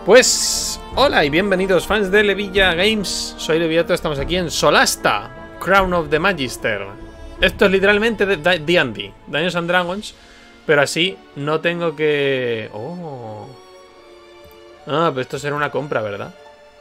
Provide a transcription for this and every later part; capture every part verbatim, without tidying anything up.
Pues, hola y bienvenidos fans de Levilla Games. Soy Leviato, estamos aquí en Solasta, Crown of the Magister. Esto es literalmente D and D, Dungeons and Dragons, pero así no tengo que... Oh. Ah, pero esto será una compra, ¿verdad?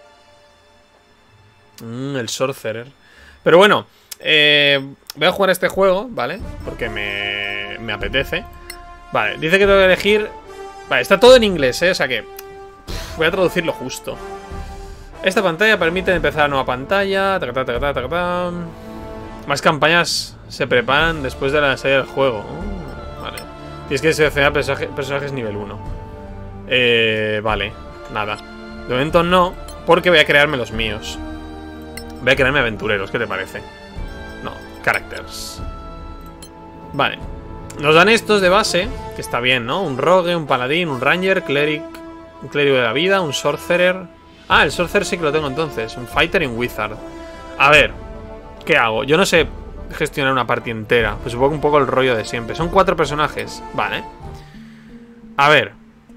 Mm, el Sorcerer. Pero bueno, eh, voy a jugar este juego, ¿vale? Porque me, me apetece. Vale, dice que tengo que elegir... Vale, está todo en inglés, ¿eh? O sea que... Voy a traducirlo justo. Esta pantalla permite empezar a nueva pantalla. Taca, taca, taca, taca, taca. Más campañas se preparan después de la salida del juego. Oh, vale. Tienes que seleccionar personaje, personajes nivel uno. Eh, vale, nada. De momento no, porque voy a crearme los míos. Voy a crearme aventureros, ¿qué te parece? No, characters. Vale. Nos dan estos de base, que está bien, ¿no? Un rogue, un paladín, un ranger, cleric, un clérigo de la vida, un sorcerer. Ah, el sorcerer sí que lo tengo entonces. Un fighter y un wizard. A ver, ¿qué hago? Yo no sé gestionar una partida entera. Pues supongo un poco el rollo de siempre. Son cuatro personajes. Vale. A ver.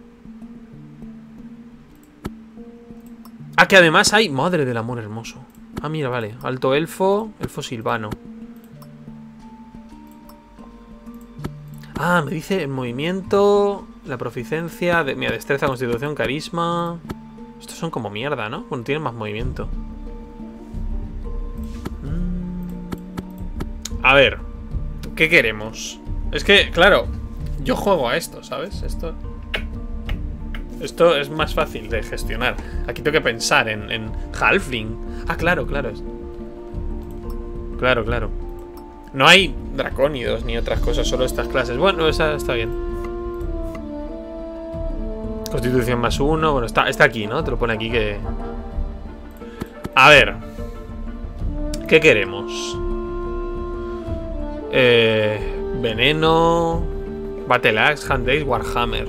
Ah, que además hay... Madre del amor hermoso. Ah, mira, vale. Alto elfo, elfo silvano. Ah, me dice el movimiento, la proficiencia, de, mira, destreza, constitución, carisma. Estos son como mierda, ¿no? Bueno, tienen más movimiento. Mm. A ver, ¿qué queremos? Es que, claro, yo juego a esto, ¿sabes? Esto Esto es más fácil de gestionar. Aquí tengo que pensar en, en Halfling. Ah, claro, claro. Claro, claro. No hay dracónidos ni otras cosas, solo estas clases. Bueno, esa está bien. Constitución más uno. Bueno, está, está aquí, ¿no? Te lo pone aquí que... A ver. ¿Qué queremos? Eh, veneno, Battle Axe, Hand Axe, Warhammer.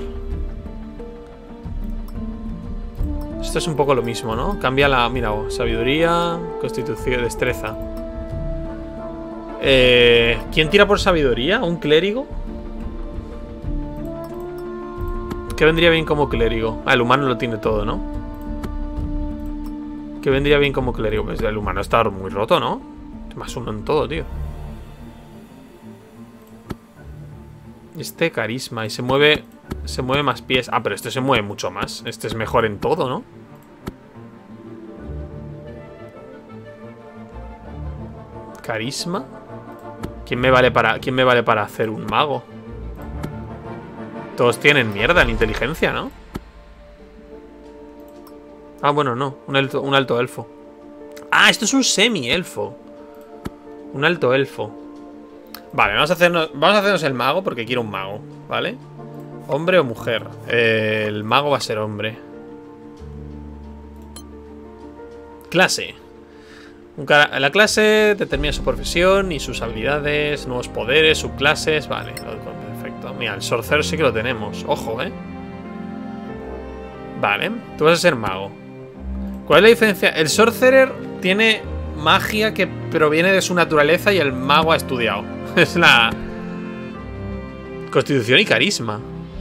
Esto es un poco lo mismo, ¿no? Cambia la... Mira, oh, sabiduría, constitución, destreza. Eh, ¿Quién tira por sabiduría? ¿Un clérigo? ¿Qué vendría bien como clérigo? Ah, el humano lo tiene todo, ¿no? ¿Qué vendría bien como clérigo? Pues el humano está muy roto, ¿no? Más uno en todo, tío. Este carisma. Y se mueve... Se mueve más pies. Ah, pero este se mueve mucho más. Este es mejor en todo, ¿no? Carisma. ¿Quién me vale para, quién me vale para hacer un mago? Todos tienen mierda en inteligencia, ¿no? Ah, bueno, no. Un alto, un alto elfo. Ah, esto es un semi-elfo. Un alto elfo. Vale, vamos a hacernos, vamos a hacernos el mago porque quiero un mago, ¿vale? ¿Hombre o mujer? Eh, el mago va a ser hombre. Clase. La clase determina su profesión y sus habilidades, nuevos poderes, subclases. Vale, perfecto. Mira, el sorcerer sí que lo tenemos. Ojo, eh. Vale, tú vas a ser mago. ¿Cuál es la diferencia? El sorcerer tiene magia que proviene de su naturaleza y el mago ha estudiado. Es la... Constitución y carisma.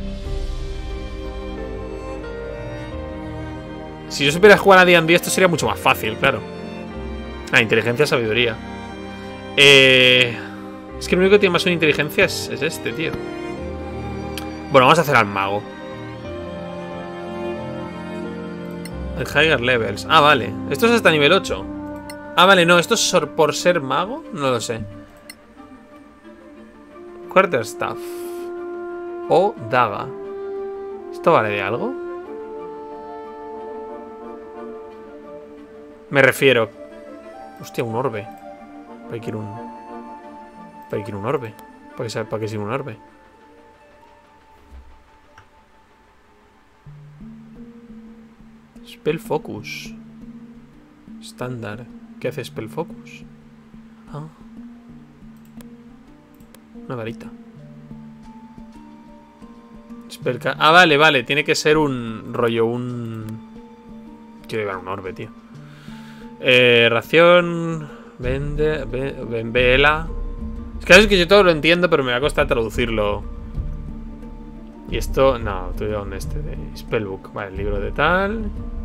Si yo supiera jugar a D and D, esto sería mucho más fácil, claro. Ah, inteligencia, sabiduría. Eh, es que el único que tiene más una inteligencia es, es este, tío. Bueno, vamos a hacer al mago. El higher levels. Ah, vale. Esto es hasta nivel ocho. Ah, vale, no. ¿Esto es por ser mago? No lo sé. Quarterstaff. O daga. ¿Esto vale de algo? Me refiero... Hostia, un orbe. ¿Para qué quiero un... ¿Para qué quiero un orbe? ¿Para qué, ¿Para qué sirve un orbe? Spell Focus. Estándar. ¿Qué hace Spell Focus? Ah. Una varita. Spell... Ah, vale, vale. Tiene que ser un rollo, un... Quiero llevar un orbe, tío. Eh, ración. Vende. Ve, vela. Es que es que yo todo lo entiendo, pero me va a costar traducirlo. Y esto, no, tú de dónde este, de Spellbook. Vale, el libro de tal.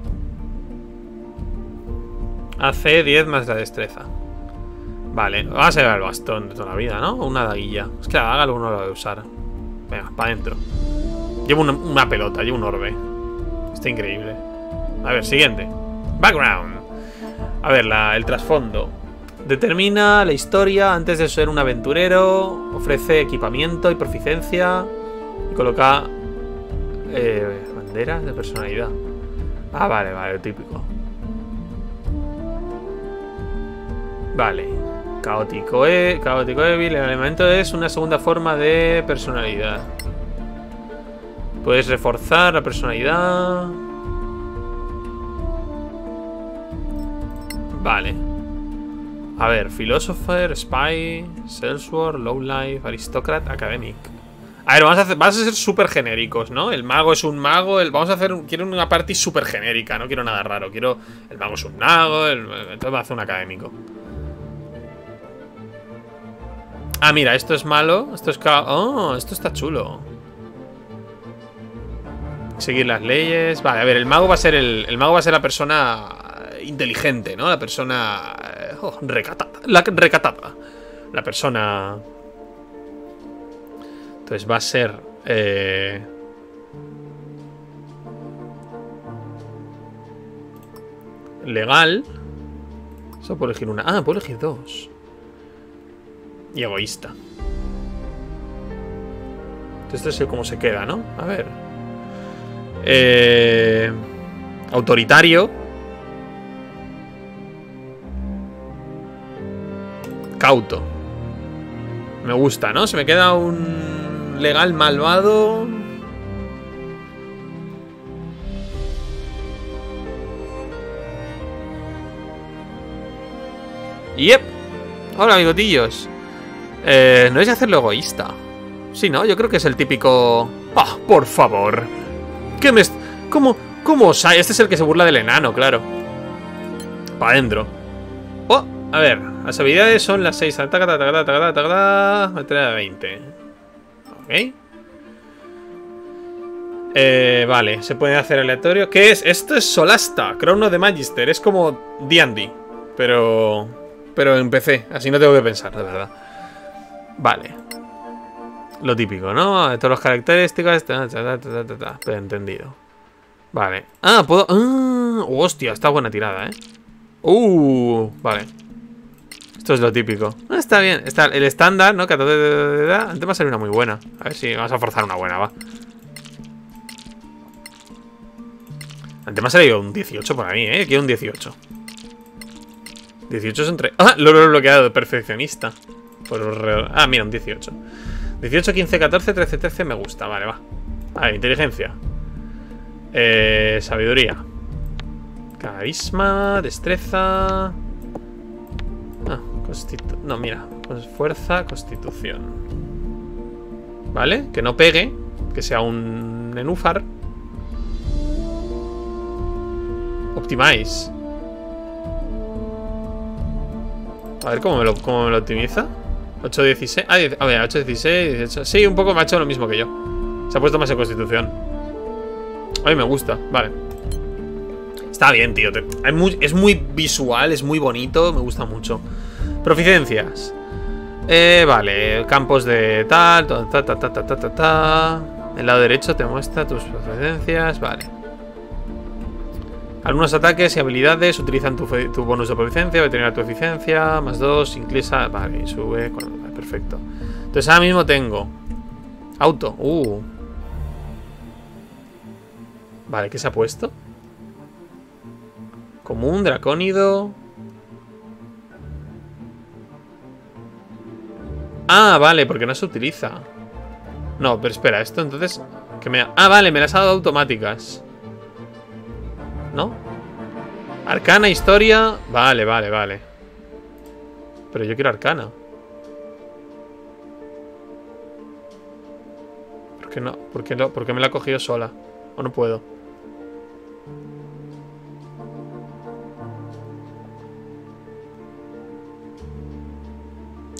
A C diez más la destreza. Vale, va a ser el bastón de toda la vida, ¿no? O una daguilla. Es que la daga uno lo va a usar. Venga, para adentro. Llevo una, una pelota, llevo un orbe. Está increíble. A ver, siguiente. Background. A ver, la, el trasfondo. Determina la historia antes de ser un aventurero. Ofrece equipamiento y proficiencia. Y coloca eh, banderas de personalidad. Ah, vale, vale, lo típico. Vale. Caótico, e caótico débil. El elemento es una segunda forma de personalidad. Puedes reforzar la personalidad. Vale. A ver, Philosopher, Spy, Sellsworth, Lowlife, Aristocrat, Academic. A ver, vamos a, hacer, vamos a ser súper genéricos, ¿no? El mago es un mago. El, vamos a hacer. Quiero una party súper genérica. No quiero nada raro. Quiero. El mago es un mago. El, entonces vamos a hacer un académico. Ah, mira, esto es malo. Esto es. Oh, esto está chulo. Seguir las leyes. Vale, a ver, el mago va a ser el. El mago va a ser la persona inteligente, ¿no? La persona. Oh, recatada. La recatada. La persona. Entonces va a ser. Eh... Legal. Solo puedo elegir una. Ah, puedo elegir dos. Y egoísta. Entonces esto es como se queda, ¿no? A ver. Eh... Autoritario. Cauto. Me gusta, ¿no? Se me queda un legal malvado. Yep. Hola, bigotillos. Eh, no es hacerlo egoísta. Sí, ¿no? Yo creo que es el típico... ¡Ah, por favor! ¿Qué me... ¿Cómo? ¿Cómo os hay? Este es el que se burla del enano, claro. Para adentro. Oh, a ver. Las habilidades son las seis. Materia de veinte. Ok. Eh, vale. Se puede hacer aleatorio. ¿Qué es? Esto es Solasta. Crono de Magister. Es como D and D. Pero... Pero en P C. Así no tengo que pensar, de verdad. Vale. Lo típico, ¿no? Todas las características. Ta, ta, ta, ta, ta, ta. Pero entendido. Vale. Ah, puedo... Ah, hostia, está buena tirada, ¿eh? Uh, vale. Esto es lo típico. Ah, está bien. Está el estándar, ¿no? Antes va a salir una muy buena. A ver si vamos a forzar una buena, va. Antes me ha salido un dieciocho por ahí, ¿eh? Quiero un dieciocho. dieciocho es entre... ¡Ah! Lo he bloqueado de perfeccionista. Por... Ah, mira, un dieciocho. dieciocho, quince, catorce, trece, trece me gusta. Vale, va. Vale, inteligencia. Eh, sabiduría. Carisma, destreza. Ah, constitu... No, mira. Pues fuerza, constitución. Vale, que no pegue. Que sea un nenúfar. Optimize. A ver cómo me lo, cómo me lo optimiza. ocho, dieciséis. Ah, a ver, ocho, dieciséis, dieciocho. Sí, un poco me ha hecho lo mismo que yo. Se ha puesto más en constitución. A mí me gusta, vale. Está bien, tío. Es muy, es muy visual, es muy bonito. Me gusta mucho. Proficiencias. Eh, vale. Campos de tal. Ta, ta, ta, ta, ta, ta, ta. El lado derecho te muestra tus proficiencias. Vale. Algunos ataques y habilidades utilizan tu, tu bonus de proficiencia. Voy a tener tu eficiencia. Más dos. Inclisa. Vale, sube. Vale, perfecto. Entonces ahora mismo tengo auto. Uh. Vale, ¿qué se ha puesto? Común, dracónido. Ah, vale, porque no se utiliza. No, pero espera, esto entonces que me ha... Ah, vale, me las ha dado automáticas. ¿No? Arcana, historia. Vale, vale, vale. Pero yo quiero arcana. ¿Por qué no? ¿Por qué no? ¿Por qué me la ha cogido sola? ¿O no puedo?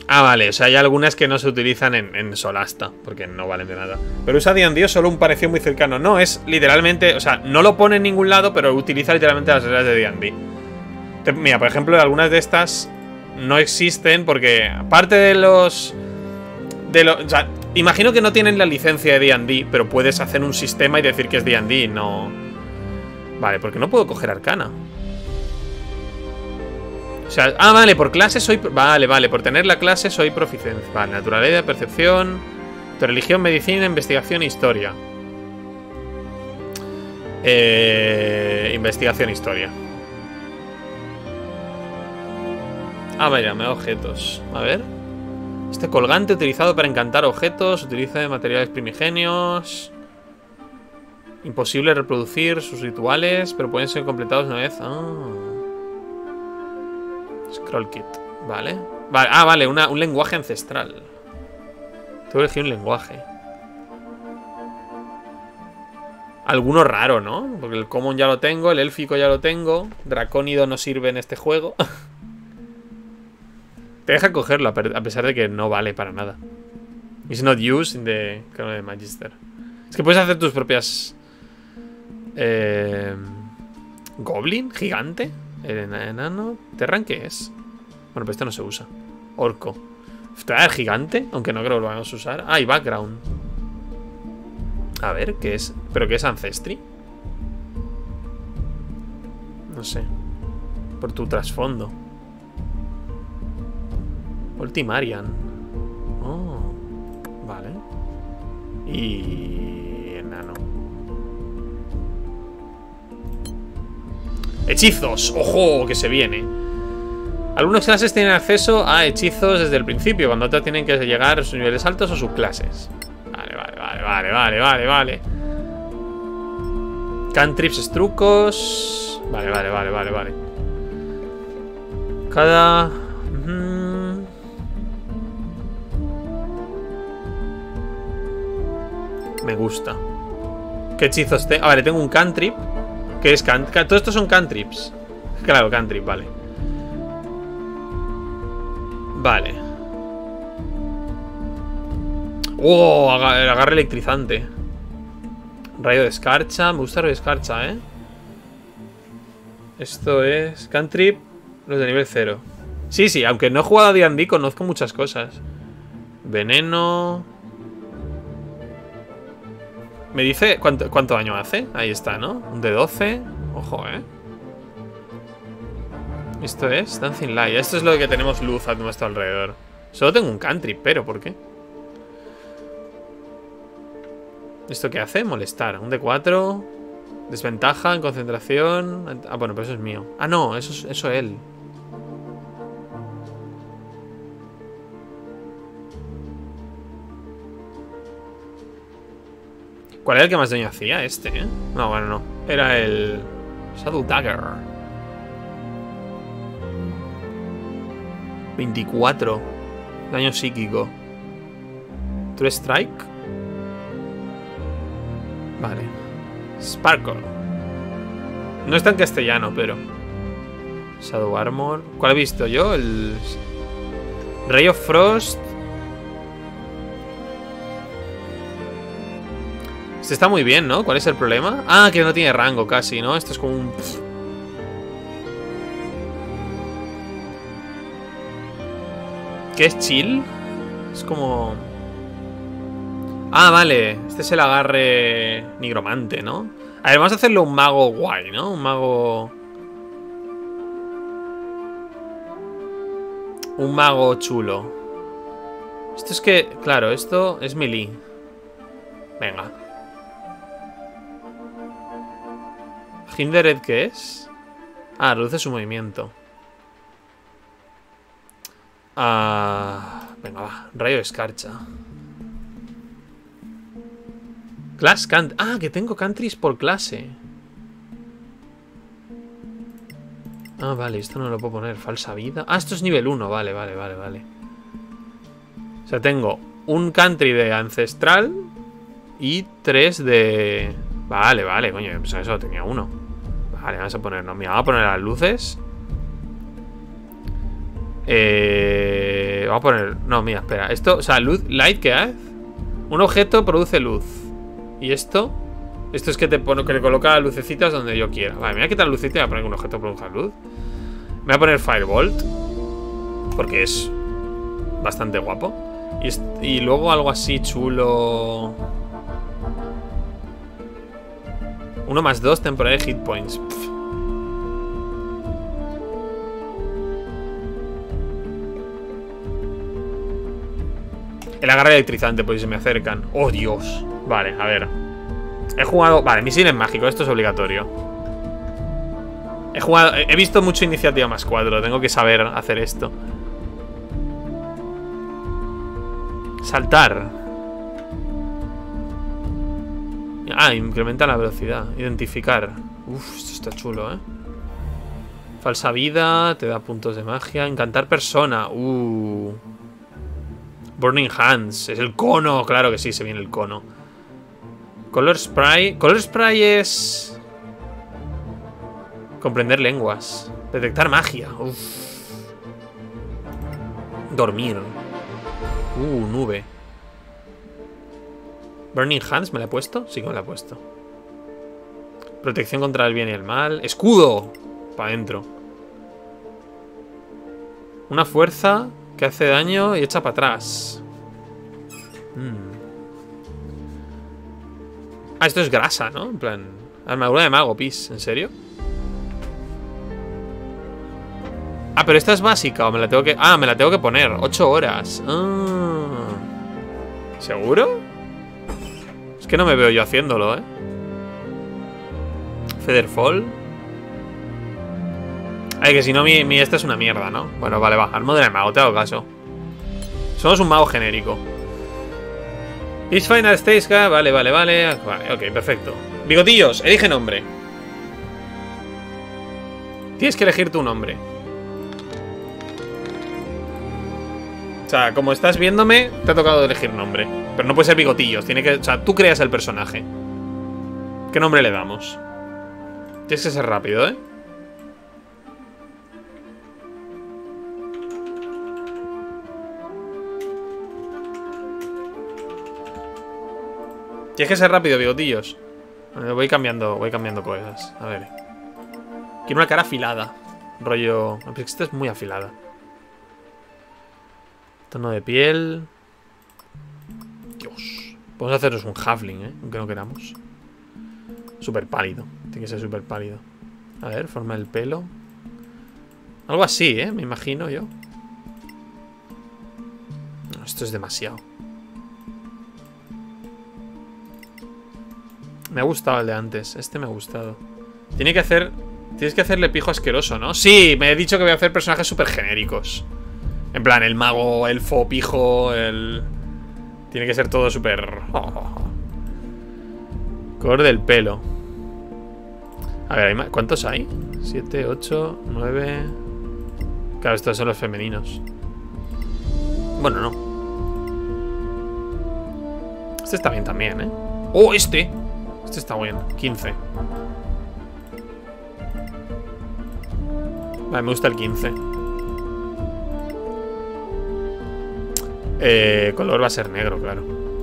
Ah, vale, o sea, hay algunas que no se utilizan en, en Solasta, porque no valen de nada. Pero usa D and D o solo un parecido muy cercano. No, es literalmente, o sea, no lo pone en ningún lado, pero utiliza literalmente las reglas de D and D. Mira, por ejemplo, algunas de estas no existen porque, aparte de los... De los o sea, imagino que no tienen la licencia de D and D, pero puedes hacer un sistema y decir que es D and D, no... Vale, porque no puedo coger Arcana. O sea, ah, vale, por clase soy... Vale, vale, por tener la clase soy proficiencia. Vale, naturaleza, percepción, religión, medicina, investigación e historia. Eh, investigación e historia. Ah, vaya, me da objetos. A ver. Este colgante utilizado para encantar objetos. Utiliza materiales primigenios. Imposible reproducir sus rituales, pero pueden ser completados una vez. Ah. Scroll Kit, vale. Vale, ah, vale, una, un lenguaje ancestral. Tengo que elegir un lenguaje. Alguno raro, ¿no? Porque el Common ya lo tengo, el élfico ya lo tengo. Dracónido no sirve en este juego. Te deja cogerlo, a pesar de que no vale para nada. It's not used in the Canon de Magister. Es que puedes hacer tus propias... Eh... Goblin, gigante. El enano. ¿Terran qué es? Bueno, pero este no se usa. Orco. ¿Está gigante? Aunque no creo que lo vamos a usar. Ah, y background. A ver, ¿qué es? ¿Pero qué es Ancestry? No sé. Por tu trasfondo. Ultimarian. Oh. Vale. Y... enano. Hechizos. ¡Ojo! Que se viene. Algunas clases tienen acceso a hechizos desde el principio, cuando otras tienen que llegar a sus niveles altos o subclases. Vale, vale, vale, vale, vale, vale, vale. Cantrips, trucos. Vale, vale, vale, vale, vale. Cada... Mm... Me gusta. ¿Qué hechizos tengo? Ah, vale, tengo un cantrip. ¿Qué es can... Todos estos son cantrips. Claro, cantrip, vale. Vale. ¡Oh! El agarre electrizante. Rayo de escarcha. Me gusta el rayo de escarcha, ¿eh? Esto es... Cantrip. Los de nivel cero. Sí, sí, aunque no he jugado a D and D, conozco muchas cosas. Veneno... Me dice cuánto, cuánto daño hace. Ahí está, ¿no? Un de doce. Ojo, ¿eh? Esto es Dancing Light. Esto es lo que tenemos luz a nuestro alrededor. Solo tengo un cantrip, pero ¿por qué? ¿Esto qué hace? Molestar. Un de cuatro. Desventaja en concentración. Ah, bueno, pero eso es mío. Ah, no, eso es eso él. ¿Cuál era el que más daño hacía? Este, ¿eh? No, bueno, no. Era el... Shadow Dagger. veinticuatro. Daño psíquico. True Strike. Vale. Sparkle. No está en castellano, pero... Shadow Armor. ¿Cuál he visto yo? El... Ray of Frost. Este está muy bien, ¿no? ¿Cuál es el problema? Ah, que no tiene rango casi, ¿no? Esto es como un... ¿Qué es chill? Es como... Ah, vale. Este es el agarre nigromante, ¿no? A ver, vamos a hacerle un mago guay, ¿no? Un mago... Un mago chulo. Esto es que... Claro, esto es melee. Venga. ¿Hindered qué es? Ah, reduce su movimiento. Ah, venga, va. Rayo de escarcha. Class cant... Ah, que tengo countries por clase. Ah, vale, esto no lo puedo poner. Falsa vida. Ah, esto es nivel uno. Vale, vale, vale, vale. O sea, tengo un country de ancestral y tres de... Vale, vale, coño. Pues eso tenía uno. Vale, vamos a ponernos. Mira, vamos a poner las luces. Eh... Eh, vamos a poner... No, mira, espera. Esto, o sea, luz, light, ¿qué hace? Un objeto produce luz. ¿Y esto? Esto es que te pone, que le coloca lucecitas donde yo quiera. Vale, me voy a quitar la lucita y voy a poner que un objeto produzca luz. Me voy a poner Firebolt, porque es bastante guapo. Y, y luego algo así chulo. Uno más dos, temporada de hit points. Pff. El agarre electrizante, pues si se me acercan. ¡Oh, Dios! Vale, a ver. He jugado... Vale, misiles mágicos, esto es obligatorio. He jugado... He visto mucho iniciativa más cuatro. Tengo que saber hacer esto. Saltar. Ah, incrementa la velocidad. Identificar. Uf, esto está chulo, ¿eh? Falsa vida, te da puntos de magia. Encantar persona. Uh. Burning Hands. Es el cono, claro que sí, se viene el cono. Color Spray. Color Spray es... Comprender lenguas. Detectar magia. Uf. Dormir. Uh, nube. Burning Hands, ¿me la he puesto? Sí que me la he puesto. Protección contra el bien y el mal. ¡Escudo! Para adentro. Una fuerza que hace daño y echa para atrás. Mm. Ah, esto es grasa, ¿no? En plan... Armadura de mago, pis. ¿En serio? Ah, pero esta es básica o me la tengo que... Ah, me la tengo que poner. Ocho horas. Ah. ¿Seguro? Es que no me veo yo haciéndolo, ¿eh? Featherfall. Ay, que si no, mi, mi esta es una mierda, ¿no? Bueno, vale, va. Armadura de mago, te hago caso. Somos un mago genérico. This final stage, vale, vale, vale. Vale, ok, perfecto. Bigotillos, elige nombre. Tienes que elegir tu nombre. O sea, como estás viéndome, te ha tocado elegir nombre. Pero no puede ser Bigotillos, tiene que... O sea, tú creas el personaje. ¿Qué nombre le damos? Tienes que ser rápido, ¿eh? Tienes que ser rápido, Bigotillos. Voy cambiando, voy cambiando cosas. A ver. Quiero una cara afilada. Rollo... Esta es muy afilada. Tono de piel. Dios. Podemos haceros un halfling, ¿eh? Aunque no queramos. Súper pálido. Tiene que ser súper pálido. A ver, forma del pelo. Algo así, ¿eh? Me imagino yo. No, esto es demasiado. Me ha gustado el de antes. Este me ha gustado. Tiene que hacer... Tienes que hacerle pijo asqueroso, ¿no? Sí, me he dicho que voy a hacer personajes súper genéricos. En plan, el mago, elfo, pijo, el... Tiene que ser todo súper... Oh. Color del pelo. A ver, ¿hay más? ¿Cuántos hay? Siete, ocho, nueve... Claro, estos son los femeninos. Bueno, no. Este está bien también, ¿eh? ¡Oh, este! Este está bien, quince. Vale, me gusta el quince. Eh, color va a ser negro, claro.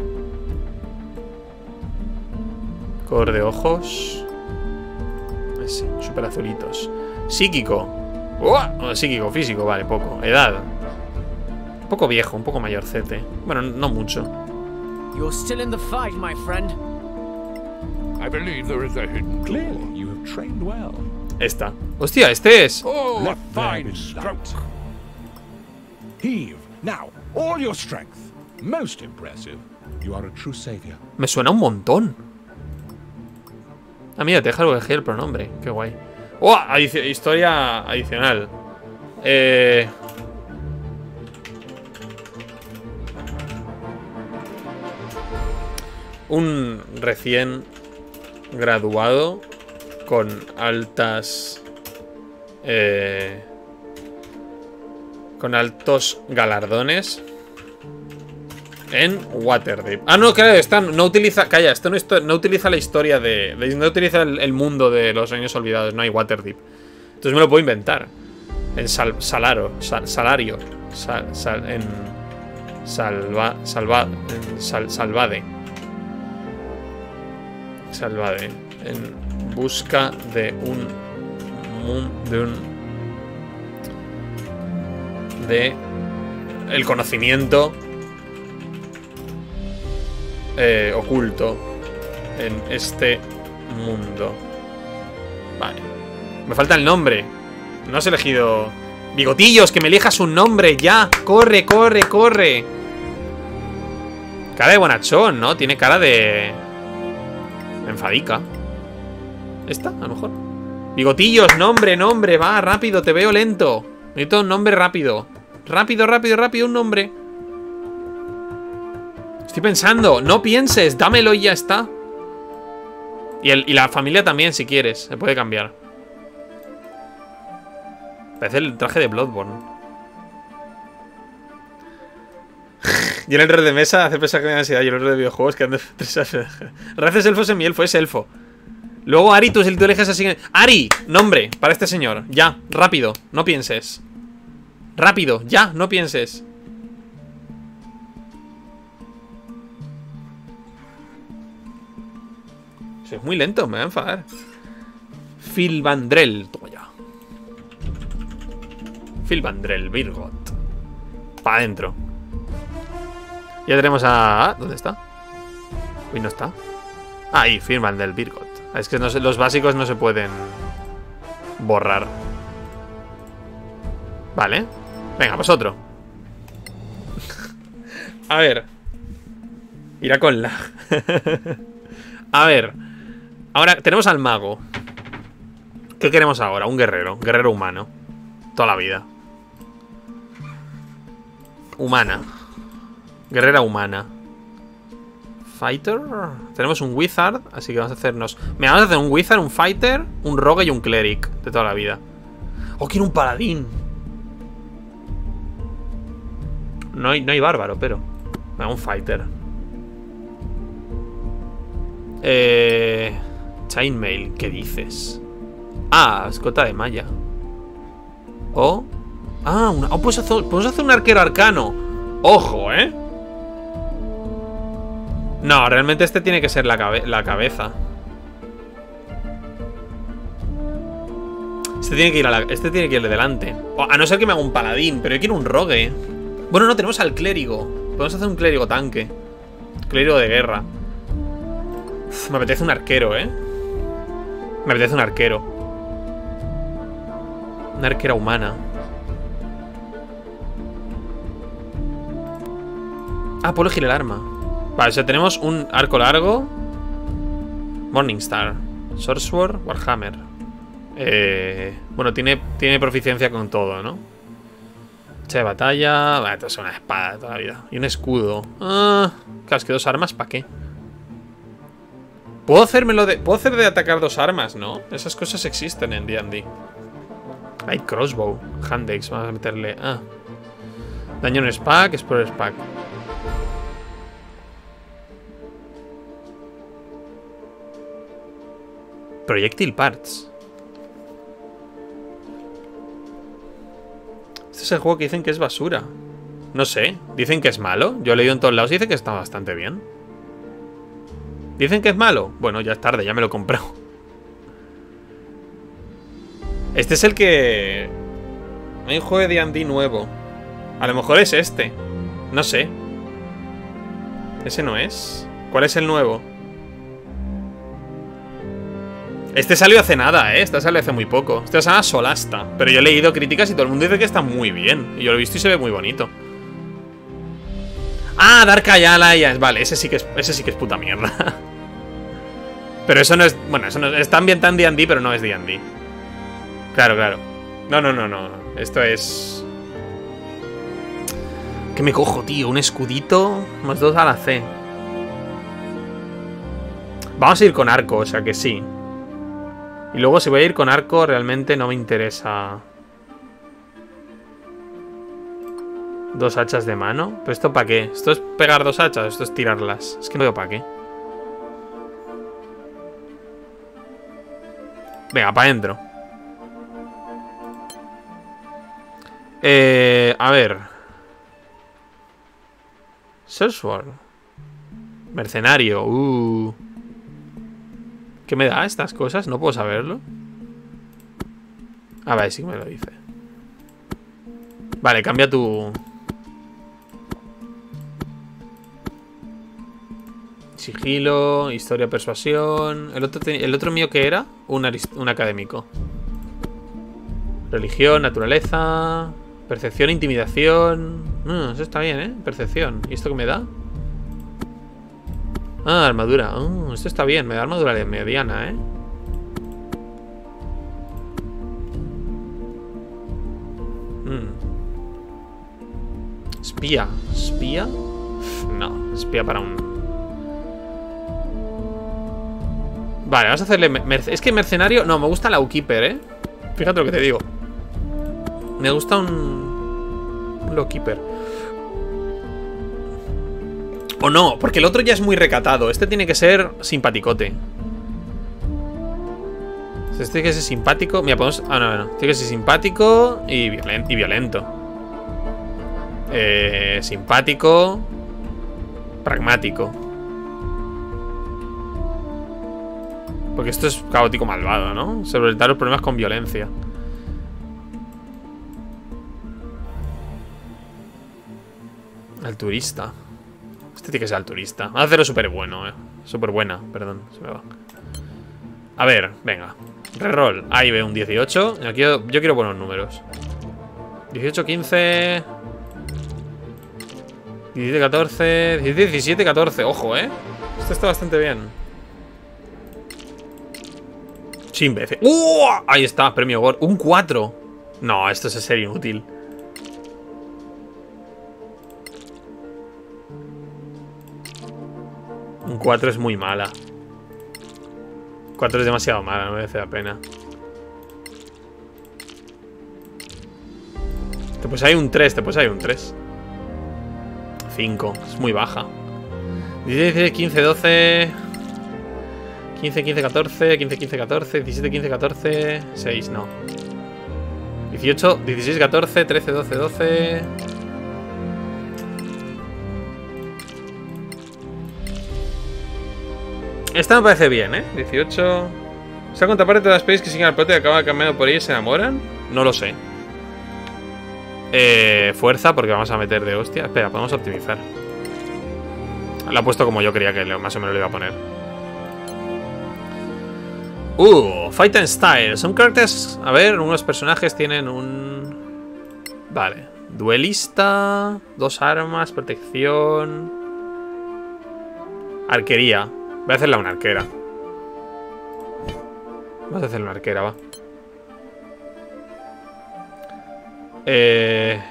Color de ojos. Ese, súper azulitos. Psíquico. ¡Oh! No, psíquico, físico, vale, poco. Edad. Un poco viejo, un poco mayorcete. Bueno, no mucho. You're still in the fight, my friend. I believe there is a hidden clearly. You have trained well. Esta. Hostia, este es. Oh, a fine stroke. Heave. Now, all your strength. Most impressive. You are a true savior. Me suena un montón. Ah, mira, te deja elegir el pronombre. Qué guay. ¡Oh! Adici- historia adicional. Eh... Un recién graduado con altas... Eh... Con altos galardones en Waterdeep. Ah, no, claro, esta no utiliza... Calla, esto no, esto no utiliza la historia de... de no utiliza el, el mundo de los Reinos Olvidados. No hay Waterdeep. Entonces me lo puedo inventar. En sal, salaro. Sal, salario. Sal, sal, en. Salva. Salva. En sal, salvade. Salvade. En busca de un. De un. De. El conocimiento. Eh, oculto. En este mundo. Vale. Me falta el nombre. No has elegido... Bigotillos, que me elijas un nombre, ya. Corre, corre, corre. Cara de bonachón, ¿no? Tiene cara de... enfadica. ¿Esta? A lo mejor. Bigotillos, nombre, nombre. Va, rápido, te veo lento. Necesito un nombre rápido. Rápido, rápido, rápido, un nombre. Estoy pensando. No pienses, dámelo y ya está. Y, el, y la familia también, si quieres. Se puede cambiar. Parece el traje de Bloodborne. Yo en el red de mesa hace pensar que me da ansiedad. Yo en el red de videojuegos que ando... Races elfos en mi elfo, es elfo. Luego Ari, tú, si tú eliges así... Ari, nombre para este señor. Ya, rápido, no pienses. Rápido, ya, no pienses. Es muy lento, me va a enfadar. Filbandrel, toma ya. Filbandrel, Virgot. Para adentro. Ya tenemos a... ¿Dónde está? Uy, no está. Ahí, Filbandrel, Virgot. Es que no se... los básicos no se pueden borrar. Vale. Venga, pues otro. A ver. Irá con la... A ver. Ahora tenemos al mago. ¿Qué queremos ahora? Un guerrero. Guerrero humano. Toda la vida. Humana. Guerrera humana. Fighter. Tenemos un wizard. Así que vamos a hacernos... Me vamos a hacer un wizard, un fighter, un rogue y un cleric. De toda la vida. Oh, quiero un paladín. No hay, no hay bárbaro, pero... Venga, un fighter. Eh... Chainmail, ¿qué dices? Ah, escota de malla. O... Ah, una... oh, podemos hacer, podemos hacer un arquero arcano. Ojo, ¿eh? No, realmente este tiene que ser la, cabe la cabeza. Este tiene que ir a la... Este tiene que ir de delante. Oh, a no ser que me haga un paladín, pero yo quiero un rogue. Bueno, no, tenemos al clérigo. Podemos hacer un clérigo tanque. Clérigo de guerra. Uf, me apetece un arquero, ¿eh? Me apetece un arquero. Una arquera humana. Ah, puedo elegir el arma. Vale, o sea, tenemos un arco largo. Morningstar. Swordsword, Warhammer. Eh, bueno, tiene, tiene proficiencia con todo, ¿no? Hacha de batalla. Vale, esto es una espada toda la vida. Y un escudo. Ah, claro, es que dos armas, ¿para qué? Puedo hacérmelo de... Puedo hacer de atacar dos armas, ¿no? Esas cosas existen en D and D. Hay crossbow. Handex, vamos a meterle... Ah. Daño en Spack, Explorer Spack. Projectile Parts. Este es el juego que dicen que es basura. No sé, dicen que es malo. Yo he leído en todos lados y dicen que está bastante bien. ¿Dicen que es malo? Bueno, ya es tarde, ya me lo he comprado. Este es el que... Hay un juego de D and D nuevo. A lo mejor es este. No sé. Ese no es. ¿Cuál es el nuevo? Este salió hace nada, ¿eh? Este salió hace muy poco. Este se llama Solasta. Pero yo he leído críticas y todo el mundo dice que está muy bien. Y yo lo he visto y se ve muy bonito. Ah, Dark Alliance. Vale, ese sí que es, ese sí que es puta mierda. Pero eso no es... Bueno, eso no es... Está ambientado en D and D, pero no es D and D. Claro, claro. No, no, no, no. Esto es... ¿Qué me cojo, tío? Un escudito más dos a la C. Vamos a ir con arco, o sea que sí. Y luego si voy a ir con arco realmente no me interesa. Dos hachas de mano. ¿Pero esto para qué? ¿Esto es pegar dos hachas? ¿Esto es tirarlas? Es que no veo para qué. Venga, para adentro. Eh, a ver. Searchword. Mercenario. Uh. ¿Qué me da estas cosas? No puedo saberlo. Ah, vale, sí que me lo dice. Vale, cambia tu... Sigilo, historia, persuasión. El otro, el otro mío, ¿qué era? Un, un académico. Religión, naturaleza, percepción, intimidación. Mm, eso está bien, ¿eh? Percepción. ¿Y esto qué me da? Ah, armadura. Oh, esto está bien, me da armadura de mediana, ¿eh? Mm. Espía. ¿Espía? No, espía para un... Vale, vamos a hacerle... Es que mercenario... No, me gusta la Lawkeeper, ¿eh? Fíjate lo que te digo. Me gusta un... Un Lawkeeper. O no, porque el otro ya es muy recatado. Este tiene que ser simpaticote. Este tiene que ser simpático. Mira, podemos... Ah, no, no. Tiene que ser simpático y, violen... y violento. Eh, simpático. Pragmático. Porque esto es caótico malvado, ¿no? Solventar los problemas con violencia. Alturista. Este tiene que ser alturista. Vamos a hacerlo súper bueno, eh. Súper buena, perdón. Se me va. A ver, venga. Reroll. Ahí veo un dieciocho. Aquí yo, yo quiero buenos números. dieciocho, quince. diecisiete, catorce. diecisiete, catorce. Ojo, eh. Esto está bastante bien. Sí, imbécil. ¡Uh! Ahí está, premio Gore. Un cuatro. No, esto es ser inútil. Un cuatro es muy mala. cuatro es demasiado mala, no merece la pena. Te pues hay un tres, te pues hay un tres. cinco, es muy baja. dieciséis, quince, doce. quince, quince, catorce, quince, quince, catorce, diecisiete, quince, catorce, seis, no. dieciocho, dieciséis, catorce, trece, doce, doce. Esta me parece bien, ¿eh? dieciocho. ¿Esa contraparte de las pelis que siguen al prota y acaban cambiando por ahí y se enamoran? No lo sé. Eh, fuerza, porque vamos a meter de hostia. Espera, podemos optimizar. La he puesto como yo creía que más o menos lo iba a poner. Uh, Fight and Style. Son caracteres. A ver, unos personajes tienen un... Vale. Duelista. Dos armas. Protección. Arquería. Voy a hacerla una arquera. Vamos a hacerle una arquera, va. Eh...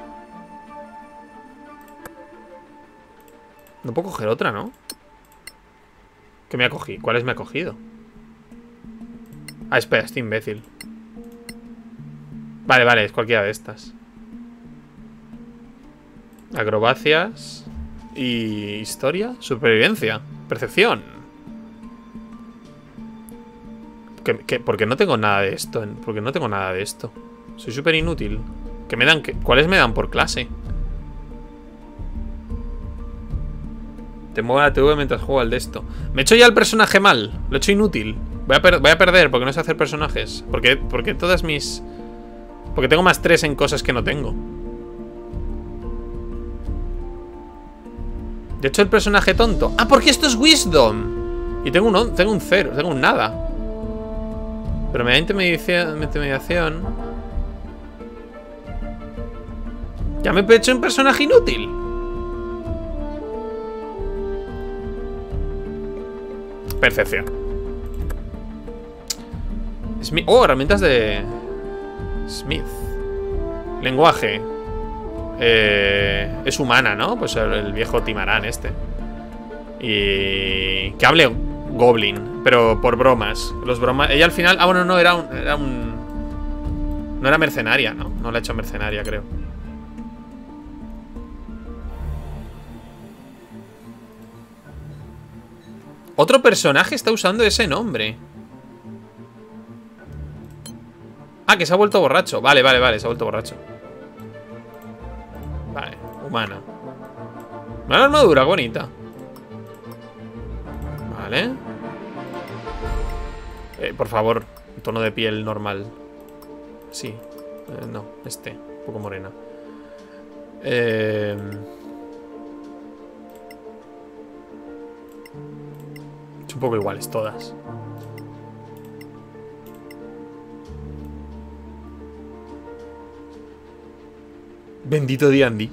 No puedo coger otra, ¿no? ¿Qué me ha cogido? ¿Cuáles me ha cogido? Ah, espera, este imbécil. Vale, vale, es cualquiera de estas. Acrobacias. Y... historia. Supervivencia. Percepción. ¿Qué, qué, ¿Por qué no tengo nada de esto? ¿Por qué no tengo nada de esto? Soy súper inútil. ¿Qué me dan? ¿Qué, ¿Cuáles me dan por clase? Te muevo la T V mientras juego al de esto. Me he hecho ya el personaje mal. Lo he hecho inútil. Voy a, per voy a perder porque no sé hacer personajes. Porque, porque todas mis... Porque tengo más tres en cosas que no tengo. ¿He hecho el personaje tonto? Ah, porque esto es Wisdom. Y tengo un, tengo un cero, tengo un nada. Pero me da intimidación, intimidación. Ya me he hecho un personaje inútil. Percepción. Smith. Oh, herramientas de Smith. Lenguaje. Eh, es humana, ¿no? Pues el, el viejo Timarán este. Y... que hable Goblin. Pero por bromas. Los bromas... Ella al final... Ah, bueno, no, era un... Era un... No era mercenaria, ¿no? No la he hecho mercenaria, creo. Otro personaje está usando ese nombre. Ah, que se ha vuelto borracho. Vale, vale, vale, se ha vuelto borracho. humana. Una armadura bonita. Vale. Eh, por favor, un tono de piel normal. Sí. Eh, no, este. Un poco morena. Eh... Es un poco iguales todas. Bendito D and D.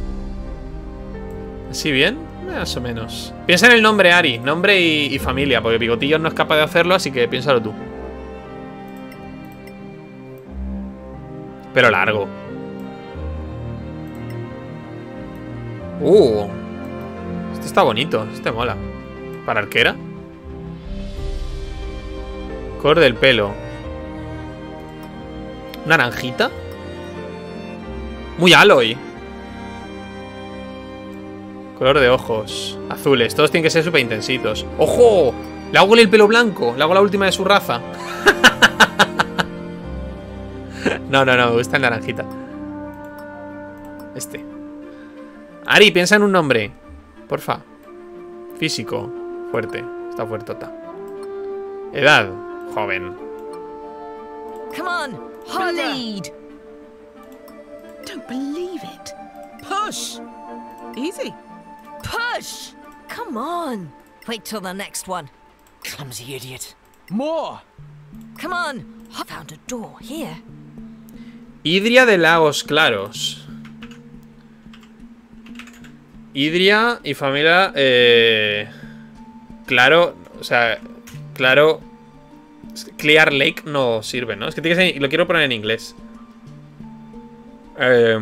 ¿Así bien? Más o menos. Piensa en el nombre, Ari. Nombre y, y familia, porque Bigotillos no es capaz de hacerlo, así que piénsalo tú. Pero largo. Uh. Este está bonito. Este mola. ¿Para arquera? Color del pelo. ¿Naranjita? Muy Aloy. Color de ojos. Azules. Todos tienen que ser súper intensitos. ¡Ojo! Le hago el pelo blanco. Le hago la última de su raza. No, no, no. Me gusta el naranjita. Este. Ari, piensa en un nombre. Porfa. Físico. Fuerte. Está fuertota. Edad. Joven. Come on, Holly. Don't believe it. Push. Easy. Push. Come on. Wait till the next one. Clumsy idiot. More! Come on. I found a door here. Idria de Lagos Claros. Idria y familia. Eh, claro. O sea, claro. Clear Lake no sirve, ¿no? Es que tiene que ser, lo quiero poner en inglés. Eh,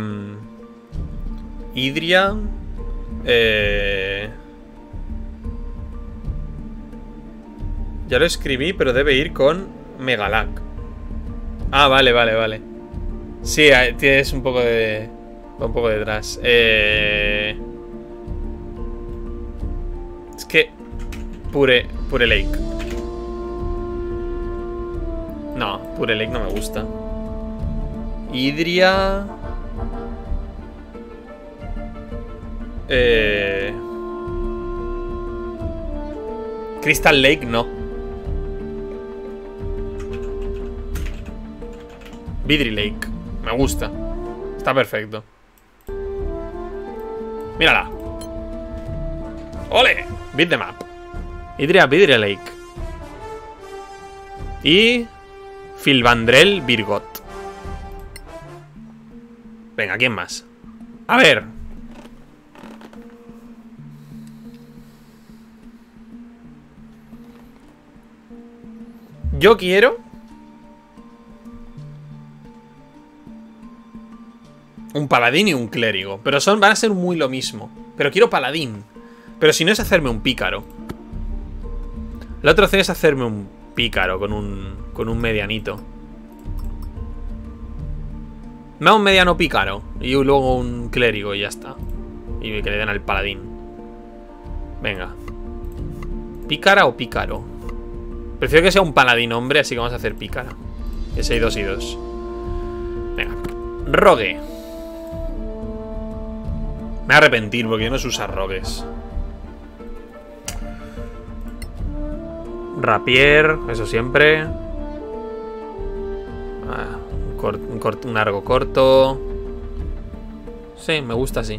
Idria. Eh, ya lo escribí, pero debe ir con Megalac. Ah, vale, vale, vale. Sí, tienes un poco de... Un poco detrás. Eh, es que... Pure, Pure Lake. No, Pure Lake no me gusta. Idria... Eh... Crystal Lake no. Vidri Lake. Me gusta. Está perfecto. Mírala. ¡Ole! Beat the map. Idria Vidri Lake. Y... Filvandrel Virgot. Venga, ¿quién más? A ver. Yo quiero... un paladín y un clérigo. Pero son, van a ser muy lo mismo. Pero quiero paladín. Pero si no es hacerme un pícaro. La otra opción es hacerme un pícaro con un, con un medianito. Me da un mediano pícaro. Y luego un clérigo y ya está. Y que le den al paladín. Venga. ¿Pícara o pícaro? Prefiero que sea un paladín hombre, así que vamos a hacer pícara. Ese hay dos y dos. Venga. Rogue. Me voy a arrepentir porque yo no sé usar rogues. Rapier, eso siempre. Ah, un, cort, un, cort, un largo corto. Sí, me gusta así.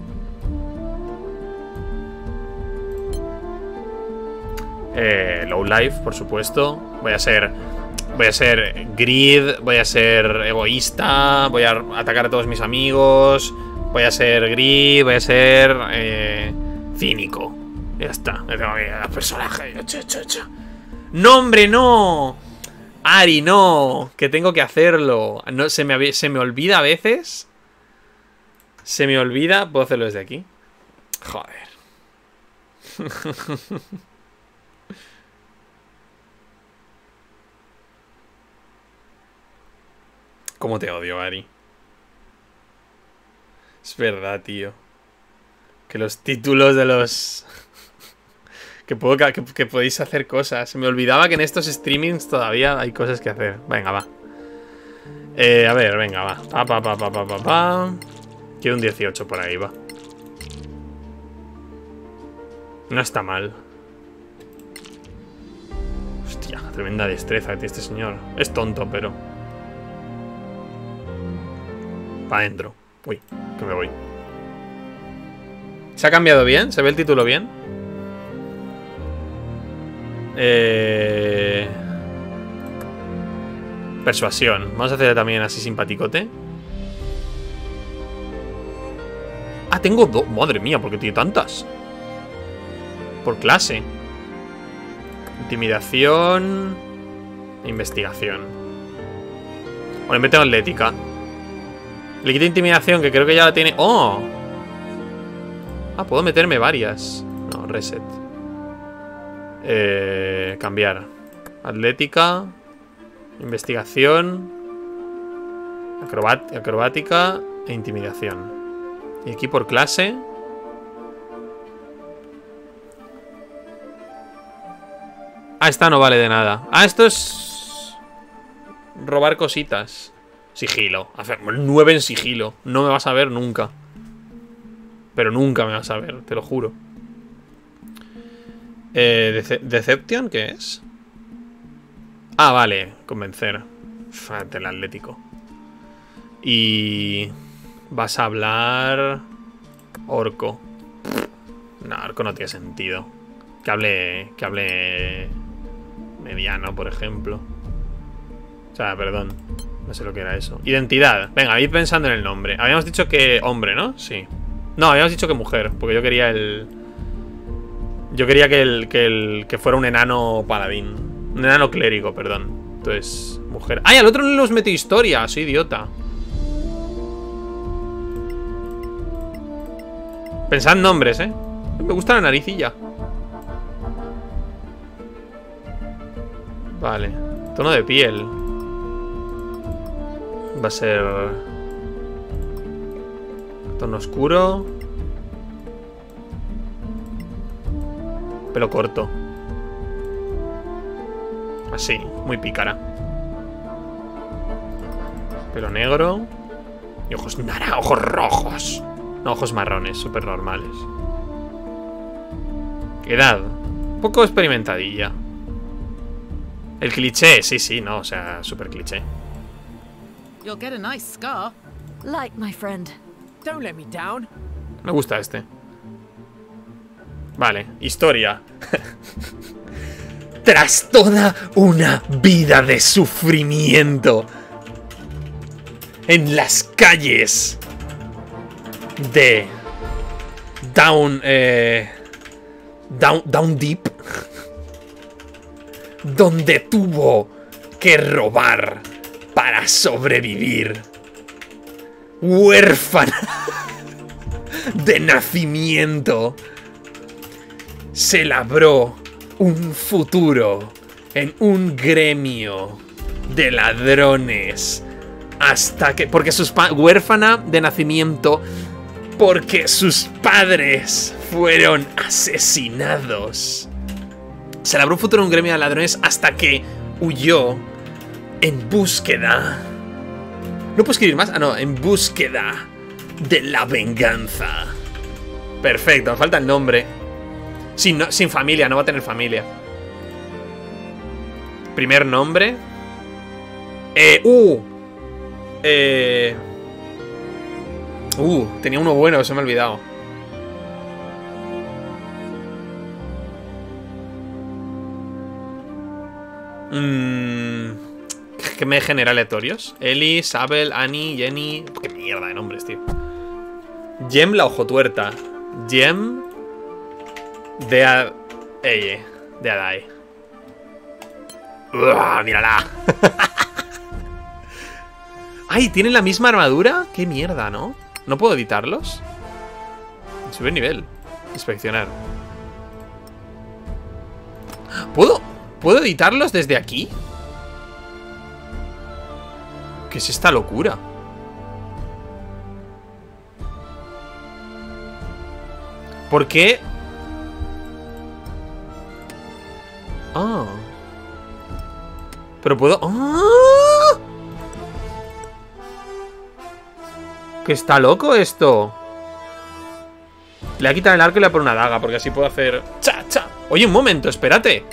Eh, low life, por supuesto. Voy a ser... Voy a ser greed. Voy a ser egoísta. Voy a atacar a todos mis amigos. Voy a ser greed. Voy a ser... Eh, cínico. Ya está. Me tengo que ir a los personajes. ¡No, hombre, no! Ari, no. Que tengo que hacerlo. No, se me, se me olvida a veces. Se me olvida. ¿Puedo hacerlo desde aquí? Joder. ¿Cómo te odio, Ari? Es verdad, tío. Que los títulos de los... que, puedo, que, que podéis hacer cosas. Se me olvidaba que en estos streamings todavía hay cosas que hacer. Venga, va. Eh, a ver, venga, va. Pa, pa, pa, pa, pa, pa, pa. Quiero un dieciocho por ahí, va. No está mal. Hostia, tremenda destreza que tiene este señor. Es tonto, pero... para adentro. Uy, que me voy. ¿Se ha cambiado bien? ¿Se ve el título bien? Eh... Persuasión. Vamos a hacer también así simpaticote. Ah, tengo dos. Madre mía, ¿por qué tiene tantas? Por clase. Intimidación. Investigación. Bueno, me tengo atlética. Le quito intimidación, que creo que ya la tiene. ¡Oh! Ah, puedo meterme varias. No, reset. Eh, cambiar. Atlética. Investigación. Acrobat acrobática. E intimidación. Y aquí por clase. Ah, esta no vale de nada. Ah, esto es... robar cositas. Sigilo. Hacer nueve en sigilo. No me vas a ver nunca. Pero nunca me vas a ver, te lo juro. Eh, Dece ¿Deception? ¿Qué es? Ah, vale. Convencer. Fíjate el atlético. Y... vas a hablar... orco. No, orco no tiene sentido. Que hable... que hable... mediano, por ejemplo. O sea, perdón. No sé lo que era eso. Identidad. Venga, id pensando en el nombre. Habíamos dicho que hombre, ¿no? Sí. No, habíamos dicho que mujer. Porque yo quería el... Yo quería que el... que, el, que fuera un enano paladín. Un enano clérigo, perdón. Entonces, mujer. ¡Ay, al otro no le hemos metido historia! Soy idiota. Pensad en nombres, ¿eh? Me gusta la naricilla. Vale. Tono de piel. Va a ser... tono oscuro. Pelo corto. Así, muy pícara. Pelo negro. Y ojos naranjos, ojos rojos. No, ojos marrones, súper normales. Edad. Un poco experimentadilla. El cliché, sí, sí, no, o sea, súper cliché. You'll get a nice scar. Light, my friend. Don't let me down. Me gusta este. Vale, historia. Tras toda una vida de sufrimiento en las calles de Down, eh, Down, Down Deep, donde tuvo que robar para sobrevivir, huérfana de nacimiento, se labró un futuro en un gremio de ladrones hasta que... porque sus pa- huérfana de nacimiento porque sus padres fueron asesinados. Se labró un futuro en un gremio de ladrones hasta que huyó en búsqueda... ¿No puedo escribir más? Ah, no, en búsqueda de la venganza. Perfecto, me falta el nombre. Sin, no, sin familia, no va a tener familia. Primer nombre. Eh, uh. Eh. Uh, tenía uno bueno, se me ha olvidado. Mmm. ¿Qué me genera aleatorios? Eli, Sabel, Annie, Jenny. Qué mierda de nombres, tío. Jem la ojotuerta. Jem. De a... Eye. De Adai. Uah, mírala. Ay, ¿tienen la misma armadura? Qué mierda, ¿no? ¿No puedo editarlos? Sube nivel. Inspeccionar. ¿Puedo? ¿Puedo editarlos desde aquí? ¿Qué es esta locura? ¿Por qué? Ah. Pero puedo... ¡Ah! ¿Que está loco esto? Le voy a quitar el arco y le voy a poner una daga, porque así puedo hacer... ¡Cha, cha! Oye, un momento, espérate.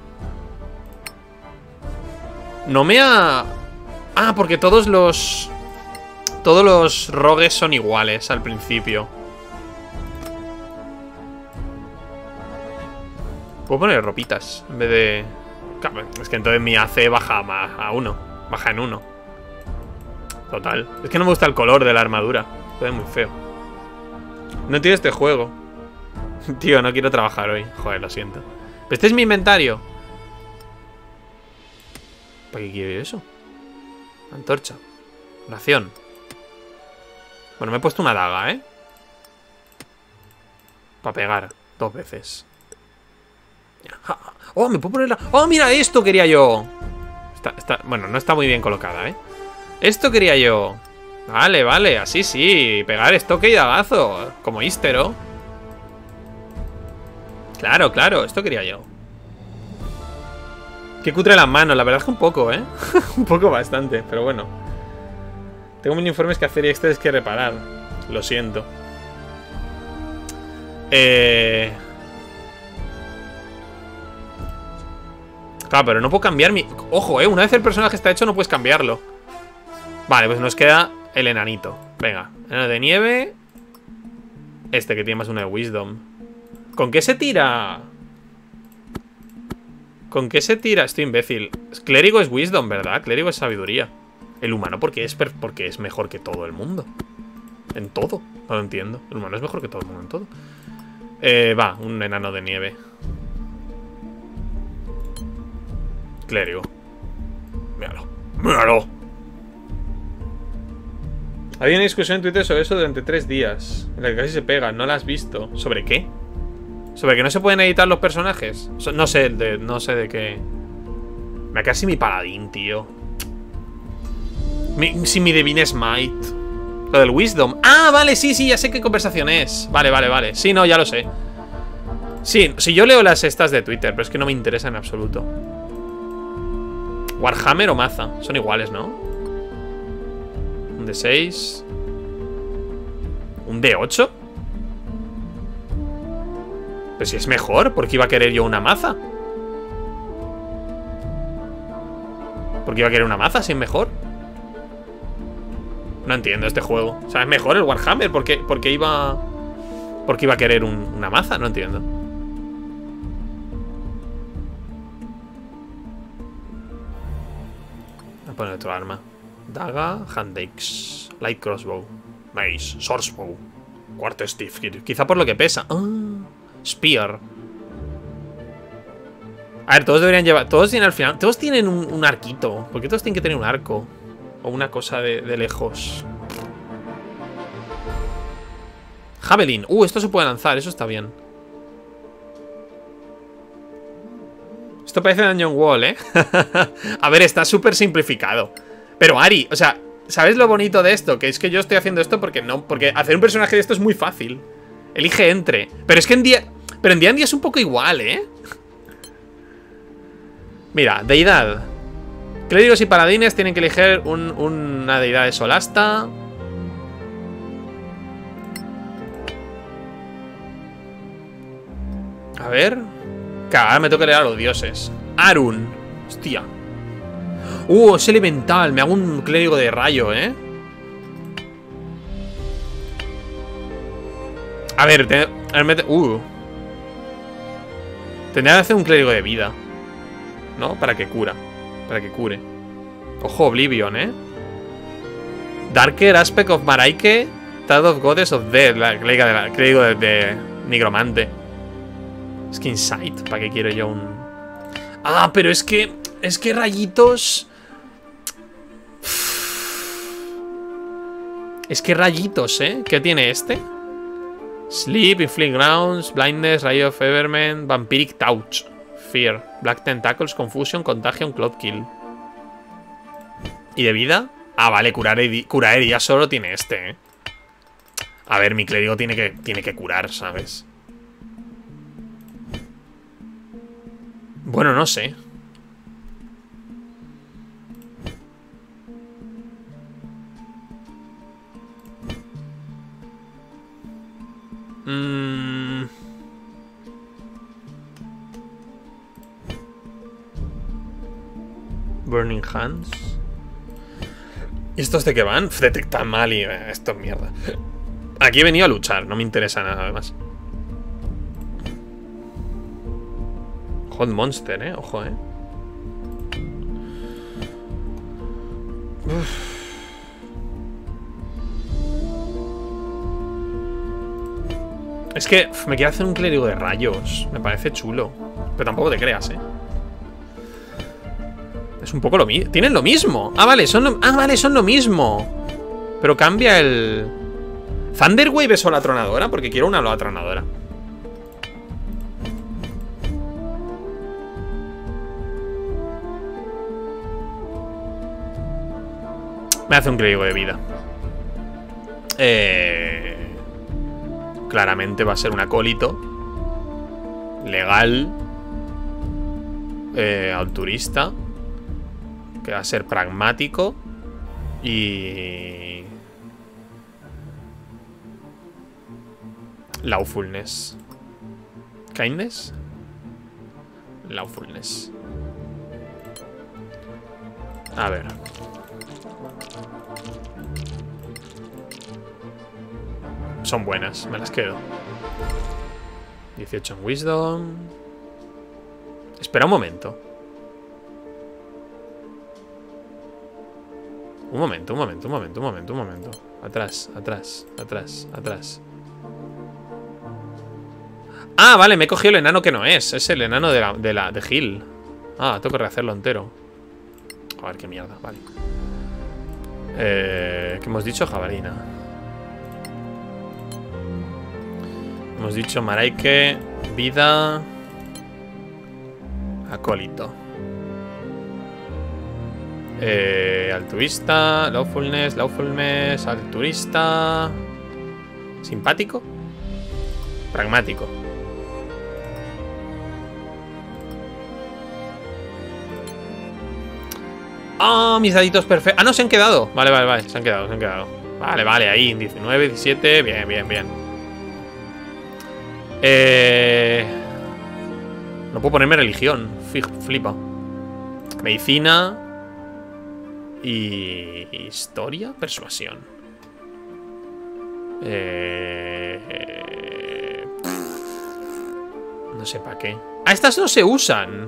No me ha... Ah, porque todos los... Todos los rogues son iguales al principio. Puedo poner ropitas en vez de... Es que entonces mi A C baja a uno. Baja en uno. Total. Es que no me gusta el color de la armadura. Es muy feo. No entiendo este juego. Tío, no quiero trabajar hoy. Joder, lo siento. Pero este es mi inventario. ¿Para qué quiero eso? Antorcha. Ración. Bueno, me he puesto una daga, ¿eh? Para pegar. Dos veces. Oh, me puedo ponerla. Oh, mira, esto quería yo. Está, está... Bueno, no está muy bien colocada, ¿eh? Esto quería yo. Vale, vale, así sí. Pegar estoque y dagazo. Como ístero. Claro, claro, esto quería yo. Qué cutre las manos, la verdad es que un poco, ¿eh? Un poco bastante, pero bueno. Tengo mil informes que hacer y extras que reparar. Lo siento. Eh... Claro, pero no puedo cambiar mi... Ojo, ¿eh? Una vez el personaje está hecho no puedes cambiarlo. Vale, pues nos queda el enanito. Venga, enano de nieve. Este que tiene más uno de Wisdom. ¿Con qué se tira? ¿Con qué se tira? Estoy imbécil. Clérigo es Wisdom, ¿verdad? Clérigo es sabiduría. El humano porque es, porque es mejor que todo el mundo. En todo. No lo entiendo. El humano es mejor que todo el mundo en todo. Eh, va, un enano de nieve. Clérigo. Míralo. Míralo. Había una discusión en Twitter sobre eso durante tres días. En la que casi se pega. ¿No la has visto? ¿Sobre qué? ¿Sobre que no se pueden editar los personajes? No sé de, no sé de qué. Me ha casi mi paladín, tío. Mi, si mi Divine Smite. Lo del Wisdom. Ah, vale, sí, sí, ya sé qué conversación es. Vale, vale, vale. Sí, no, ya lo sé. Sí, si yo leo las estas de Twitter, pero es que no me interesa en absoluto. Warhammer o Maza. Son iguales, ¿no? Un D seis. ¿Un D ocho? Pero si es mejor, ¿por qué iba a querer yo una maza? ¿Por qué iba a querer una maza si es mejor? No entiendo este juego. O sea, es mejor el Warhammer. ¿Por qué, por qué iba... ¿Por qué iba a querer un, una maza? No entiendo. Voy a poner otro arma. Daga, Handaxe, Light Crossbow, Mace, Swordsbow, Quarter Stiff. Quizá por lo que pesa. Ah, Spear. A ver, todos deberían llevar... Todos tienen al final... Todos tienen un, un arquito. ¿Por qué todos tienen que tener un arco? O una cosa de, de lejos. Javelin. Uh, esto se puede lanzar. Eso está bien. Esto parece Dungeon Wall, ¿eh? A ver, está súper simplificado. Pero Ari, o sea, ¿sabes lo bonito de esto? Que es que yo estoy haciendo esto porque no... Porque hacer un personaje de esto es muy fácil. Elige entre. Pero es que en día... Pero en día en día es un poco igual, ¿eh? Mira, deidad. Clérigos y paladines tienen que elegir un, una deidad de Solasta. A ver. Claro, ahora me toca leer a los dioses. Arun. Hostia. Uh, es elemental. Me hago un clérigo de rayo, ¿eh? A ver, te, a ver uh. Tendría que hacer un clérigo de vida, ¿no? Para que cura. Para que cure. Ojo, Oblivion, ¿eh? Darker Aspect of Maraike. Tad of Goddess of Death. La clérigo de, de Nigromante. Es que Insight. ¿Para qué quiero yo un...? Ah, pero es que... Es que rayitos... Es que rayitos, ¿eh? ¿Qué tiene este? Sleep, Inflict Grounds, Blindness, Ray of Everman, Vampiric Touch, Fear, Black Tentacles, Confusion, Contagion, Cloud Kill. ¿Y de vida? Ah, vale, curar, curar herida solo tiene este, ¿eh? A ver, mi clérigo tiene que, tiene que curar, ¿sabes? Bueno, no sé. Mmm... Burning Hands. ¿Y estos de qué van? Detectan mal y... Eh, esto es mierda. Aquí he venido a luchar, no me interesa nada más. Hot Monster, eh, ojo, eh. Uf. Es que uf, me quiero hacer un clérigo de rayos. Me parece chulo. Pero tampoco te creas, eh. Es un poco lo mismo. Tienen lo mismo. Ah, vale, son lo... Ah, vale, son lo mismo. Pero cambia el... Thunderwave es olatronadora, porque quiero una olatronadora. Me hace un clérigo de vida. Eh... Claramente va a ser un acólito. Legal. Eh, alturista. Que va a ser pragmático. Y... Lawfulness. Kindness. Lawfulness. A ver. Son buenas, me las quedo. dieciocho en Wisdom. Espera un momento. Un momento, un momento, un momento, un momento, un momento. Atrás, atrás, atrás, atrás. Ah, vale, me he cogido el enano que no es. Es el enano de la, de la de Hill. Ah, tengo que rehacerlo entero. A ver qué mierda, vale. Eh, ¿Qué hemos dicho? Jabalina. Hemos dicho Maraike, vida, acólito. Eh, altruista, lawfulness, lawfulness, altruista. Simpático. Pragmático. Ah, oh, mis daditos perfectos. Ah, no, se han quedado. Vale, vale, vale, se han quedado, se han quedado. Vale, vale, ahí, diecinueve, diecisiete. Bien, bien, bien. Eh... No puedo ponerme religión. Flipa. Medicina. Y... Historia. Persuasión. Eh... No sé para qué. Ah, estas no se usan.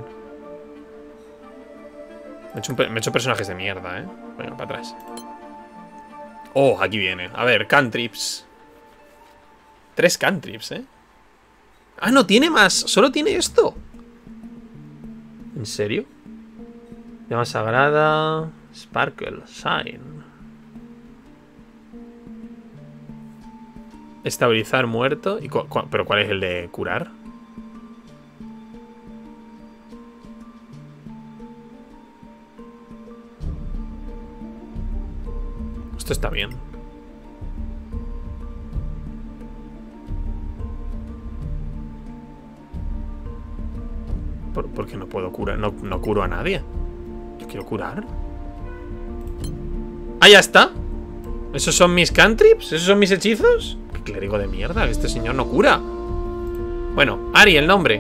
Me he, hecho un, me he hecho personajes de mierda, eh. Venga, para atrás. Oh, aquí viene. A ver, cantrips. Tres cantrips, eh. Ah, no tiene más. Solo tiene esto. ¿En serio? Llama sagrada. Sparkle. Shine. Estabilizar muerto. ¿Y cu cu ¿Pero cuál es el de curar? Esto está bien. ¿Por, ¿Por qué no puedo curar? No, no curo a nadie. Yo quiero curar. ¡Ah, ya está! ¿Esos son mis cantrips? ¿Esos son mis hechizos? ¡Qué clérigo de mierda! Este señor no cura. Bueno, Ari, el nombre.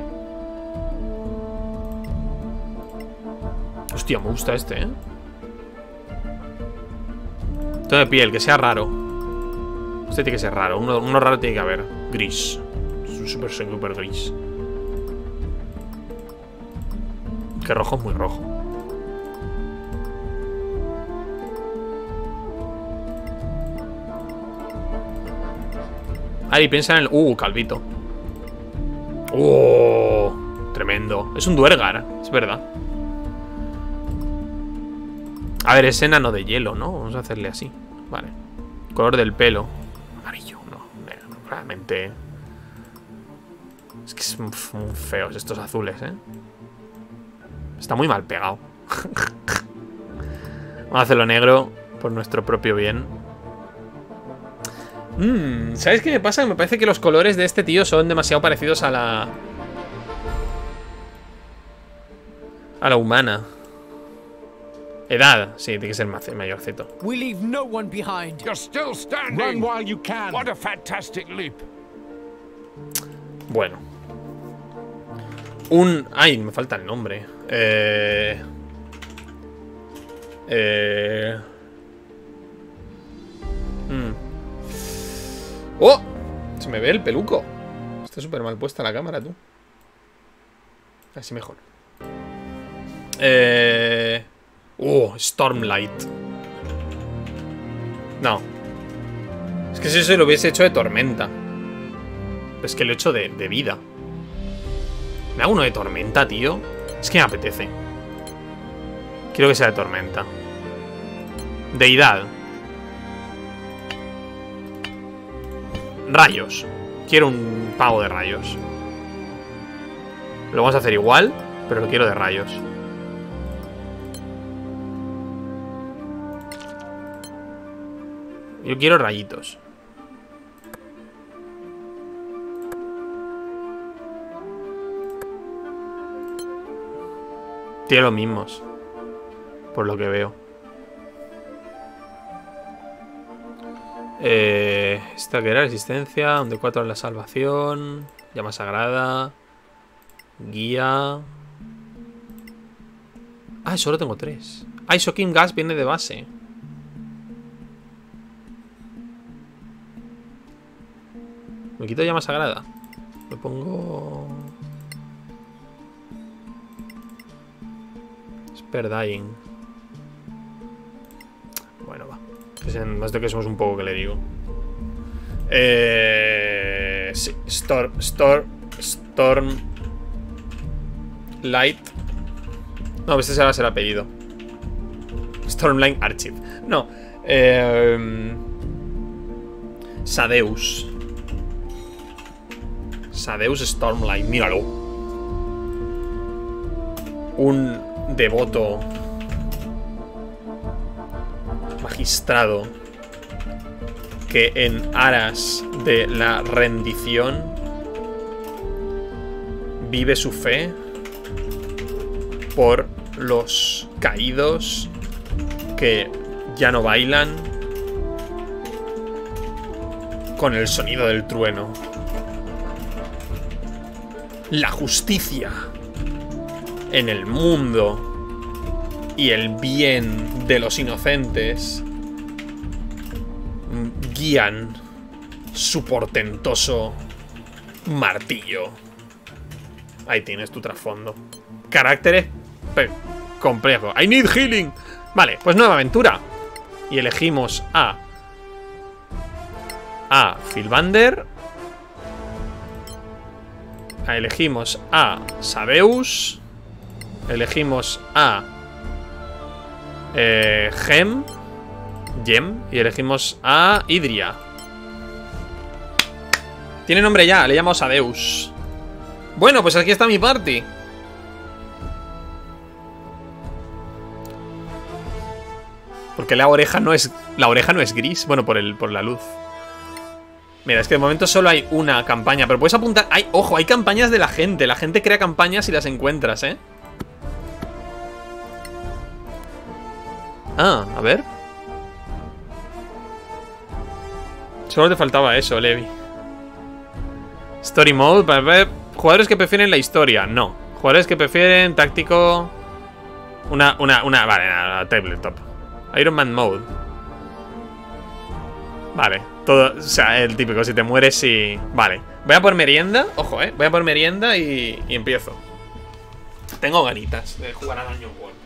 Hostia, me gusta este, ¿eh? Todo de piel, que sea raro. Este tiene que ser raro. Uno, uno raro tiene que haber. Gris. Súper, súper gris. Que rojo es muy rojo. Ari, piensa en el... Uh, calvito. Uh, tremendo. Es un duergar, es verdad. A ver, es enano de hielo, ¿no? Vamos a hacerle así. Vale. Color del pelo. Amarillo, no. Realmente... Es que son muy feos estos azules, ¿eh? Está muy mal pegado. Vamos a hacerlo negro por nuestro propio bien. Mm, ¿Sabes qué me pasa? Me parece que los colores de este tío son demasiado parecidos a la... A la humana. Edad, sí, tiene que ser mayorcito. We leave no one behind. You're still standing. Run while you can. What a fantastic leap. Bueno. Un... Ay, me falta el nombre. Eh... Eh... Mm. ¡Oh! Se me ve el peluco. Está súper mal puesta la cámara, tú. Así mejor. Eh... ¡Oh! Stormlight. No. Es que si eso lo hubiese hecho de tormenta. Es que lo he hecho de, de vida. ¿Me hago uno de tormenta, tío? Es que me apetece. Quiero que sea de tormenta. Deidad. Rayos. Quiero un pavo de rayos. Lo vamos a hacer igual, pero lo quiero de rayos. Yo quiero rayitos. Tiene los mismos, por lo que veo. Eh, esta que era resistencia, un D cuatro en la salvación, llama sagrada, guía. Ah, solo tengo tres. Ah, Shocking Gas viene de base. Me quito llama sagrada. Me pongo... Spare Dying. Bueno, va. Más de que somos un poco que le digo. Eh... Sí. Storm... Storm... Storm... Light. No, este será será pedido. Stormlight Archive. No. Eh... Sadeus. Sadeus Stormlight, míralo. Un devoto magistrado que en aras de la rendición vive su fe por los caídos que ya no bailan con el sonido del trueno. La justicia en el mundo y el bien de los inocentes guían su portentoso martillo. Ahí tienes tu trasfondo. Caracteres complejo. I need healing. Vale, pues nueva aventura. Y elegimos a A Filbander. Elegimos a Sadeus. Elegimos a eh, Gem Gem. Y elegimos a Idria. Tiene nombre ya, le he llamado Sadeus. Bueno, pues aquí está mi party. Porque la oreja no es. La oreja no es gris. Bueno, por el, por la luz. Mira, es que de momento solo hay una campaña. Pero puedes apuntar... Hay, ojo, hay campañas de la gente. La gente crea campañas y las encuentras, ¿eh? Ah, a ver. Solo te faltaba eso, Levi. Story Mode, para ver... Jugadores que prefieren la historia. No. Jugadores que prefieren táctico... Una, una, una... Vale, nada, tabletop. Iron Man Mode. Vale, todo, o sea, el típico, si te mueres y... Vale, voy a por merienda, ojo, eh voy a por merienda y, y empiezo. Tengo ganitas de jugar al Dungeon World.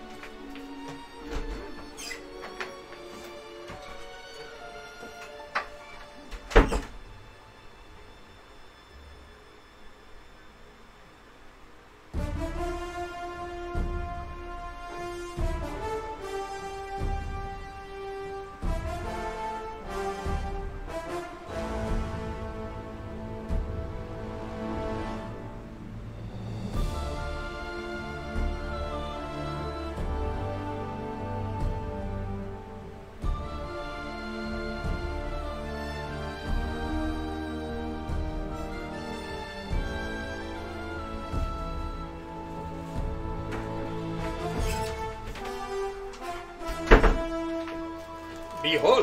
Behold.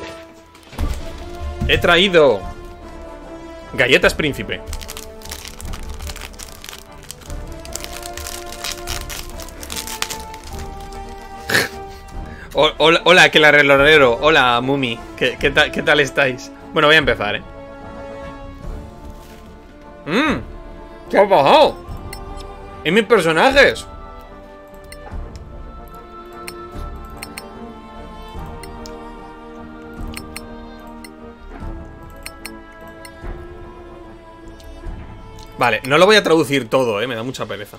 He traído galletas príncipe. O, hola, hola, que la relorero. Hola, Mumi. ¿Qué, qué, tal, ¿Qué tal estáis? Bueno, voy a empezar, ¿eh? Mmm. ¿Qué ha pasado? ¿Y mis personajes? Vale, no lo voy a traducir todo, ¿eh? Me da mucha pereza.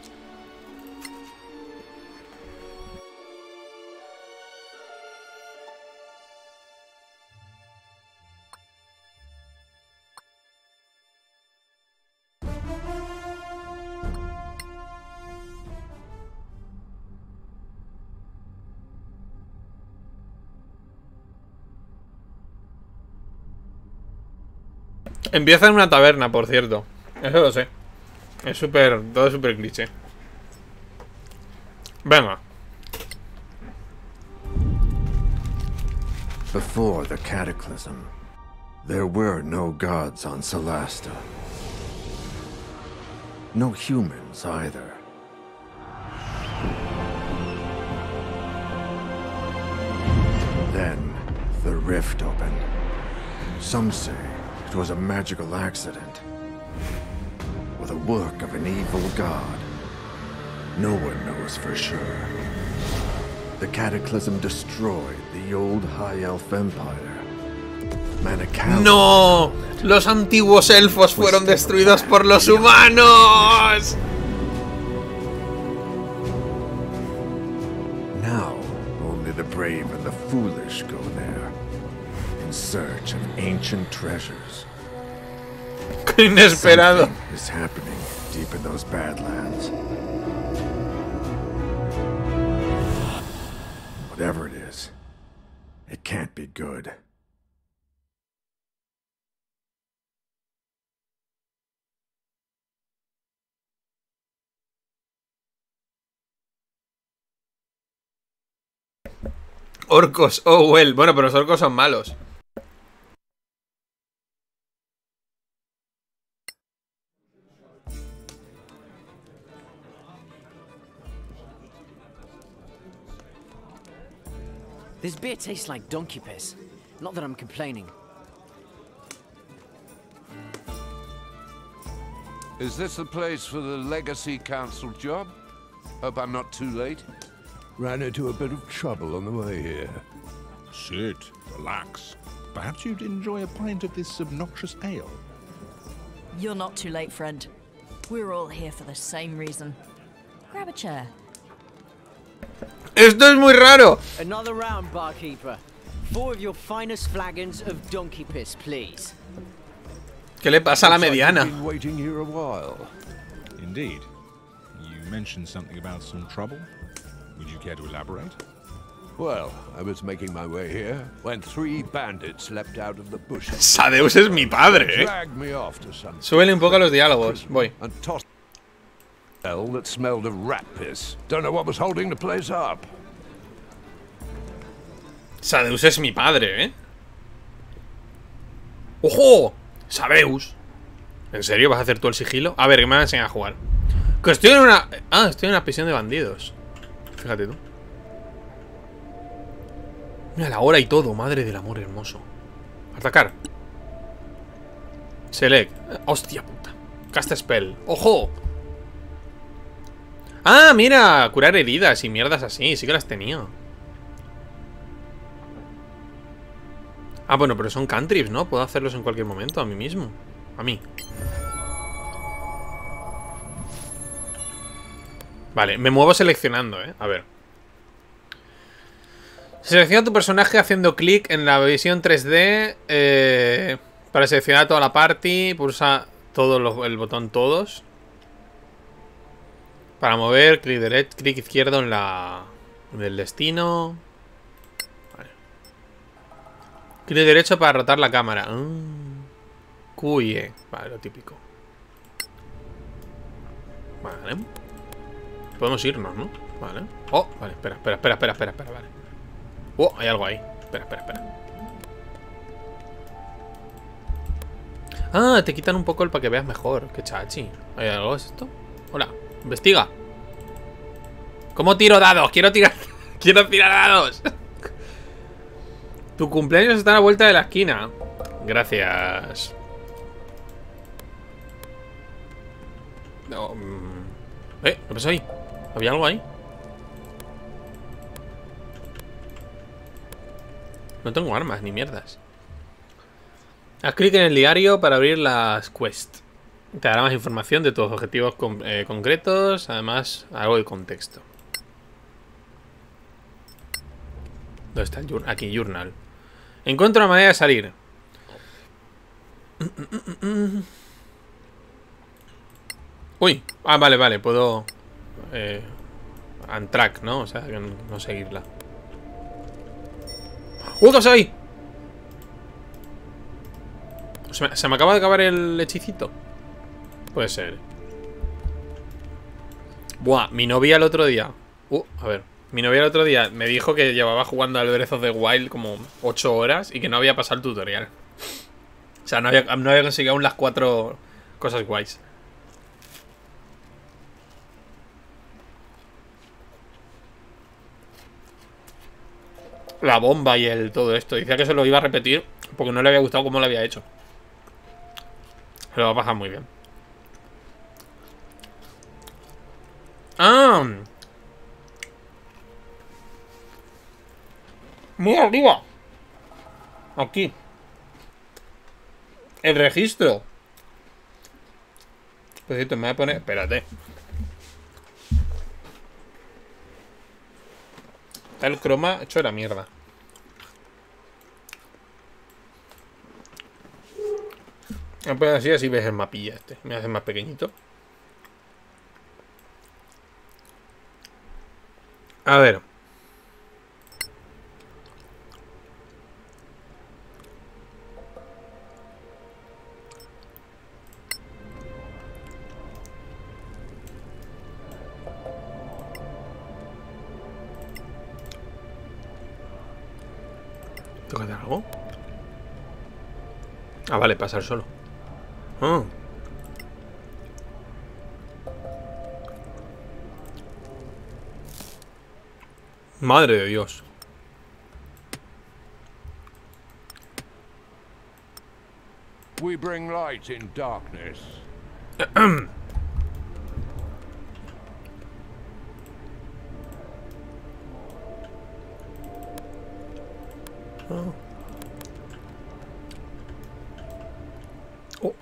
Empieza en una taberna, por cierto. Eso lo sé. Es súper... Todo es súper cliché. Venga. Before the cataclysm, there were no gods on Solasta. No humans either. Then, the rift opened. Some say it was a magical accident, or the work of an evil god. No one knows for sure. The cataclysm destroyed the old High Elf Empire. Manacalon. ¡No! Los antiguos elfos fueron destruidos por los humanos. Now, only the brave and the foolish go there, in search of ancient treasures. ¡Qué inesperado! Something is happening deep in those Badlands. Whatever it is, it can't be good. Orcos, oh well. Bueno, pero los orcos son malos. This beer tastes like donkey piss. Not that I'm complaining. Is this the place for the Legacy Council job? Hope I'm not too late. Ran into a bit of trouble on the way here. Sit, relax. Perhaps you'd enjoy a pint of this obnoxious ale. You're not too late, friend. We're all here for the same reason. Grab a chair. ¡Esto es muy raro! Another round, barkeeper. Four of your finest flagons of donkey piss, please. ¿Qué le pasa a la Looks like mediana? you've been waiting here a while. Indeed. You mentioned something about some trouble. Would you care to elaborate? Well, I was making my way here when three bandits leapt out of the bushes. Sadeus es mi padre, eh. Dragged me off to some Súbele un poco a los diálogos. Voy. and tossed a hell that smelled of rat piss. Don't know what was holding the place up. Sadeus es mi padre, eh. ¡Ojo! Sadeus. ¿En serio vas a hacer tú el sigilo? A ver, que me van a enseñar a jugar. Que estoy en una... Ah, estoy en una prisión de bandidos. Fíjate tú. Mira la hora y todo. Madre del amor hermoso. Atacar. Select. Hostia puta. Cast spell. ¡Ojo! Ah, mira. Curar heridas y mierdas así. Sí que las tenía. Ah, bueno, pero son cantrips, ¿no? Puedo hacerlos en cualquier momento, a mí mismo. A mí. Vale, me muevo seleccionando, ¿eh? A ver. Selecciona tu personaje haciendo clic en la visión tres D eh, para seleccionar toda la party. Pulsa todo lo, el botón todos. Para mover, clic derecho, clic izquierdo en la en el destino. Vale. Clic derecho para rotar la cámara. Mm. Q y E. Vale, lo típico. Vale. Podemos irnos, ¿no? Vale. Oh, vale, espera, espera, espera, espera, espera, espera, vale. Oh, hay algo ahí. Espera, espera, espera. Ah, te quitan un poco el para que veas mejor. Qué chachi. ¿Hay algo? ¿Es esto? Hola. Investiga. ¿Cómo tiro dados? Quiero tirar Quiero tirar dados. Tu cumpleaños está a la vuelta de la esquina. Gracias. No, eh, ¿qué pasó ahí? ¿Había algo ahí? No tengo armas ni mierdas. Haz clic en el diario para abrir las quests. Te dará más información de tus objetivos con, eh, concretos. Además, algo de contexto. ¿Dónde está el journal? Aquí, journal. Encuentro una manera de salir. Uy. Ah, vale, vale. Puedo... Eh, untrack, ¿no? O sea, no, no seguirla. ¡Uh, qué ahí! Se me, se me acaba de acabar el hechicito. Puede ser. Buah, mi novia el otro día. Uh, a ver. Mi novia el otro día me dijo que llevaba jugando al Breath of the Wild como ocho horas y que no había pasado el tutorial. O sea, no había, no había conseguido aún las cuatro cosas guays. La bomba y el todo esto. Decía que se lo iba a repetir porque no le había gustado cómo lo había hecho. Se lo va a pasar muy bien. ¡Ah! Muy arriba. Aquí. El registro. Por cierto, me voy a poner... Espérate. Está el croma hecho de la mierda. Pues así, así ves el mapilla este. Me hace más pequeñito. A ver. ¿Toca de algo? Ah, vale, pasar solo. Oh. Madre de Dios. We bring light in darkness. Oh. Oh.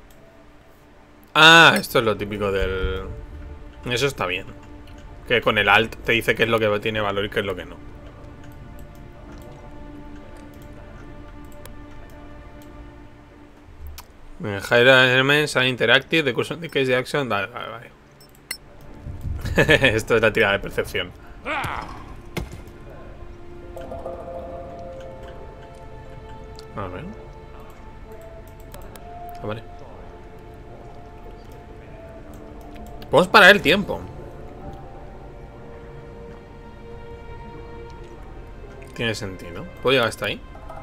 Ah, esto es lo típico del... Eso está bien. Que con el alt te dice qué es lo que tiene valor y qué es lo que no. Hide elements are interactive. The curse indicates the action. Vale, vale, vale. Esto es la tirada de percepción. A ver. Ah, vale. Podemos parar el tiempo. Tiene sentido. ¿Puedo llegar hasta ahí?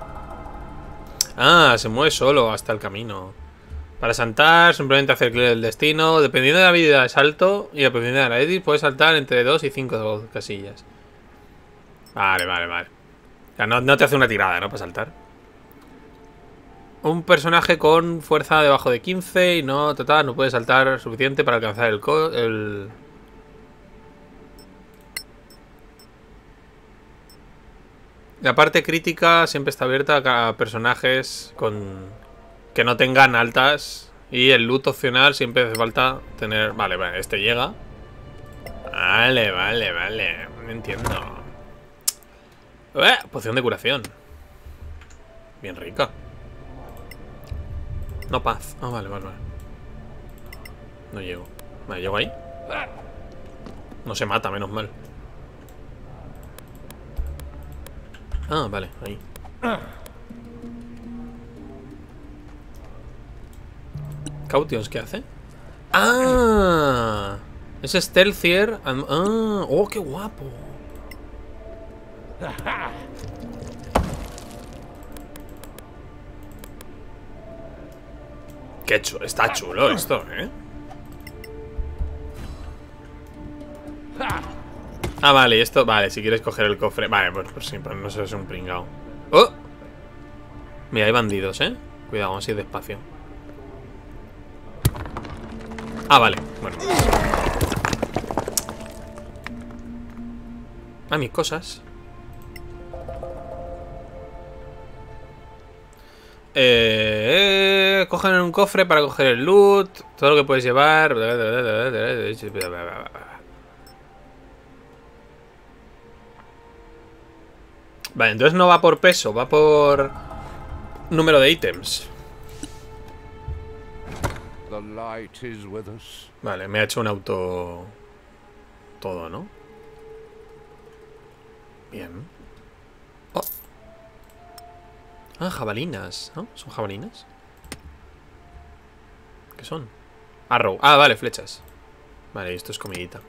Ah, se mueve solo hasta el camino. Para saltar, simplemente hacer clic del destino. Dependiendo de la habilidad de salto y la profundidad de la edit, puedes saltar entre dos y cinco casillas. Vale, vale, vale. O sea, no, no te hace una tirada, ¿no? Para saltar. Un personaje con fuerza debajo de quince y no, total, no puede saltar suficiente para alcanzar el... Co el... La parte crítica siempre está abierta a personajes con que no tengan altas. Y el loot opcional siempre hace falta tener... Vale, vale, este llega. Vale, vale, vale. No entiendo. ¡Eh! Poción de curación. Bien rica. No paz. Ah, vale, vale, vale. No llego. Vale, llego ahí. No se mata, menos mal. Ah, vale, ahí. Cautions, ¿qué hace? Ah, es stealthier and... Ah, oh, qué guapo. Qué chulo, está chulo esto, ¿eh? Ah, vale, esto... Vale, si quieres coger el cofre... Vale, pues, pues sí, pues no sé, es un pringao. ¡Oh! Mira, hay bandidos, ¿eh? Cuidado, vamos a ir despacio. Ah, vale, bueno. Ah, mis cosas. Eh, eh, cogen un cofre para coger el loot. Todo lo que puedes llevar. Vale, entonces no va por peso, va por número de ítems. The light is with us. Vale, me ha hecho un auto... Todo, ¿no? Bien. Oh. Ah, jabalinas, ¿no? ¿Son jabalinas? ¿Qué son? Arrow. Ah, vale, flechas. Vale, esto es comidita.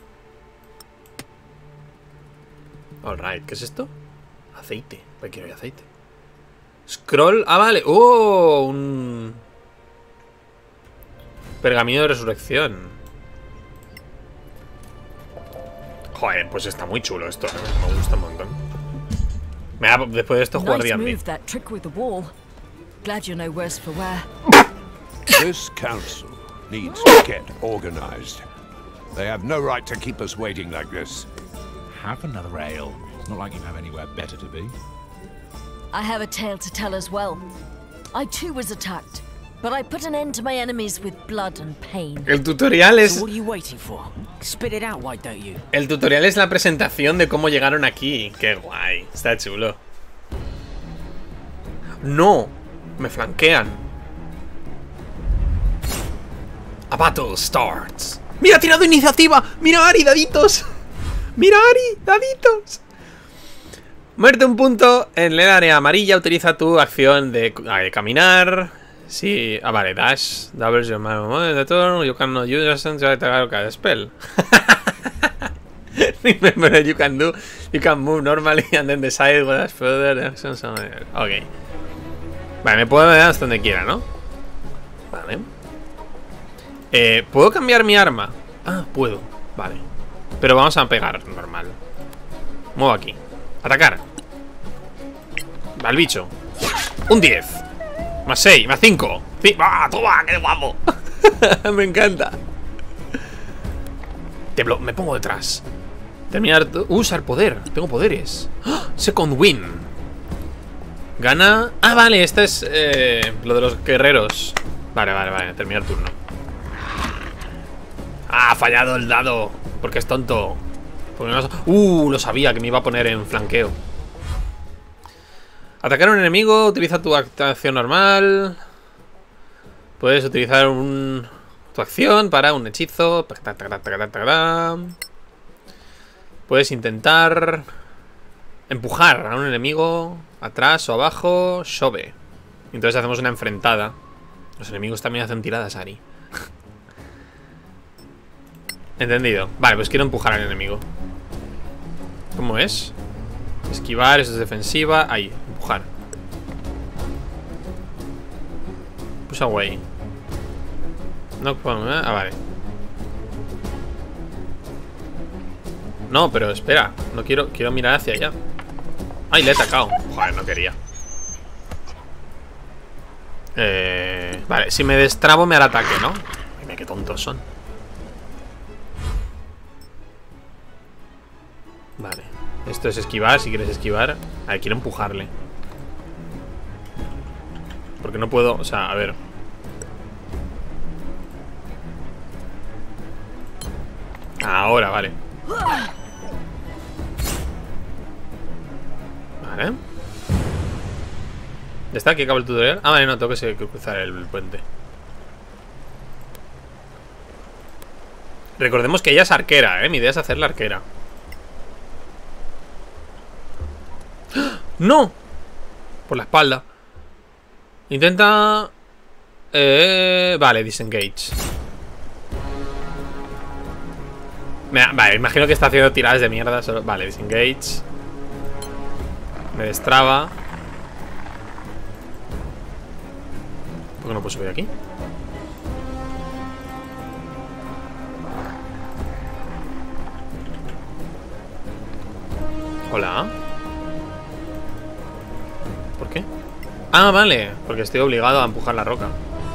Alright, ¿qué es esto? Aceite. ¿Para qué hay aceite? Scroll. Ah, vale. ¡Oh! Un... Pergamino de resurrección. Joder, pues está muy chulo esto, ¿eh? Me gusta un montón. Me da, después de esto jugaría a mí. This council needs to get organized. They have no right to keep us waiting like this. Have another ale. It's not like you have anywhere better to be. I have a tale to tell as well. I too was attacked, but I put an end to my enemies with blood and pain. El tutorial es... So what are you waiting for? Spit it out, why don't you? El tutorial es la presentación de cómo llegaron aquí. Qué guay, está chulo. No, me flanquean. A battle starts. Mira, ha tirado iniciativa. Mira, Ari, daditos. Mira, Ari, daditos. Muerte un punto en el área amarilla. Utiliza tu acción de, de caminar. Sí, ah, vale, dash. Double your moment de turn. You cannot use your to attack cada spell. Remember you can do. You can move normally and then decide what further actions are. Ok. Vale, me puedo mover hasta donde quiera, ¿no? Vale. Eh, ¿puedo cambiar mi arma? Ah, puedo. Vale. Pero vamos a pegar normal. Muevo aquí. Atacar. Al bicho. Un diez. Más seis, más cinco. ¡Ah, toma! ¡Qué guapo! Me encanta. Te me pongo detrás. Terminar. Usar poder. Tengo poderes. ¡Oh! Second win. Gana. Ah, vale, este es eh, lo de los guerreros. Vale, vale, vale. Terminar turno. Ah, ha fallado el dado. Porque es tonto. Porque no... Uh, lo sabía que me iba a poner en flanqueo. Atacar a un enemigo. Utiliza tu acción normal. Puedes utilizar un... tu acción para un hechizo. Puedes intentar empujar a un enemigo atrás o abajo. Shove. Entonces hacemos una enfrentada. Los enemigos también hacen tiradas, Ari. Entendido. Vale, pues quiero empujar al enemigo. ¿Cómo es? Esquivar, eso es defensiva. Ahí, empujar. Push away. No, ah, vale. No, pero espera. No quiero, quiero mirar hacia allá. Ay, le he atacado. Joder, no quería. Eh, vale, si me destrabo me hará ataque, ¿no? Mira qué tontos son. Vale, esto es esquivar, si quieres esquivar. A ver, quiero empujarle. Porque no puedo, o sea, a ver. Ahora, vale. Vale. ¿Ya está? ¿Aquí acaba el tutorial? Ah, vale, no, tengo que cruzar el puente. Recordemos que ella es arquera, ¿eh? Mi idea es hacerla arquera. ¡No! Por la espalda. Intenta... Eh... Vale, disengage. Me... Vale, imagino que está haciendo tiradas de mierda solo... Vale, disengage. Me destraba. ¿Por qué no puedo subir aquí? Hola. ¿Por qué? Ah, vale. Porque estoy obligado a empujar la roca.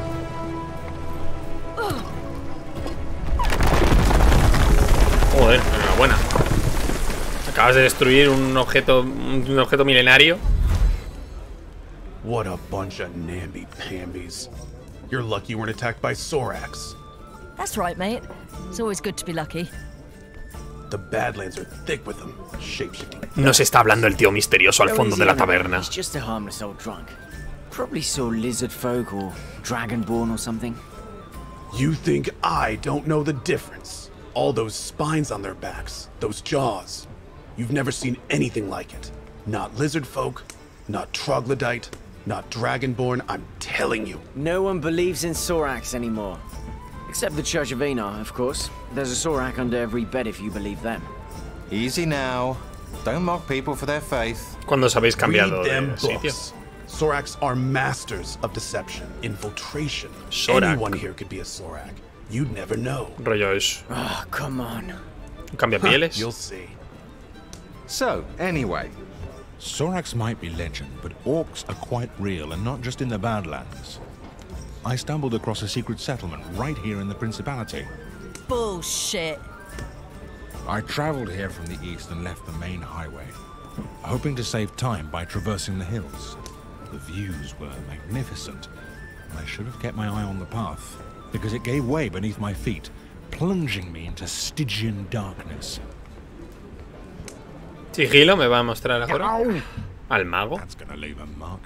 Joder, enhorabuena. Acabas de destruir un objeto, un objeto milenario. What a bunch of namby-pambies. You're lucky you weren't attacked by Sorax. That's right, mate. It's always good to be lucky. The Badlands are thick with them. Shape-shifting. Nos está hablando el tío misterioso al fondo de la taberna. He's just a harmless old drunk. Probably saw lizard folk or dragonborn or something. You think I don't know the difference? All those spines on their backs, those jaws. You've never seen anything like it. Not lizard folk, not troglodyte, not dragonborn, I'm telling you. No one believes in Sorax anymore. Except the Church of Enar, of course. There's a Sorak under every bed if you believe them. Easy now. Don't mock people for their faith. ¿Cuándo os habéis cambiado Read them de sitio? books. Sorax are masters of deception, infiltration. Sorak. Anyone here could be a Sorak. You'd never know. Rollo es Oh, come on. cambia pieles. You'll see. So, anyway, Sorax might be legend, but orcs are quite real, and not just in the Badlands. I stumbled across a secret settlement right here in the Principality. Bullshit. I traveled here from the east and left the main highway, hoping to save time by traversing the hills. The views were magnificent, and I should have kept my eye on the path, because it gave way beneath my feet, plunging me into Stygian darkness. Sigilo me va a mostrar ahora. Al mago. That's gonna leave a mark.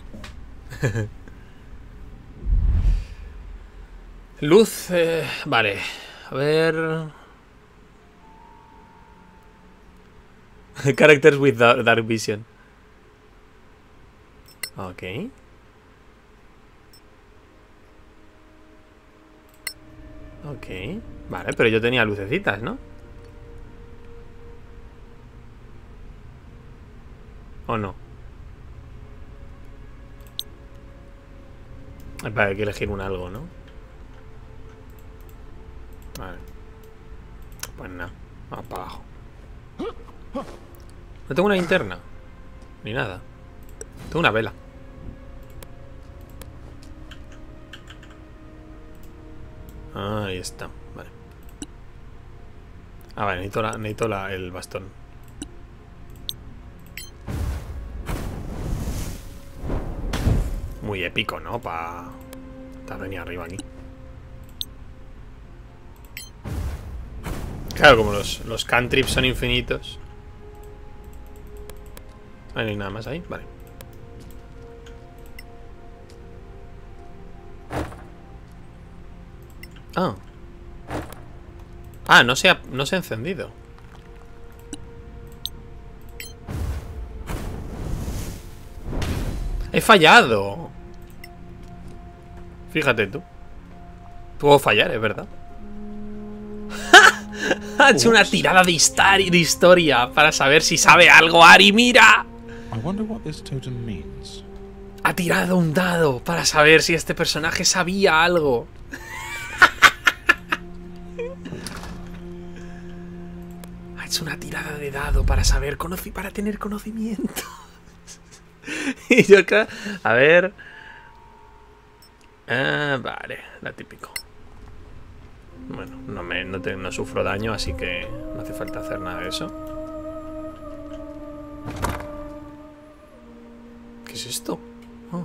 Luz, eh, vale. A ver. Characters with dark, dark vision. Ok. Ok. Vale, pero yo tenía lucecitas, ¿no? ¿O no? Vale, hay que elegir un algo, ¿no? Vale. Pues nada, vamos para abajo. No tengo una linterna. Ni nada. Tengo una vela. Ah, ahí está. Vale. Ah, vale, necesito, la, necesito la, el bastón. Muy épico, ¿no? Para estar venir arriba aquí. Claro, como los, los cantrips son infinitos. Ah, no hay nada más ahí, vale. Ah. Ah, no se ha, no se ha encendido. He fallado. Fíjate tú. Puedo fallar, es verdad. Ha hecho una tirada de, de historia para saber si sabe algo. Ari, mira. I wonder what this totem means. Ha tirado un dado para saber si este personaje sabía algo. Ha hecho una tirada de dado para saber, conocí, para tener conocimiento. Y yo acá, a ver. Ah, vale, la típico. Bueno, no, me, no, te, no sufro daño, así que no hace falta hacer nada de eso. ¿Qué es esto? Oh.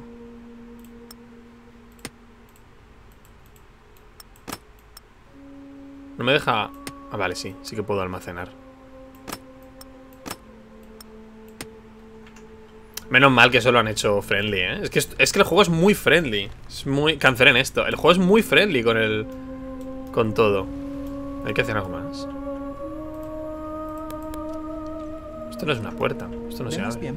No me deja... Ah, vale, sí, sí que puedo almacenar. Menos mal que eso lo han hecho friendly, ¿eh? Es que, es que el juego es muy friendly. Es muy... Cancelen esto. El juego es muy friendly con el... Con todo. Hay que hacer algo más. Esto no es una puerta. Esto no se abre.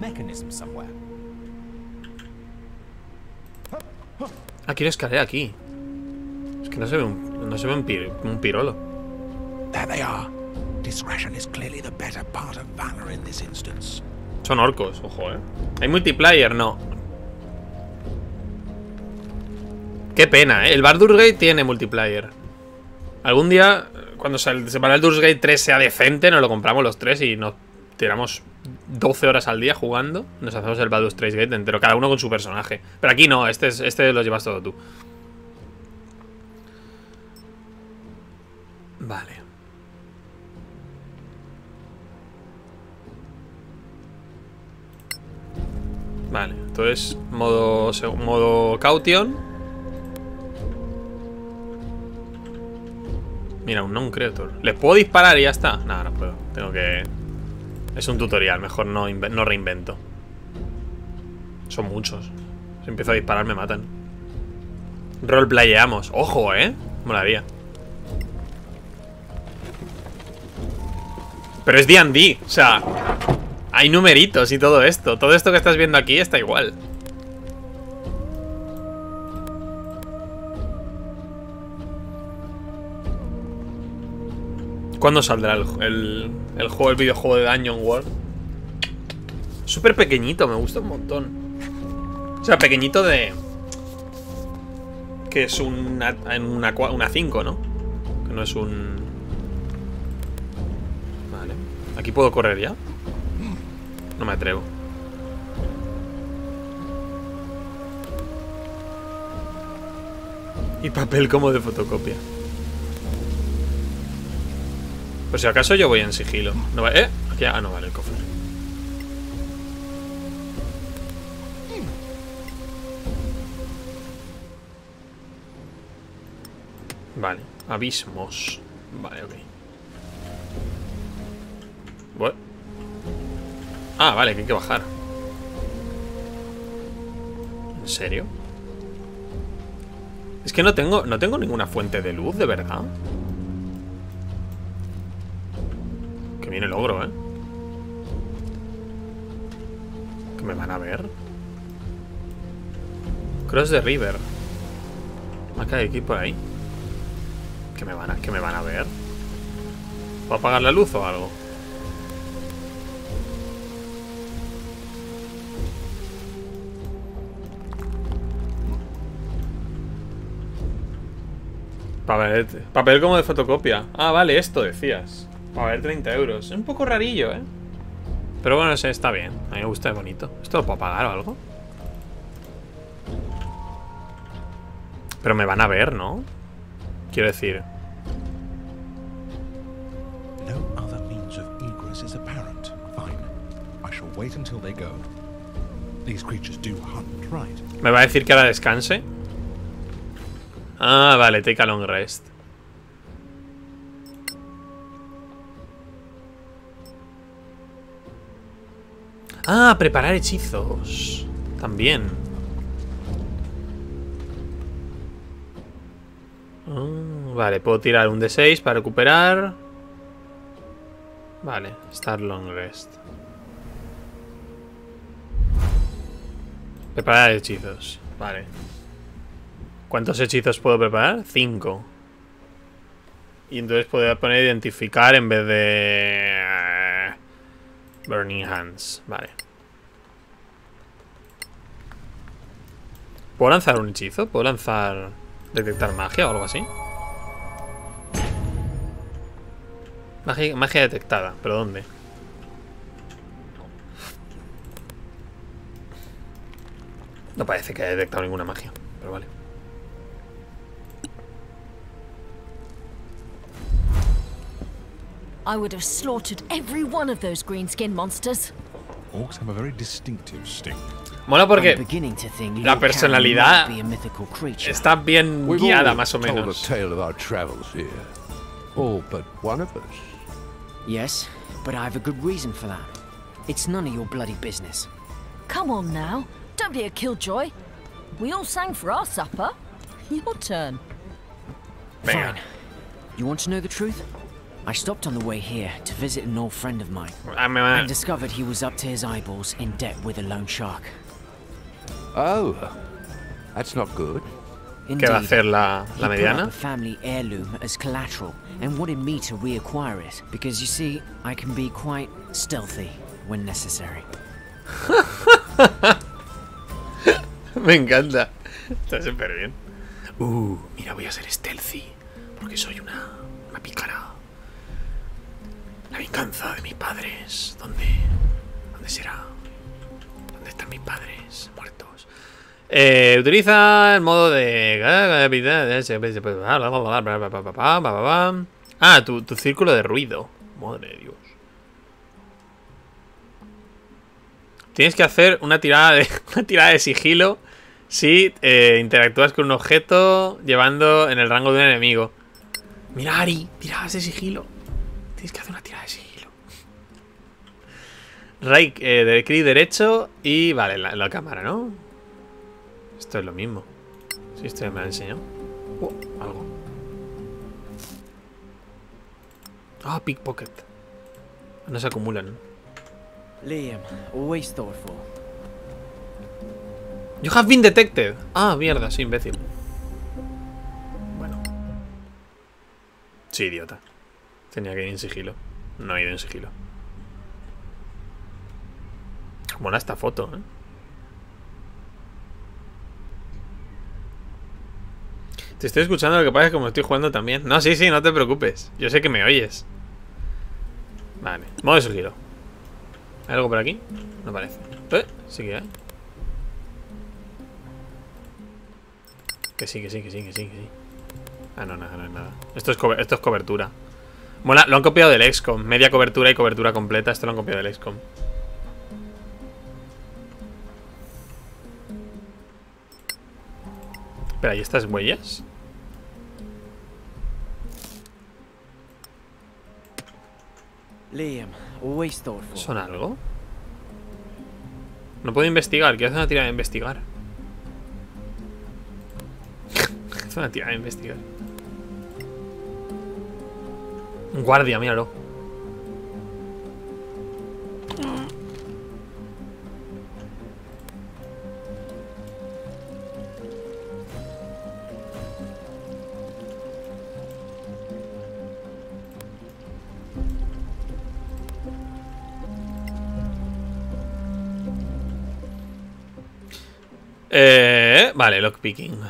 Ah, quiero escalar aquí. Es que no se ve un, no se ve un, pir, un pirolo. There they are. Discretion is clearly the better part of valor in this instance. Son orcos, ojo, eh. ¿Hay multiplayer? No. Qué pena, eh. El Baldur's Gate tiene multiplayer. Algún día, cuando se Baldur's Gate tres sea decente, nos lo compramos los tres y nos tiramos doce horas al día jugando, nos hacemos el Baldur's Gate entero, cada uno con su personaje. Pero aquí no, este, es, este lo llevas todo tú. Vale. Vale, entonces modo, modo caution. Mira, un non-creator. ¿Le puedo disparar y ya está? No, no puedo. Tengo que... Es un tutorial, mejor no, no reinvento. Son muchos. Si empiezo a disparar me matan. Roleplayamos. Ojo, eh. Molaría. Pero es D and D, o sea, hay numeritos y todo esto. Todo esto que estás viendo aquí está igual. ¿Cuándo saldrá el, el, el juego, el videojuego de Dungeon World? Súper pequeñito, me gusta un montón. O sea, pequeñito de... Que es una, una, una cinco, ¿no? Que no es un... Vale. ¿Aquí puedo correr ya? No me atrevo. Y papel como de fotocopia. Pues si acaso yo voy en sigilo. No va... ¿Eh? Aquí... Ah, no, vale, el cofre. Vale, abismos. Vale, ok. What? Ah, vale, que hay que bajar. ¿En serio? Es que no tengo, no tengo ninguna fuente de luz, de verdad. Que viene el ogro, ¿eh? Que me van a ver. Cross the river. Acá hay aquí por ahí. Que me van a, que me van a ver. ¿Puedo apagar la luz o algo? Papel, papel como de fotocopia. Ah, vale, esto decías. A ver, treinta euros. Es un poco rarillo, ¿eh? Pero bueno, ese está bien. A mí me gusta, es bonito. ¿Esto lo puedo apagar o algo? Pero me van a ver, ¿no? Quiero decir... No other means of egress is apparent. Fine. I shall wait until they go. These creatures do hunt, right? ¿Me va a decir que ahora descanse? Ah, vale, take a long rest. Ah, preparar hechizos. También. Oh, vale, puedo tirar un D seis para recuperar. Vale, start long rest. Preparar hechizos. Vale. ¿Cuántos hechizos puedo preparar? Cinco. Y entonces puedo poner identificar en vez de... Burning Hands. Vale. ¿Puedo lanzar un hechizo? ¿Puedo lanzar... detectar magia o algo así? Magia, magia detectada. ¿Pero dónde? No parece que haya detectado ninguna magia. Pero vale. I would have slaughtered every one of those greenskin monsters. Orcs have a very distinctive sting. Mola porque la personalidad está bien guiada, más o menos. We've all told a tale of our travels here. All but one of us. Yes, but I have a good reason for that. It's none of your bloody business. Come on now, don't be a killjoy. We all sang for our supper. Your turn. Venga. Fine. You want to know the truth? I stopped on the way here to visit an old friend of mine and discovered he was up to his eyeballs in debt with a loan shark. Oh, that's not good. ¿Qué va a hacer la, la mediana? He put up a family heirloom as collateral and wanted me to reacquire it because you see, I can be quite stealthy when necessary. Me encanta. Está súper bien. Uh, mira, voy a ser stealthy porque soy una, una pícara. La venganza de mis padres. ¿Dónde? ¿Dónde será? ¿Dónde están mis padres muertos? Eh, utiliza el modo de... Ah, tu, tu círculo de ruido. Madre de Dios. Tienes que hacer una tirada de, una tirada de sigilo si eh, interactúas con un objeto llevando en el rango de un enemigo. Mira, Ari, tiradas de sigilo. Tienes que hacer una tirada de sigilo. Right, eh, de clic derecho y... Vale, la, la cámara, ¿no? Esto es lo mismo. Sí, esto ya me lo ha enseñado. Uh, algo. Ah, pickpocket. No se acumulan. Liam, always thoughtful. You have been detected. Ah, mierda, sí, imbécil. Bueno. Sí, idiota. Tenía que ir en sigilo. No he ido en sigilo. Mola esta foto, ¿eh? Te estoy escuchando, lo que pasa es que como estoy jugando también. No, sí, sí, no te preocupes. Yo sé que me oyes. Vale, modo de sigilo. ¿Hay algo por aquí? No parece. ¿Eh? Sí que hay. Que sí, que sí, que sí, que sí, que sí. Ah, no, nada, no es nada. Esto es, co esto es cobertura. Mola, lo han copiado del X COM. Media cobertura y cobertura completa. Esto lo han copiado del X COM. Espera, ¿y estas huellas? Liam, always thoughtful. ¿Son algo? No puedo investigar. Quiero hacer una tirada de investigar. Es una tirada de investigar. Un guardia, míralo. Eh, vale, lockpicking.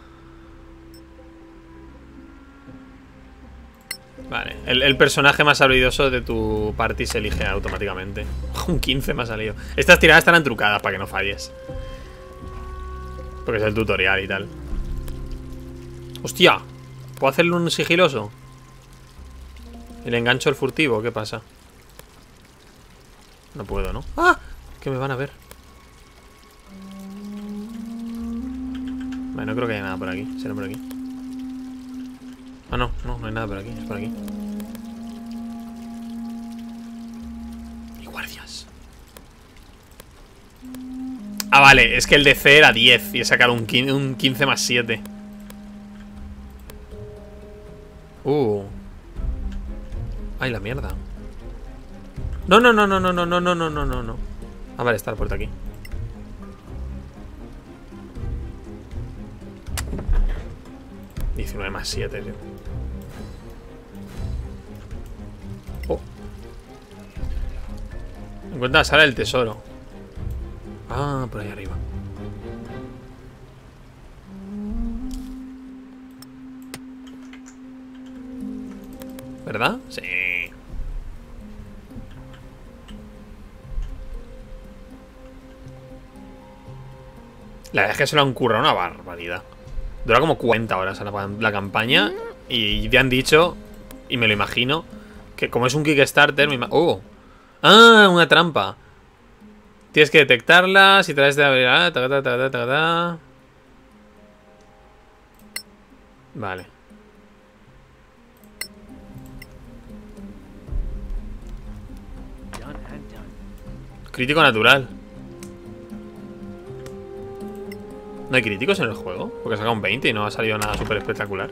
Vale, el, el personaje más habilidoso de tu party se elige automáticamente. Un quince me ha salido. Estas tiradas estarán trucadas para que no falles. Porque es el tutorial y tal. Hostia, ¿puedo hacerle un sigiloso? ¿Y le engancho el furtivo? ¿Qué pasa? No puedo, ¿no? ¡Ah! Que me van a ver. Vale, no creo que haya nada por aquí. ¿Será por aquí? Ah, no, no, no hay nada por aquí. Es por aquí. Y guardias. Ah, vale, es que el D C era diez y he sacado un quince más siete. Uh. Ay, la mierda. No, no, no, no, no, no, no, no, no, no, no. Ah, vale, está la puerta aquí. diecinueve más siete, tío. Oh. Encuentra la sala del tesoro. Ah, por ahí arriba. ¿Verdad? Sí. La verdad es que se lo han currado una barbaridad. Dura como cuarenta horas la, la campaña. Y te han dicho, y me lo imagino, que como es un Kickstarter, me imagino... ¡Oh! ¡Ah! Una trampa. Tienes que detectarla. Si traes de habilidad. Ta, ta, ta, ta, ta, ta. Vale. Crítico natural. ¿No hay críticos en el juego? Porque saca un veinte y no ha salido nada súper espectacular.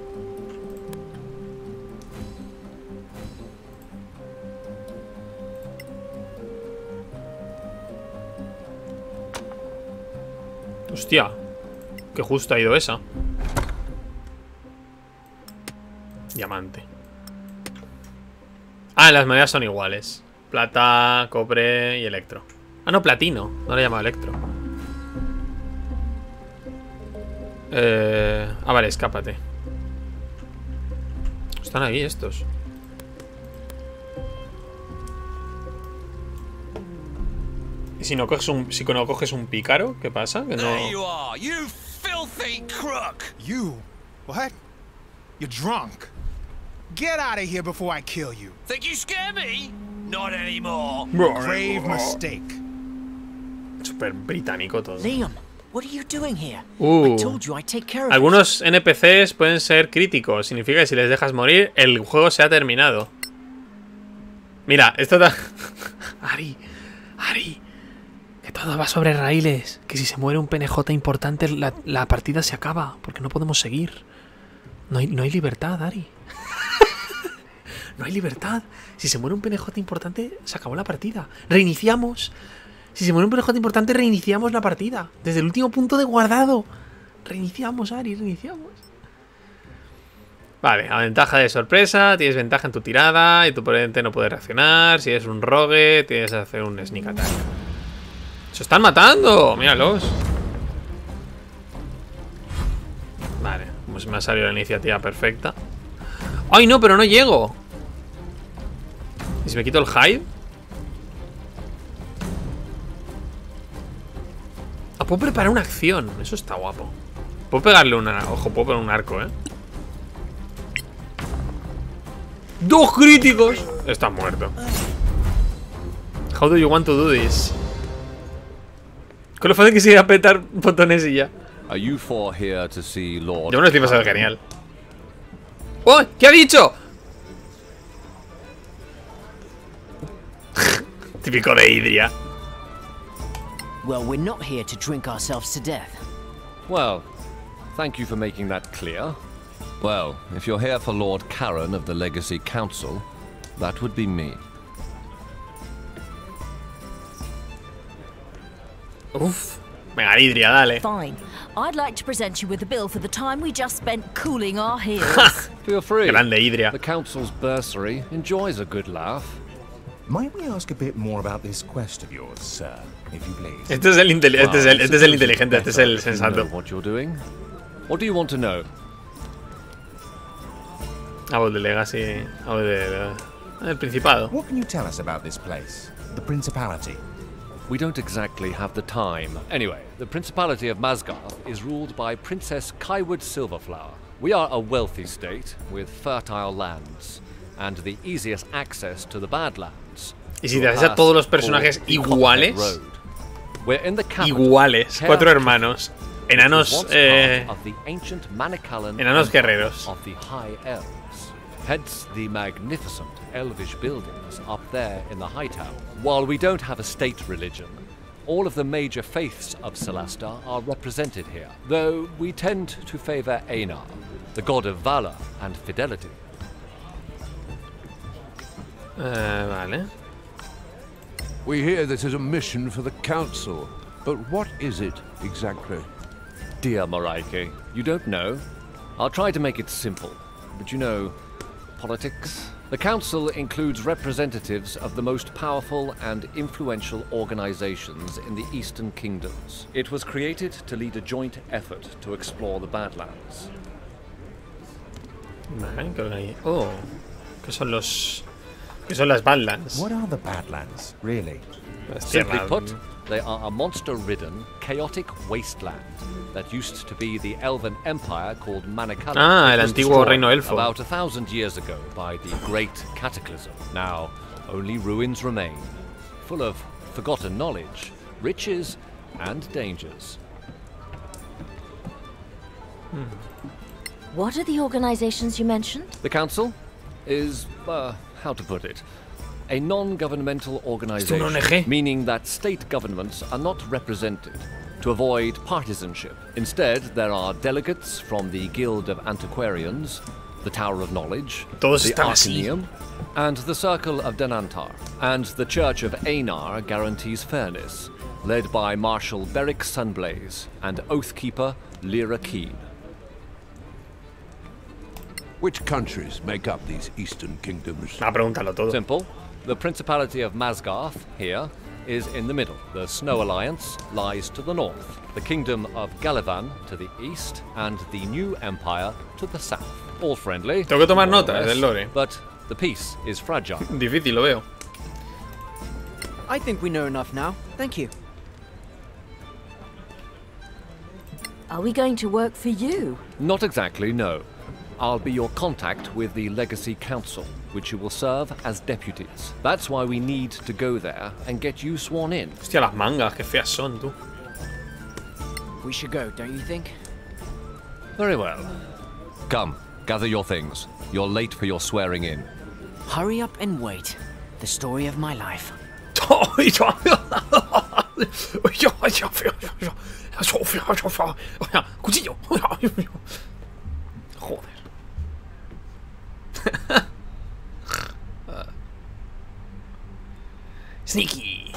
Hostia. Qué justo ha ido esa. Diamante. Ah, las monedas son iguales. Plata, cobre y electro. Ah, no, platino. No le he llamado electro. Eh... Ah, vale, escápate. Están ahí estos. si no coges un, si no coges un pícaro, ¿qué pasa? Que no... There you are, you filthy crook. You? What? You're drunk. Get out of here before I kill you. Think you scare me? Not anymore. Grave mistake. Súper británico todo. Liam, what are you doing here? Uh, I told you I'd take care of algunos N P Cs pueden ser críticos. Significa que si les dejas morir, el juego se ha terminado. Mira, esto da... Ari, Ari, que todo va sobre raíles. Que si se muere un P N J importante, la, la partida se acaba. Porque no podemos seguir. No hay, no hay libertad, Ari. No hay libertad. Si se muere un P N J importante, se acabó la partida. Reiniciamos. Si se muere un P N J importante, reiniciamos la partida. Desde el último punto de guardado. Reiniciamos, Ari, reiniciamos. Vale, a ventaja de sorpresa. Tienes ventaja en tu tirada y tu oponente no puede reaccionar. Si eres un rogue, tienes que hacer un sneak attack. ¡Se están matando! Míralos. Vale, pues me ha salido la iniciativa perfecta. ¡Ay, no! Pero no llego. ¿Y si me quito el hide? Ah, puedo preparar una acción. Eso está guapo. Puedo pegarle una... Ojo, puedo poner un arco, ¿eh? ¡Dos críticos! Está muerto. How do you want to do this? Con lo fácil que sea apretar botones y ya. Are you four here to see Lord? Yo no estoy pasando genial. ¡Oh! ¿Qué ha dicho? Típico de Idria. Well, we're not here to drink ourselves to death. Well, thank you for making that clear. Well, if you're here for Lord Karen of the Legacy Council, that would be me. Uf. Venga, Idria, dale. Fine. I'd like to present you with a bill for the time we just spent cooling our heels. Feel free. Grande Idria. The Council's bursary enjoys a good laugh. Might we ask a bit more about this quest of yours, sir, if you please? Este es el, inte este es el, este es el inteligente, este es el sensato. What you're doing? What do you want to know? Hablo de Legacy, hablo de, de el Principado. What can you tell us about this place, the Principality? We don't exactly have the time. Anyway, the Principality of Masgarth is ruled by Princess Kaiwood Silverflower. We are a wealthy state with fertile lands and the easiest access to the Badlands. Y si te haces a todos los personajes iguales, iguales, cuatro hermanos, enanos, eh, enanos guerreros. Hence the magnificent elvish buildings up there in the High Tower. While we don't have a state religion, all of the major faiths of Celasta are represented here, though we tend to favor Einar, the god of valor and fidelity. Uh, vale. We hear this is a mission for the Council, but what is it exactly? Dear Moraike, you don't know? I'll try to make it simple, but you know, politics? The Council includes representatives of the most powerful and influential organizations in the Eastern Kingdoms. It was created to lead a joint effort to explore the Badlands. Vale, creo que hay... Oh, ¿qué son los... ¿Qué son las Badlands? What are the Badlands, really? Simply put, they are a monster-ridden, chaotic wasteland that used to be the elven empire called Manacalon. Ah, el antiguo reino elfo. About a thousand years ago by the Great Cataclysm. Now, only ruins remain, full of forgotten knowledge, riches, and dangers. Hmm. What are the organizations you mentioned? The Council is, uh, how to put it, a non-governmental organization, meaning that state governments are not represented, to avoid partisanship. Instead, there are delegates from the Guild of Antiquarians, the Tower of Knowledge, Todos the están así. Arcaneum, and the Circle of Denantar. And the Church of Einar guarantees fairness, led by Marshal Beric Sunblaze and Oathkeeper Lyra Keen. Which countries make up these Eastern Kingdoms? Ah, pregúntalo todo. Simple. The Principality of Masgarth, here, is in the middle. The Snow Alliance lies to the north. The Kingdom of Galavan to the east, and the New Empire to the south. All friendly. Tengo que tomar nota del lore. But the peace is fragile. Difícil, lo veo. I think we know enough now. Thank you. Are we going to work for you? Not exactly, no. I'll be your contact with the Legacy Council, which you will serve as deputies. That's why we need to go there and get you sworn in. Hostia, las mangas, qué feas son, tú. We should go, don't you think? Very well. Come, gather your things. You're late for your swearing in. Hurry up and wait. The story of my life. Cuchillo. Joder. Sneaky.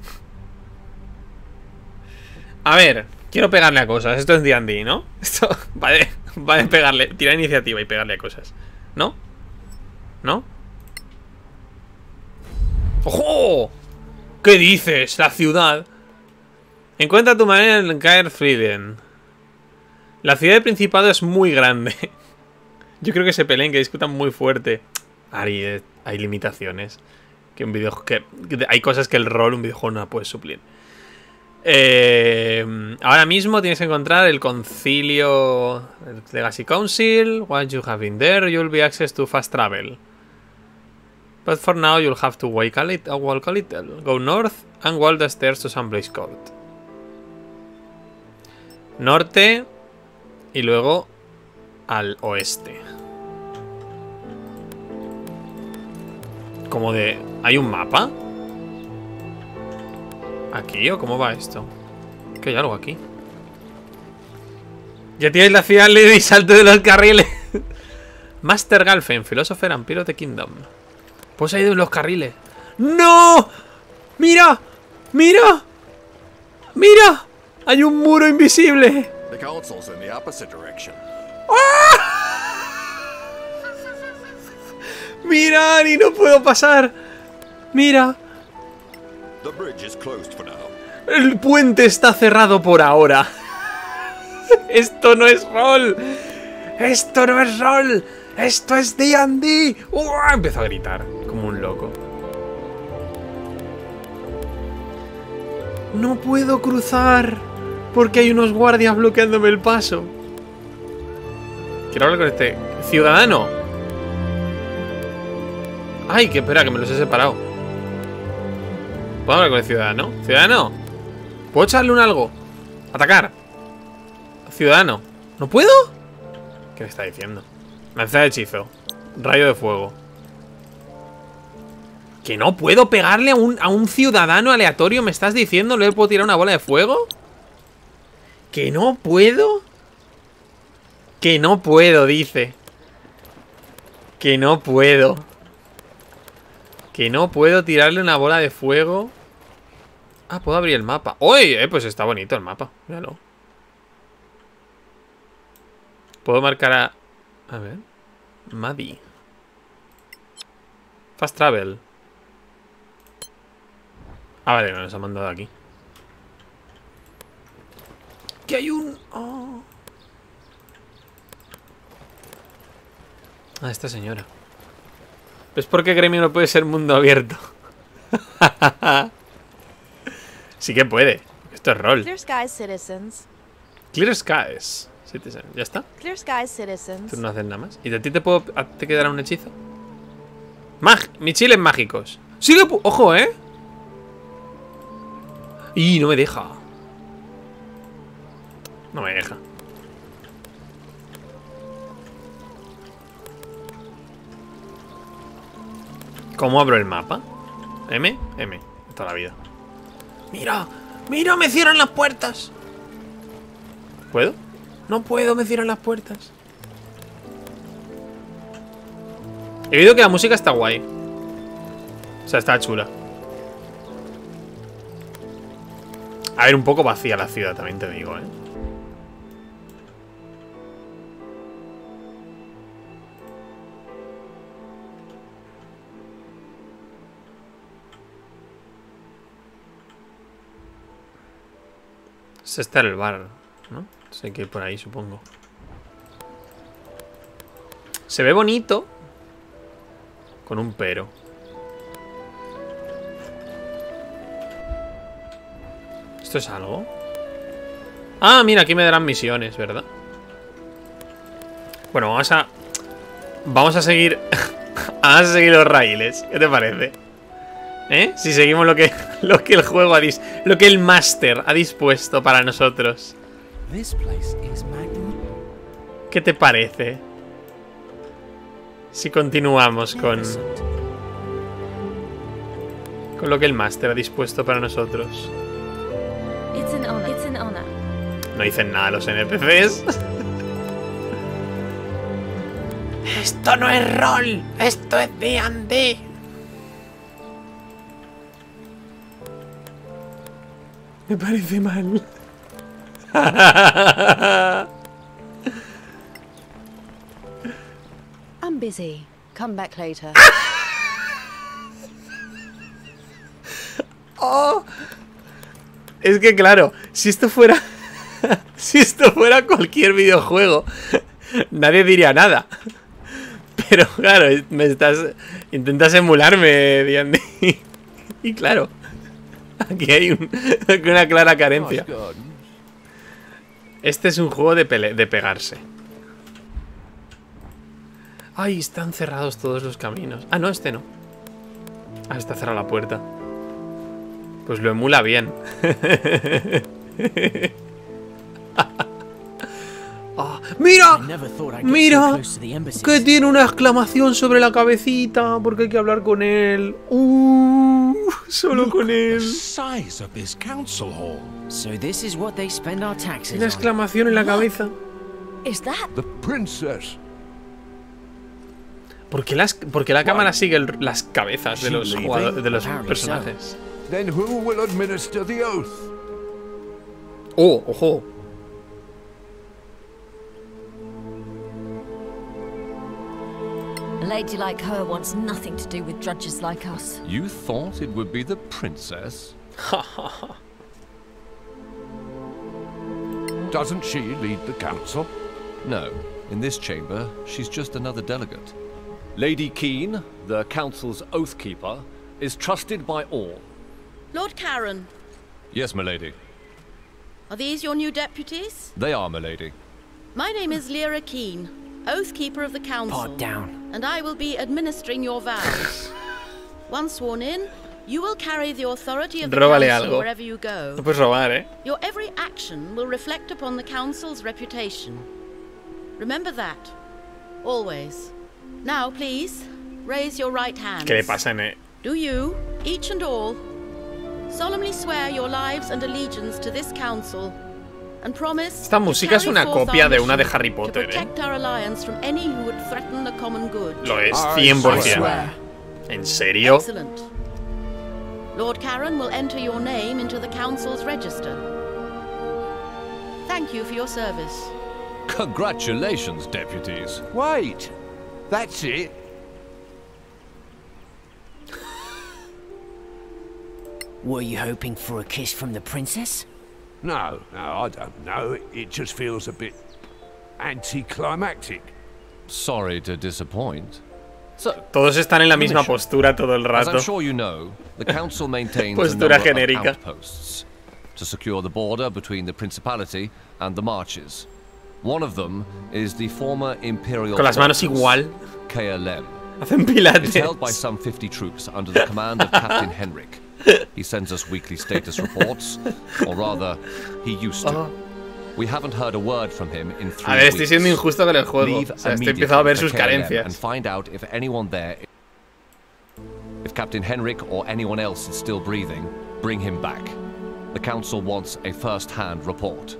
A ver, quiero pegarle a cosas. Esto es D and D, ¿no? Esto va de, va de pegarle, tirar iniciativa y pegarle a cosas. ¿No? ¿No? ¡Ojo! ¿Qué dices? La ciudad. Encuentra tu manera en Caer Frieden. La ciudad del Principado es muy grande. Yo creo que se peleen, que discutan muy fuerte. Hay, hay limitaciones. Que un videojuego, que, que hay cosas que el rol un videojuego no puede suplir. Eh, ahora mismo tienes que encontrar el concilio, el Legacy Council. Once you have been there, you'll be access to fast travel. But for now, you'll have to walk a little. Walk a little. Go north and walk the stairs to Sunblaze Court. Norte y luego al oeste. Como de... ¿Hay un mapa? ¿Aquí o cómo va esto? Que hay algo aquí. Ya tienes la ciudad y salto de los carriles. Master Galfen, Philosopher and Pirate Kingdom. Pues ha ido en los carriles. ¡No! ¡Mira! ¡Mira! ¡Mira! ¡Hay un muro invisible! The council's in the opposite direction. ¡Ah! ¡Mira! ¡Y no puedo pasar! ¡Mira! The bridge is closed for now. El puente está cerrado por ahora. Esto no es rol. Esto no es rol. Esto es D and D. ¡Uh! Empiezo a gritar como un loco. No puedo cruzar porque hay unos guardias bloqueándome el paso. Quiero hablar con este ciudadano. Ay, que espera, que me los he separado. ¿Puedo hablar con el ciudadano? ¿Ciudadano? ¿Puedo echarle un algo? ¿Atacar? ¿Ciudadano? ¿No puedo? ¿Qué me está diciendo? Lanza de hechizo. Rayo de fuego. ¿Que no puedo pegarle a un, a un ciudadano aleatorio? ¿Me estás diciendo? ¿Le puedo tirar una bola de fuego? ¿Que no puedo? Que no puedo, dice. Que no puedo. Que no puedo tirarle una bola de fuego. Ah, puedo abrir el mapa. ¡Uy! Eh, pues está bonito el mapa. Míralo. Puedo marcar a... A ver. Maddie. Fast travel. Ah, vale, nos ha mandado aquí. Que hay un... Oh. Ah, esta señora. ¿Ves por qué Gremio no puede ser mundo abierto? Sí que puede. Esto es rol. Clear Skies Citizens. Clear Skies Citizen. ¿Ya está? Clear Skies Citizens. Tú no haces nada más. ¿Y de ti te puedo... te quedará un hechizo? Mag... Michiles mágicos. Sí que... Ojo, ¿eh? Y no me deja. No me deja. ¿Cómo abro el mapa? ¿M? M. Toda la vida. ¡Mira! ¡Mira! ¡Me cierran las puertas! ¿Puedo? No puedo, me cierran las puertas. He oído que la música está guay. O sea, está chula. A ver, un poco vacía la ciudad, también te digo, ¿eh? Es este el bar, ¿no? Hay que ir por ahí, supongo. Se ve bonito. Con un pero. ¿Esto es algo? Ah, mira, aquí me darán misiones, ¿verdad? Bueno, vamos a... Vamos a seguir... Vamos a seguir los raíles. ¿Qué te parece? ¿Eh? Si seguimos lo que, lo que el juego ha dis... Lo que el máster ha dispuesto para nosotros. ¿Qué te parece? Si continuamos con... Con lo que el máster ha dispuesto para nosotros. No dicen nada los N P Cs. Esto no es rol, esto es D and D. Me parece mal. I'm busy. Come back later. Oh. Es que claro, si esto fuera si esto fuera cualquier videojuego, nadie diría nada. Pero claro, me estás intentas emularme, D and D. Y claro, aquí hay un, una clara carencia. Este es un juego de, pele de pegarse. Ay, están cerrados todos los caminos. Ah, no, este no. Ah, está cerrada la puerta. Pues lo emula bien. Oh, ¡mira! ¡Mira! Que tiene una exclamación sobre la cabecita porque hay que hablar con él. ¡Uh! Solo con él. Una exclamación en la cabeza. ¿Es that? The princess. ¿Por qué, las, ¿Por qué la cámara sigue el, las cabezas de los, jugadores, de los personajes? Then who will administer the oath? Oh, ojo. A lady like her wants nothing to do with drudges like us. You thought it would be the princess? Doesn't she lead the council? No. In this chamber, she's just another delegate. Lady Keene, the council's oath keeper, is trusted by all. Lord Karen. Yes, milady. Are these your new deputies? They are, milady. My name is Lyra Keene, oath keeper of the council. Pod down. And I will be administering your vows. Once sworn in, you will carry the authority of the Róbale council algo. wherever you go. No puedes robar, eh. Your every action will reflect upon the council's reputation. Remember that. Always. Now, please, raise your right hand. ¿Qué le pasa, eh? Do you, each and all, solemnly swear your lives and allegiance to this council and promise Esta música es una copia de una de Harry Potter, to protect eh. our alliance from any who would threaten the common good. Lo es, cien por cien. ¿En serio? Excellent. Lord Karen will enter your name into the council's register. Thank you for your service. Congratulations, deputies. Wait, that's it. Were you hoping for a kiss from the princess? No, no, I don't know. It just feels a bit anticlimactic. Sorry to disappoint. So, todos están en la misma postura todo el rato. As I'm sure you know, the council maintains postura a number genérica. of outposts to secure the border between the principality and the marches. One of them is the former imperial Con las manos igual. K L M. Hacen pilates. It's held by some fifty troops under the command of Captain Henrik. He sends us weekly status reports, or rather, he used to. Oh. We haven't heard a word from him in three A ver, estoy weeks. siendo injusto con el juego. Leave O sea, estoy immediately empezando a ver for sus K L M carencias. and find out if anyone there, if Captain Henrik or anyone else is still breathing, bring him back. The council wants a first-hand report.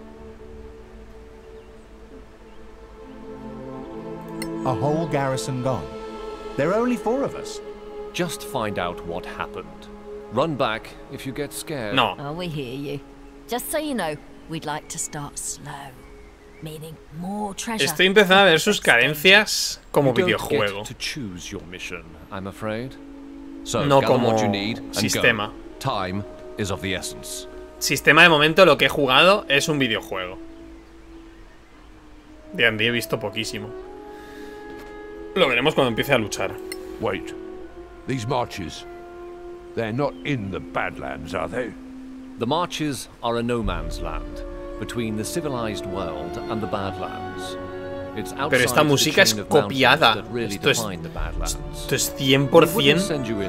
A whole garrison gone. There are only four of us. Just find out what happened. Run back if you get scared. No. Oh, we hear you. Just so you know, we'd like to start slow. Meaning more treasure. Estoy empezando a ver sus carencias como You don't videojuego. get to choose your mission, I'm afraid. So, No gather como what you need and sistema. Go. Time is of the essence. Sistema de momento, lo que he jugado es un videojuego. De Andy he visto poquísimo. Lo veremos cuando empiece a luchar. Wait. These marches, they're not in the Badlands, are they? The Marches are a no man's land between the civilized world and the Badlands. It's Pero esta música es copiada. Really esto, es, the Badlands. esto es cien por cien.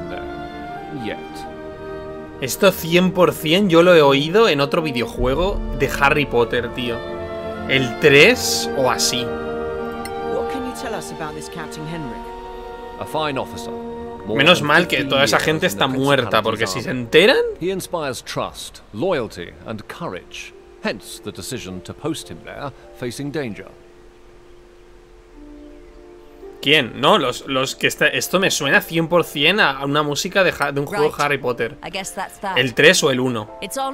Esto cien por cien yo lo he oído en otro videojuego de Harry Potter, tío. El tres o así. What can you tell us about this Captain Henrik? A fine officer. Menos mal que toda esa gente está muerta, porque si se enteran... He inspires trust, loyalty and courage. Hence the decision to post him there, facing danger. ¿Quién? No, los, los que está... Esto me suena cien por cien a una música de, de un juego de Harry Potter. El tres o el uno.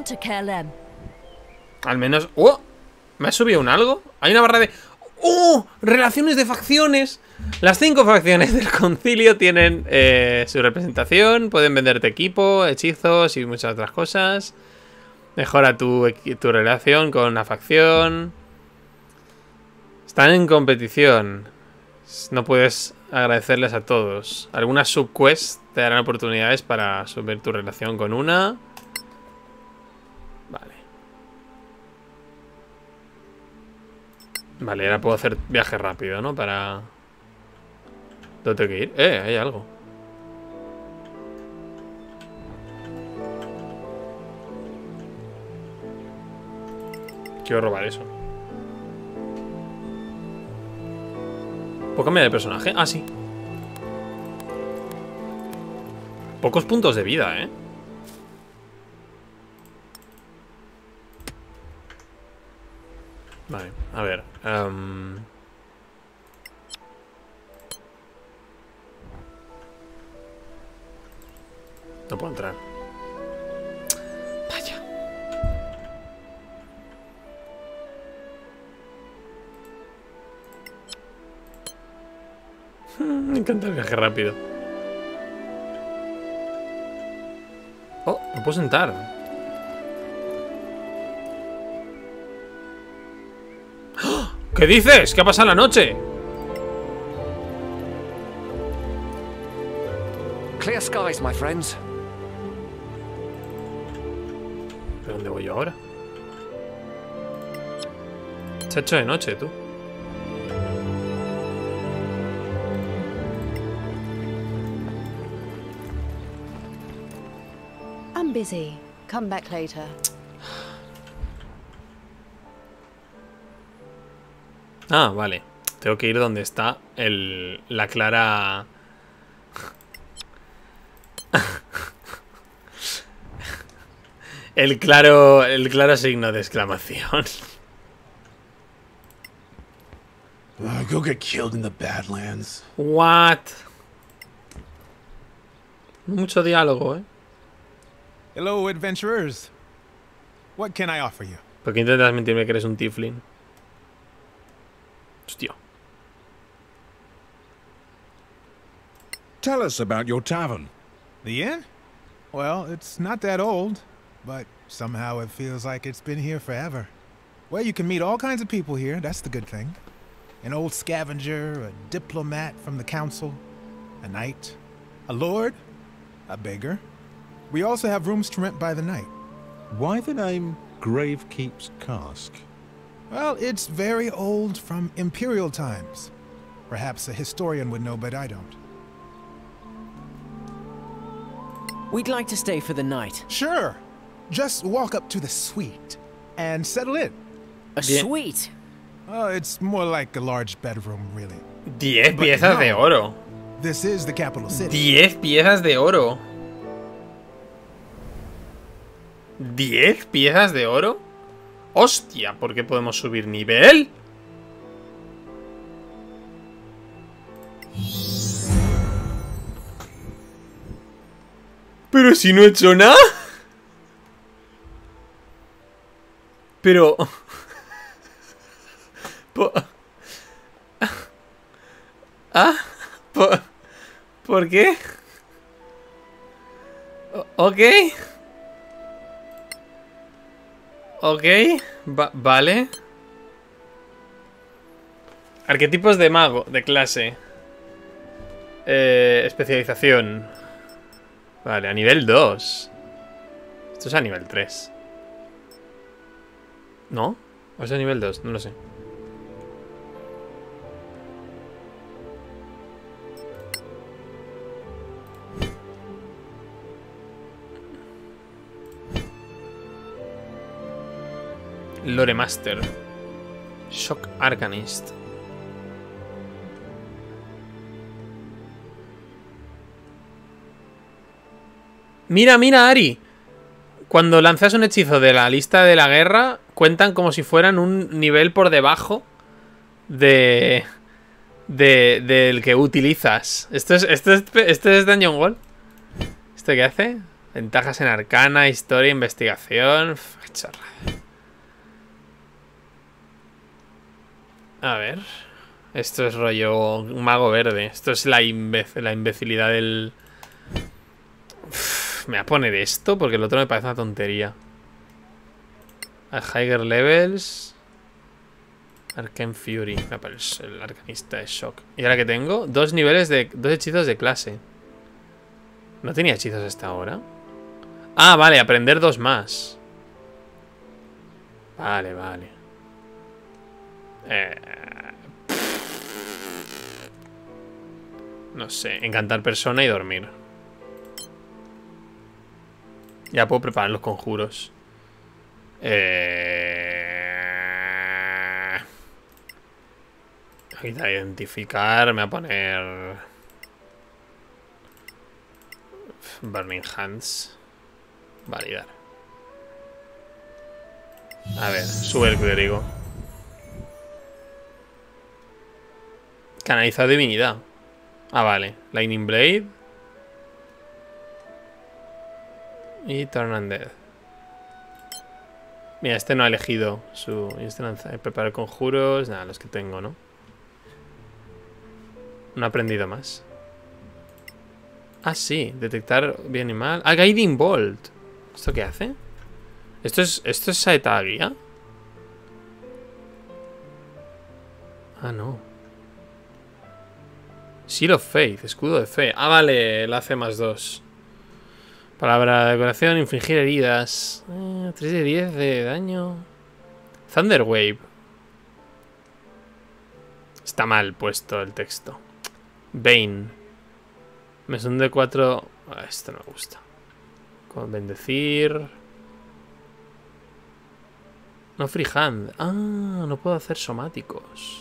Al menos... ¡Oh! ¿Me ha subido un algo? Hay una barra de... ¡Oh! Relaciones de facciones. Las cinco facciones del concilio tienen eh, su representación. Pueden venderte equipo, hechizos y muchas otras cosas. Mejora tu, tu relación con una facción. Están en competición. No puedes agradecerles a todos. Algunas subquests te darán oportunidades para subir tu relación con una. Vale. Vale, ahora puedo hacer viaje rápido, ¿no? Para... ¿Dónde tengo que ir? Eh, hay algo. Quiero robar eso. ¿Puedo cambiar de personaje? Ah, sí. Pocos puntos de vida, ¿eh? Vale, a ver. Um... No puedo entrar. Vaya. Me encanta el viaje rápido. Oh, me puedo sentar. ¿Qué dices? ¿Qué ha pasado la noche? Clear skies, my friends. ¿Pero dónde voy yo ahora? Se ha hecho de noche, tú. I'm busy. Come back later. Ah, vale. Tengo que ir donde está el, la clara... el claro... El claro signo de exclamación. Uh, go get killed in the Badlands. What? Mucho diálogo, ¿eh? Hello, adventurers. What can I offer you? ¿Por qué intentas mentirme que eres un tiefling? Hostia. Tell us about your tavern. The inn? Well, it's not that old, but somehow it feels like it's been here forever. Well, you can meet all kinds of people here, that's the good thing. An old scavenger, a diplomat from the council, a knight, a lord, a beggar. We also have rooms to rent by the night. Why the name Gravekeep's Cask? Well, it's very old, from Imperial times. Perhaps a historian would know, but I don't. We'd like to stay for the night. Sure. Just walk up to the suite and settle in. A suite? Oh, it's more like a large bedroom, really. Diez piezas de oro. This is the capital city. Diez piezas de oro. Diez piezas de oro. Hostia, ¿por qué podemos subir nivel? Pero si no he hecho nada. Pero... Por... ¿Ah? ¿Por... ¿Por qué? O ok. Ok, va vale. Arquetipos de mago, de clase. Eh, especialización. Vale, a nivel dos. Esto es a nivel tres. ¿No? ¿O es de nivel dos? No lo sé. Lore Master. Shock Arcanist. Mira, mira, Ari. Cuando lanzas un hechizo de la lista de la guerra, cuentan como si fueran un nivel por debajo de, de del que utilizas. ¿Esto es, esto es, esto es Dungeon World? ¿Esto qué hace? Ventajas en arcana, historia, investigación. Uf, qué chorrada. A ver. Esto es rollo un mago verde. Esto es la, imbe la imbecilidad del... Uf. Me voy a poner esto porque el otro me parece una tontería. A higher levels. Arcane Fury. Me parece el arcanista de Shock. Y ahora que tengo dos niveles de... Dos hechizos de clase. ¿No tenía hechizos hasta ahora? Ah, vale, aprender dos más. Vale, vale. Eh... No sé, encantar persona y dormir. Ya puedo preparar los conjuros. Eh... Aquí está, identificar. Me voy a poner... Burning Hands. Validar. A ver, sube el clérigo. Canalizar divinidad. Ah, vale. Lightning Blade. Y Turn Undead. Mira, este no ha elegido su... Este preparar conjuros. Nada, los que tengo, ¿no? No ha aprendido más. Ah, sí. Detectar bien y mal. Ah, Guiding Bolt. ¿Esto qué hace? ¿Esto es, esto es saeta guía? Ah, no. Seal of Faith. Escudo de fe. Ah, vale. El hace más dos. Palabra de decoración, infligir heridas. Eh, tres de diez de daño. Thunder Wave. Está mal puesto el texto. Bane. Mesón de cuatro. Ah, esto no me gusta. Con bendecir. No freehand. Ah, no puedo hacer somáticos.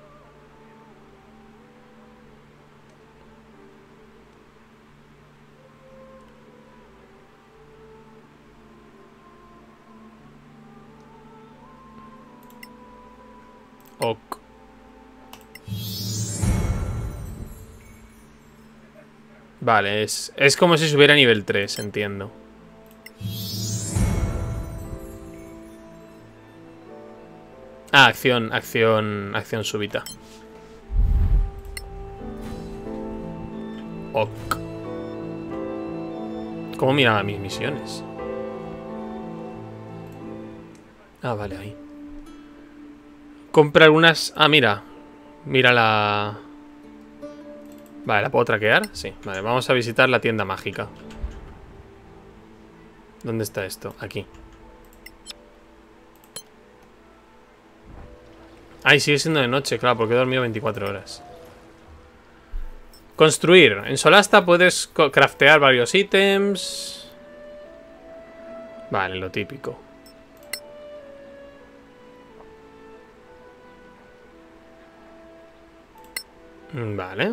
Ok. Vale, es, es como si subiera a nivel tres, entiendo. Ah, acción, acción, acción súbita. Ok. ¿Cómo miraba mis misiones? Ah, vale, ahí. Compra algunas... Ah, mira. Mira la... Vale, ¿la puedo traquear? Sí, vale, vamos a visitar la tienda mágica. ¿Dónde está esto? Aquí. Ay, sigue siendo de noche, claro, porque he dormido veinticuatro horas. Construir. En Solasta puedes craftear varios ítems. Vale, lo típico. Vale.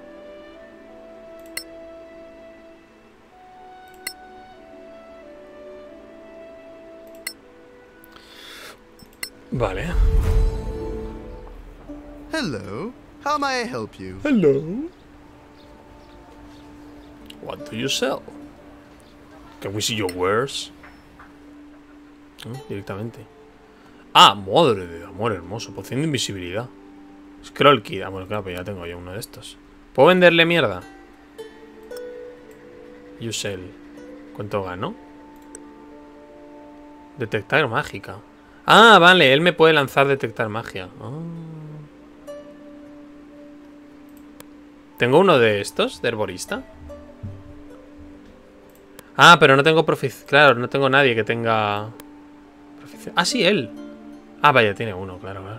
Vale. Hello. How may I help you? Hello. What do you sell? Can we see your wares? ¿Eh? Directamente. Ah, madre de amor hermoso. Poción de invisibilidad. Scroll Kid. Ah, bueno, claro, pues ya tengo yo uno de estos. ¿Puedo venderle mierda? You sell. ¿Cuánto gano? Detectar mágica. Ah, vale, él me puede lanzar detectar magia. Ah. ¿Tengo uno de estos? ¿De herborista? Ah, pero no tengo profic... Claro, no tengo nadie que tenga... Profic... Ah, sí, él. Ah, vaya, tiene uno, claro, claro.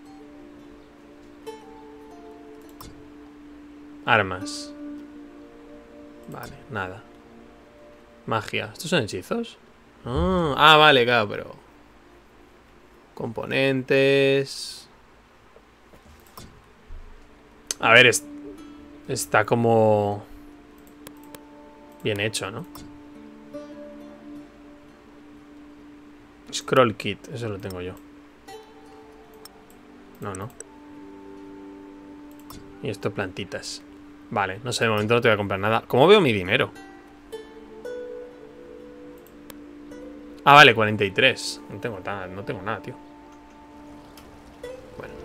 Armas. Vale, nada. Magia. ¿Estos son hechizos? Ah, ah, vale, claro, pero... Componentes... A ver, es... está como... bien hecho, ¿no? Scroll kit, eso lo tengo yo. No, no. Y esto plantitas. Vale, no sé, de momento no te voy a comprar nada. ¿Cómo veo mi dinero? Ah, vale, cuarenta y tres. No tengo nada, no tengo nada, tío. Bueno.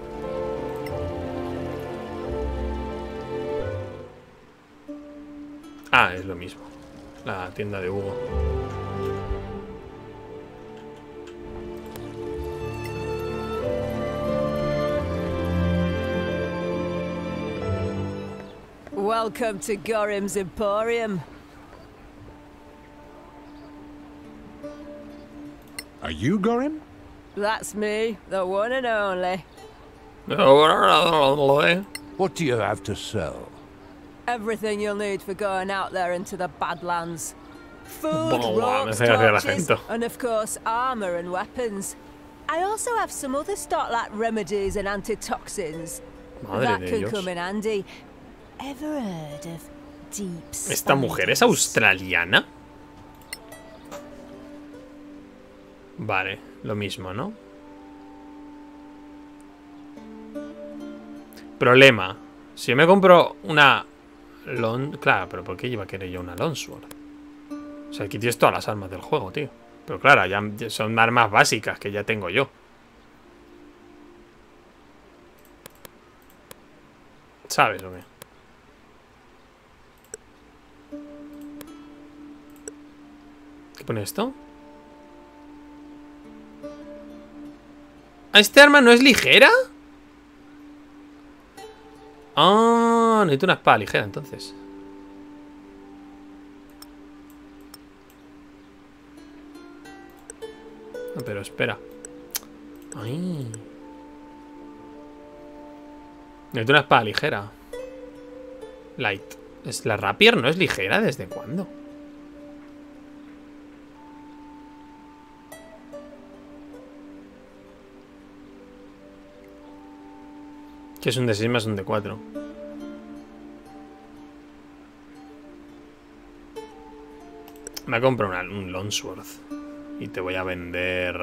Ah, es lo mismo. La tienda de Hugo. Welcome to Gorim's Emporium. Are you Gorim? That's me, the one and only. What do you have to sell? Everything you'll need for going out there into the Badlands. Food, Buah, ropes, me hace gracia el torches, acento. and of course armor and weapons. I also have some other stock like remedies and antitoxins. Madre that de can Dios. come in handy. Ever heard of deep ¿Esta mujer es australiana? Vale, lo mismo, ¿no? Problema. Si yo me compro una... Lon... Claro, pero ¿por qué iba a querer yo una Longsword? O sea, aquí tienes todas las armas del juego, tío. Pero claro, ya son armas básicas que ya tengo yo. ¿Sabes o qué? ¿Qué pone esto? ¿Ah, este arma no es ligera? Ah, necesito una espada ligera entonces. No, pero espera. Ay. Necesito una espada ligera. Light. ¿Es la rapier no es ligera? ¿Desde cuándo? Que es un de seis más un de cuatro. Me compro una, un Longsword. Y te voy a vender...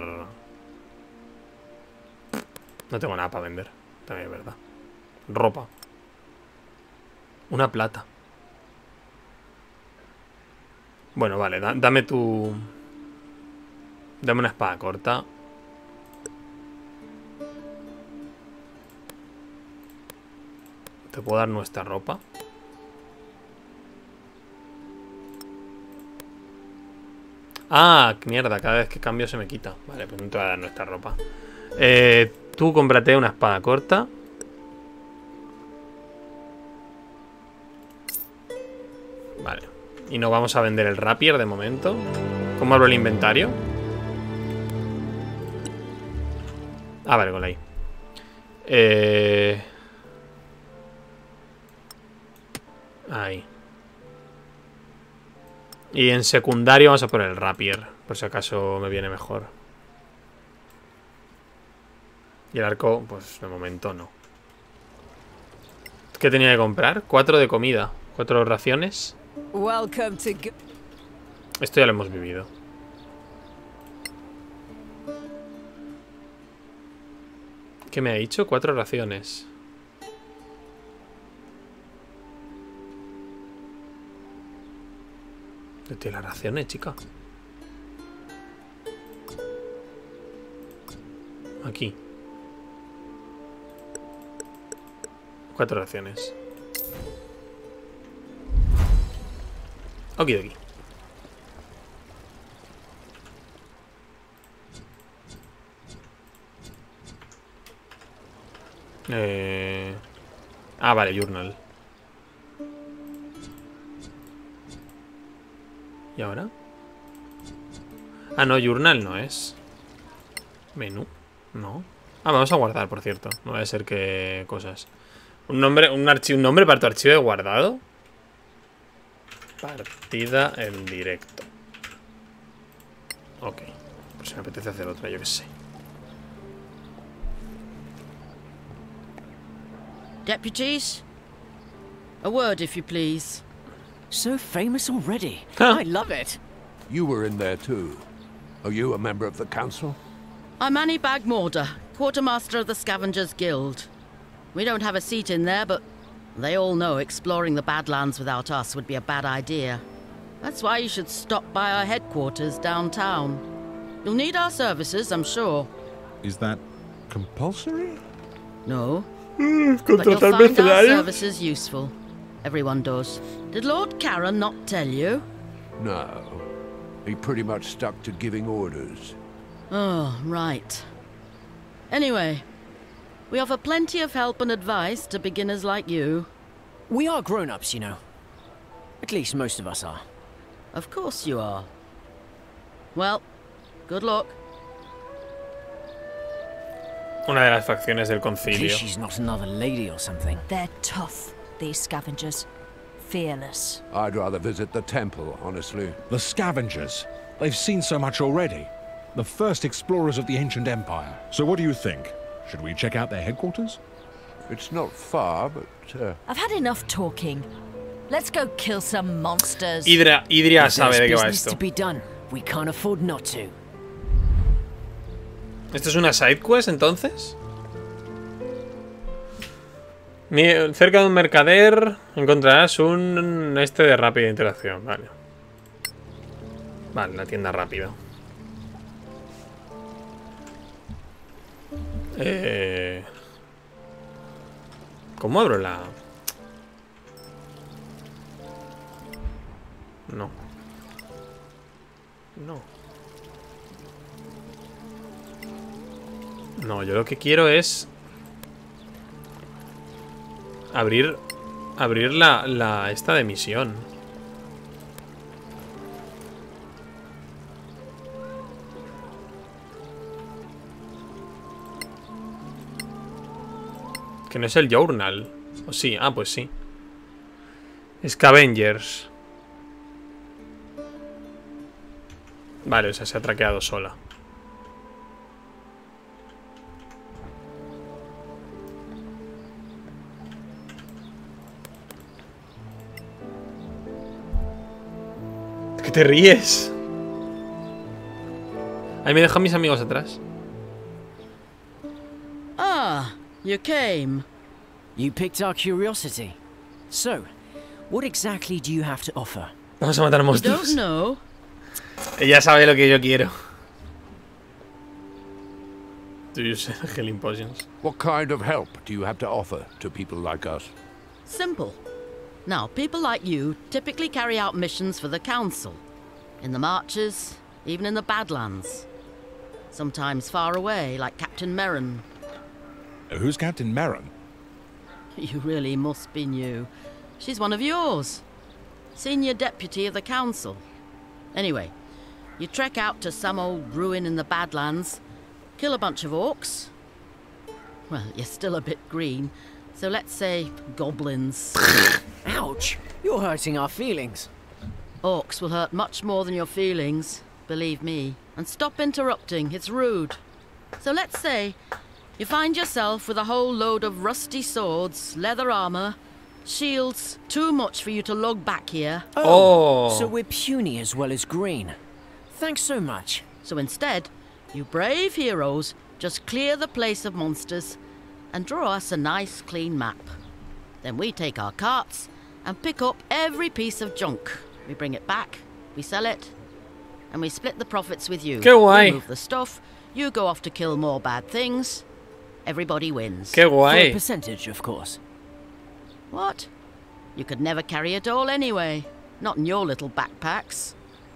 No tengo nada para vender. También es verdad. Ropa. Una plata. Bueno, vale. Da, dame tu... Dame una espada corta. ¿Te puedo dar nuestra ropa? Ah, mierda, cada vez que cambio se me quita. Vale, pues no te voy a dar nuestra ropa. Eh, tú cómprate una espada corta. Vale. Y no vamos a vender el rapier de momento. ¿Cómo abro el inventario? Ah, vale, con la I. Eh... Ahí. Y en secundario vamos a poner el rapier, por si acaso me viene mejor. Y el arco, pues de momento no. ¿Qué tenía que comprar? Cuatro de comida. Cuatro raciones. Welcome to Esto ya lo hemos vivido. ¿Qué me ha dicho? Cuatro raciones. Tiene las raciones, chica. Aquí. Cuatro raciones. Aquí, aquí. Eh... Ah, vale, journal. ¿Y ahora? Ah, no, journal no es. Menú. No. Ah, vamos a guardar, por cierto. No va a ser que cosas. Un nombre, un archivo, un nombre para tu archivo de guardado. Partida en directo. Ok. Pues si me apetece hacer otra, yo qué sé. Deputies, a word, if you please. So famous already. I love it. You were in there too. Are you a member of the council? I'm Annie Bagmorder, quartermaster of the Scavengers Guild. We don't have a seat in there, but they all know exploring the Badlands without us would be a bad idea. That's why you should stop by our headquarters downtown. You'll need our services, I'm sure. Is that compulsory? No. But you'll find our services useful. Everyone does. Did Lord Karen not tell you? No. He pretty much stuck to giving orders. Oh, right. Anyway, we offer plenty of help and advice to beginners like you. We are grown-ups, you know. At least most of us are. Of course you are. Well, good luck. Una de las facciones del concilio. She's not another lady or something. They're tough, these scavengers. Fearless. I'd rather visit the temple, honestly. The scavengers. They've seen so much already. The first explorers of the ancient empire. So what do you think? Should we check out their headquarters? It's not far, but... Uh... I've had enough talking. Let's go kill some monsters. Idria, Idria sabe de qué va esto. To be done. We can't afford not to. ¿Esto es una side quest entonces? Cerca de un mercader encontrarás un este de rápida interacción. Vale. Vale, la tienda rápida. Eh... ¿Cómo abro la...? No. No. No, yo lo que quiero es... Abrir... Abrir la... la esta de misión. Que no es el journal. ¿O sí? Ah, pues sí. Scavengers. Vale, o sea, se ha traqueado sola. ¿Qué te ríes? Ahí me dejan mis amigos atrás. Ah, you came. You picked our curiosity. So, what exactly do you have to offer? Vamos a matar monstruos. Don't know. Ella sabe lo que yo quiero. Do you sell healing potions? What kind of help do you have to offer to people like us? Simple. Now, people like you typically carry out missions for the Council. In the Marches, even in the Badlands. Sometimes far away, like Captain Merrin. Who's Captain Merrin? You really must be new. She's one of yours. Senior Deputy of the Council. Anyway, you trek out to some old ruin in the Badlands, kill a bunch of orcs. Well, you're still a bit green, so let's say goblins. Ouch! You're hurting our feelings. Orcs will hurt much more than your feelings, believe me. And stop interrupting, it's rude. So let's say you find yourself with a whole load of rusty swords, leather armor, shields, too much for you to lug back here. Oh, oh. So we're puny as well as green. Thanks so much. So instead, you brave heroes just clear the place of monsters and draw us a nice clean map. Then we take our carts and pick up every piece of junk. We bring it back, we sell it, and we split the profits with you. Qué guay. You move the stuff, you go off to kill more bad things. Everybody wins. Qué guay. For a percentage, of course. What? You could never carry it all anyway. Not in your little backpacks.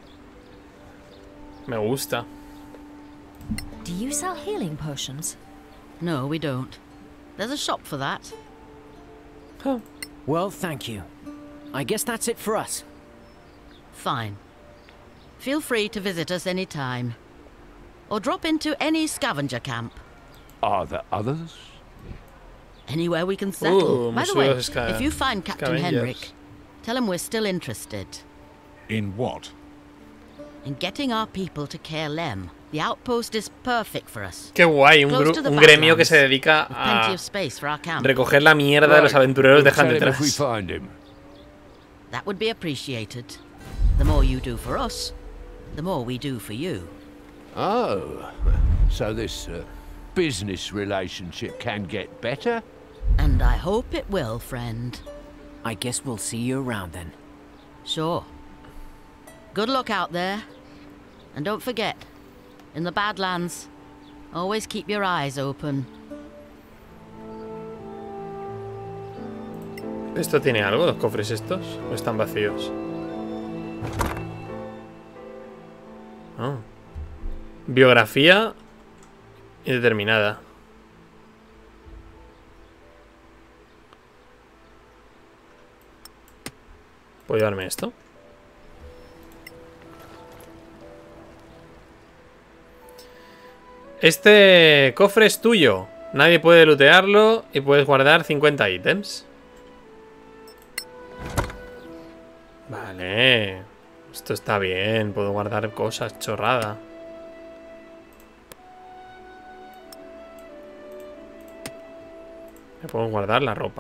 Me gusta. Do you sell healing potions? No, we don't. There's a shop for that. Huh. Well, thank you. I guess that's it for us. Fine. Feel free to visit us any time. Or drop into any scavenger camp. Are there others? Anywhere we can settle. Uh, By the way, if you find Captain Henrik, tell him we're still interested. In what? In getting our people to Caerlemm. The outpost is perfect for us. Qué guay, un, un gremio que se dedica a recoger la mierda de los aventureros dejan detrás. That would be appreciated. The more you do for us, the more we do for you. Oh, so this uh, business relationship can get better? And I hope it will, friend. I guess we'll see you around then. Sure. Good luck out there. And don't forget, in the Badlands, always keep your eyes open. ¿Esto tiene algo, los cofres estos? ¿O están vacíos? Oh. Biografía indeterminada. ¿Puedo llevarme esto? Este cofre es tuyo. Nadie puede lootearlo y puedes guardar cincuenta ítems. Vale. Esto está bien. Puedo guardar cosas, chorrada. Me puedo guardar la ropa.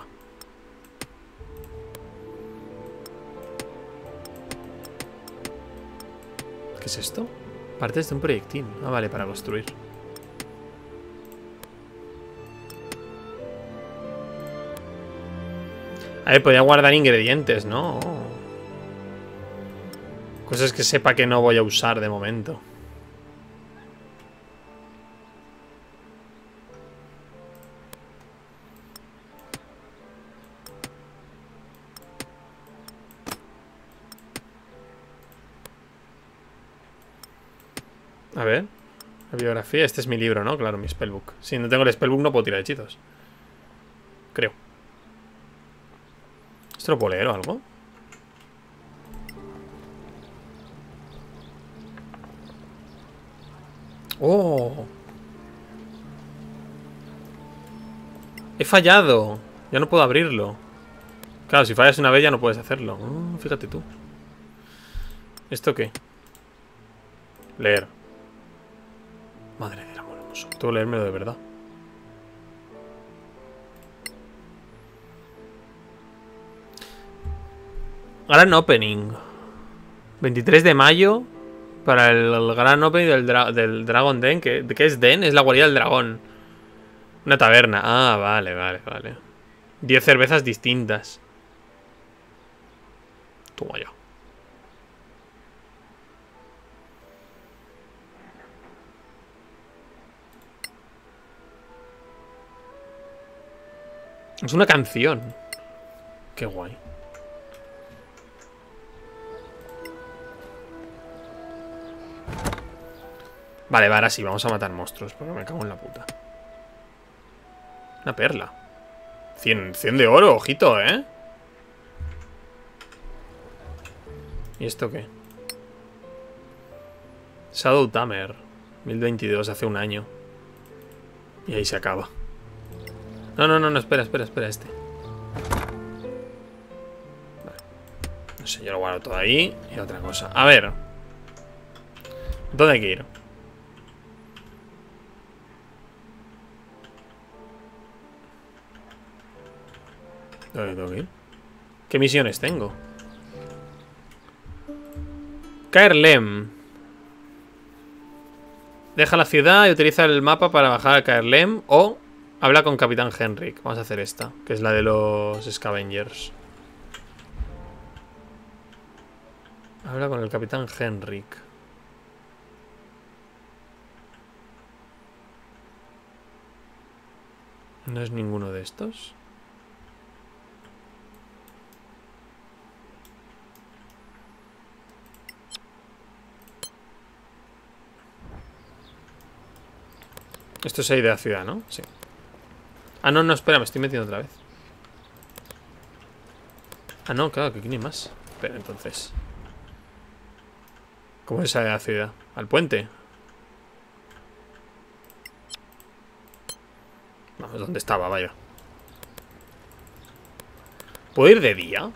¿Qué es esto? Partes de un proyectil. Ah, vale, para construir. A ver, podría guardar ingredientes, ¿no? Cosas que sepa que no voy a usar de momento. A ver. La biografía. Este es mi libro, ¿no? Claro, mi spellbook. Si no tengo el spellbook no puedo tirar hechizos. Creo. ¿Esto lo puedo leer o algo? ¡Oh! He fallado. Ya no puedo abrirlo. Claro, si fallas una vez ya no puedes hacerlo. Oh, fíjate tú. ¿Esto qué? Leer. Madre del amor hermoso. Tengo que leérmelo de verdad. Gran Opening. veintitrés de mayo. Para el, el gran opening del, dra del Dragon Den. ¿Qué, ¿Qué es Den? Es la guarida del dragón. Una taberna. Ah, vale, vale, vale. diez cervezas distintas. Toma ya. Es una canción. Qué guay. Vale, ahora sí, vamos a matar monstruos, porque me cago en la puta. Una perla. cien, cien de oro, ojito, ¿eh? ¿Y esto qué? Shadow Tamer. mil veintidós, hace un año. Y ahí se acaba. No, no, no, no, espera, espera, espera, este. Vale. No sé, yo lo guardo todo ahí. Y otra cosa. A ver. ¿Dónde hay que ir? ¿Dónde tengo que ir? ¿Qué misiones tengo? Caerlemm. Deja la ciudad y utiliza el mapa para bajar a Caerlemm. O habla con Capitán Henrik. Vamos a hacer esta, que es la de los Scavengers. Habla con el Capitán Henrik. No es ninguno de estos. Esto es ahí de la ciudad, ¿no? Sí. Ah, no, no, espera, me estoy metiendo otra vez. Ah, no, claro, que aquí no hay más. Espera, entonces. ¿Cómo es esa de la ciudad? ¿Al puente? es donde estaba, vaya. ¿Puedo ir de día?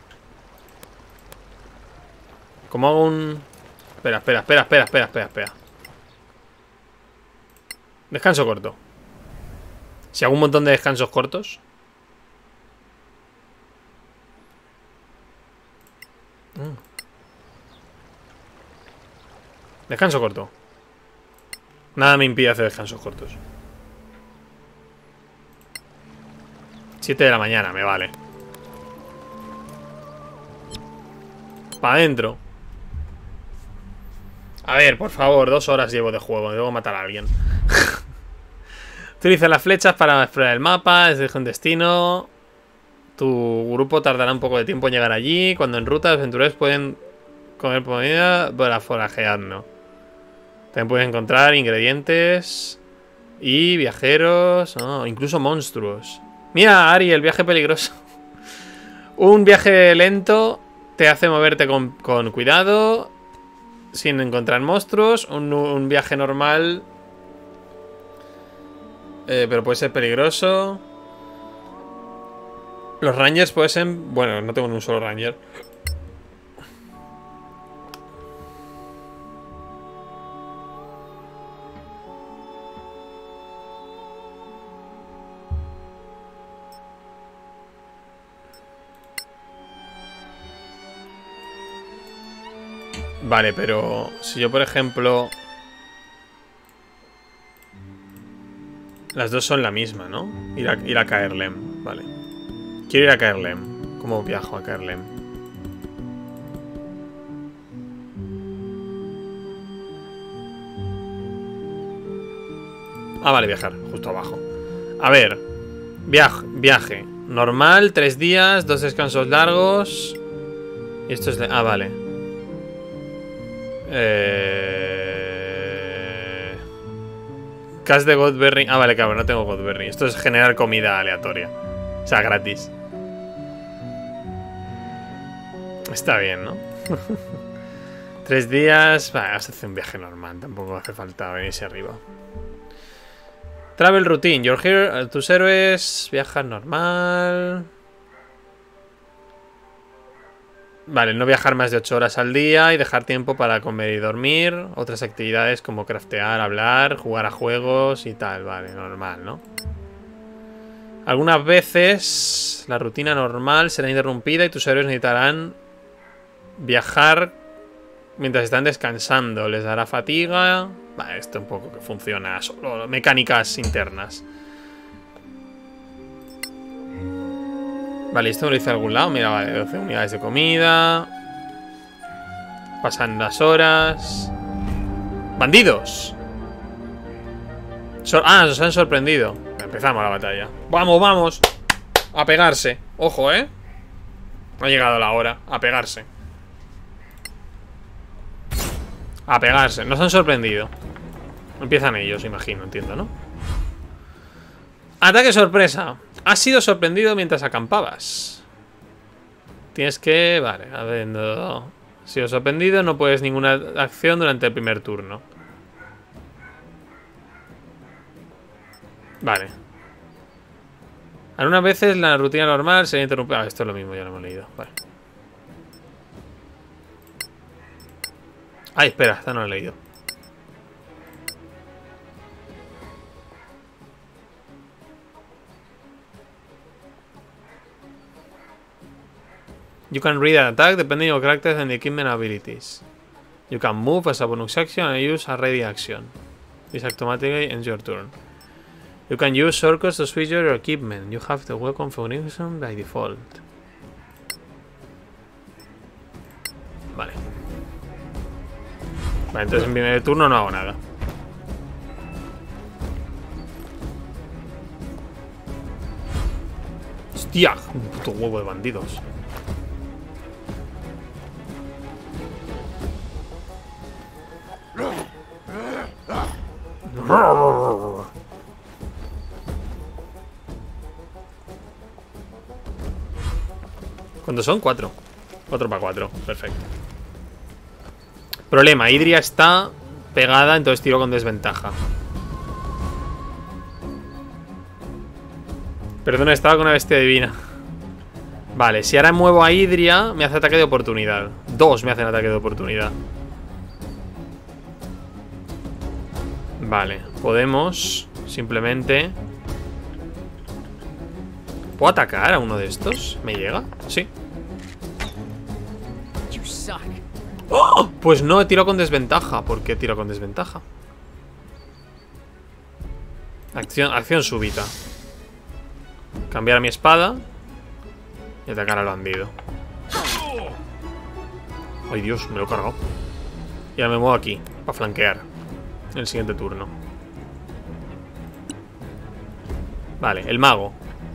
¿Cómo hago un...? Espera, espera, espera, espera, espera, espera, espera. Descanso corto. Si hago un montón de descansos cortos. Mm. Descanso corto. Nada me impide hacer descansos cortos. siete de la mañana, me vale. Para adentro. A ver, por favor, dos horas llevo de juego. Debo matar a alguien. Utiliza las flechas para explorar el mapa. Es un destino. Tu grupo tardará un poco de tiempo en llegar allí. Cuando en ruta, los aventureros pueden comer comida para forajear, ¿no? También puedes encontrar ingredientes y viajeros, oh, incluso monstruos. Mira, Ari, el viaje peligroso. Un viaje lento te hace moverte con, con cuidado, sin encontrar monstruos. Un, un viaje normal, eh, pero puede ser peligroso. Los rangers pueden ser... Bueno, no tengo ni un solo ranger. Vale, pero si yo, por ejemplo... Las dos son la misma, ¿no? Ir a, ir a Caerlem, vale. Quiero ir a Caerlem. ¿Cómo viajo a Caerlem? Ah, vale, viajar, justo abajo. A ver, viaje, viaje. Normal, tres días, dos descansos largos. Y esto es de... Ah, vale. Eh... Cash de Godberry. Ah, vale, cabrón, no tengo Godberry. Esto es generar comida aleatoria. O sea, gratis. Está bien, ¿no? Tres días. Vale, vas a hacer un viaje normal. Tampoco hace falta venirse arriba. Travel routine. Your hero, tus héroes viajan normal. Vale, no viajar más de ocho horas al día y dejar tiempo para comer y dormir. Otras actividades como craftear, hablar, jugar a juegos y tal. Vale, normal, ¿no? Algunas veces la rutina normal será interrumpida y tus héroes necesitarán viajar mientras están descansando. Les dará fatiga. Vale, esto un poco que funciona. Solo mecánicas internas. Vale, esto me lo hice a algún lado. Mira, vale, doce unidades de comida. Pasan las horas. ¡Bandidos! So ah, nos han sorprendido. Empezamos la batalla. ¡Vamos, vamos! A pegarse. Ojo, ¿eh? Ha llegado la hora. A pegarse. A pegarse. Nos han sorprendido. Empiezan ellos, imagino, entiendo, ¿no? Ataque sorpresa. Has sido sorprendido mientras acampabas. Tienes que... Vale, habiendo sido sorprendido, no puedes ninguna acción durante el primer turno. Vale. Algunas veces la rutina normal se interrumpe. Ah, esto es lo mismo, ya lo hemos leído. Vale. Ay, espera, esta no lo he leído. You can read an attack depending on characters and the equipment abilities. You can move as a bonus action and use a ready action. This automatically ends your turn. You can use shortcuts to switch your equipment. You have the weapon configuration by default. Vale. Vale, entonces en primer turno no hago nada. Hostia, un puto huevo de bandidos. ¿Cuántos son? Cuatro. Cuatro para cuatro. Perfecto. Problema. Idria está pegada, entonces tiro con desventaja. Perdona, estaba con una bestia divina. Vale, si ahora muevo a Idria, me hace ataque de oportunidad. Dos me hacen ataque de oportunidad. Vale, podemos simplemente... ¿Puedo atacar a uno de estos? ¿Me llega? Sí. ¡Oh! Pues no, he tirado con desventaja. ¿Por qué he tirado con desventaja? Acción, acción súbita. Cambiar a mi espada y atacar al bandido. Ay, Dios, me lo he cargado. Y ahora me muevo aquí, para flanquear en el siguiente turno. Vale, el mago.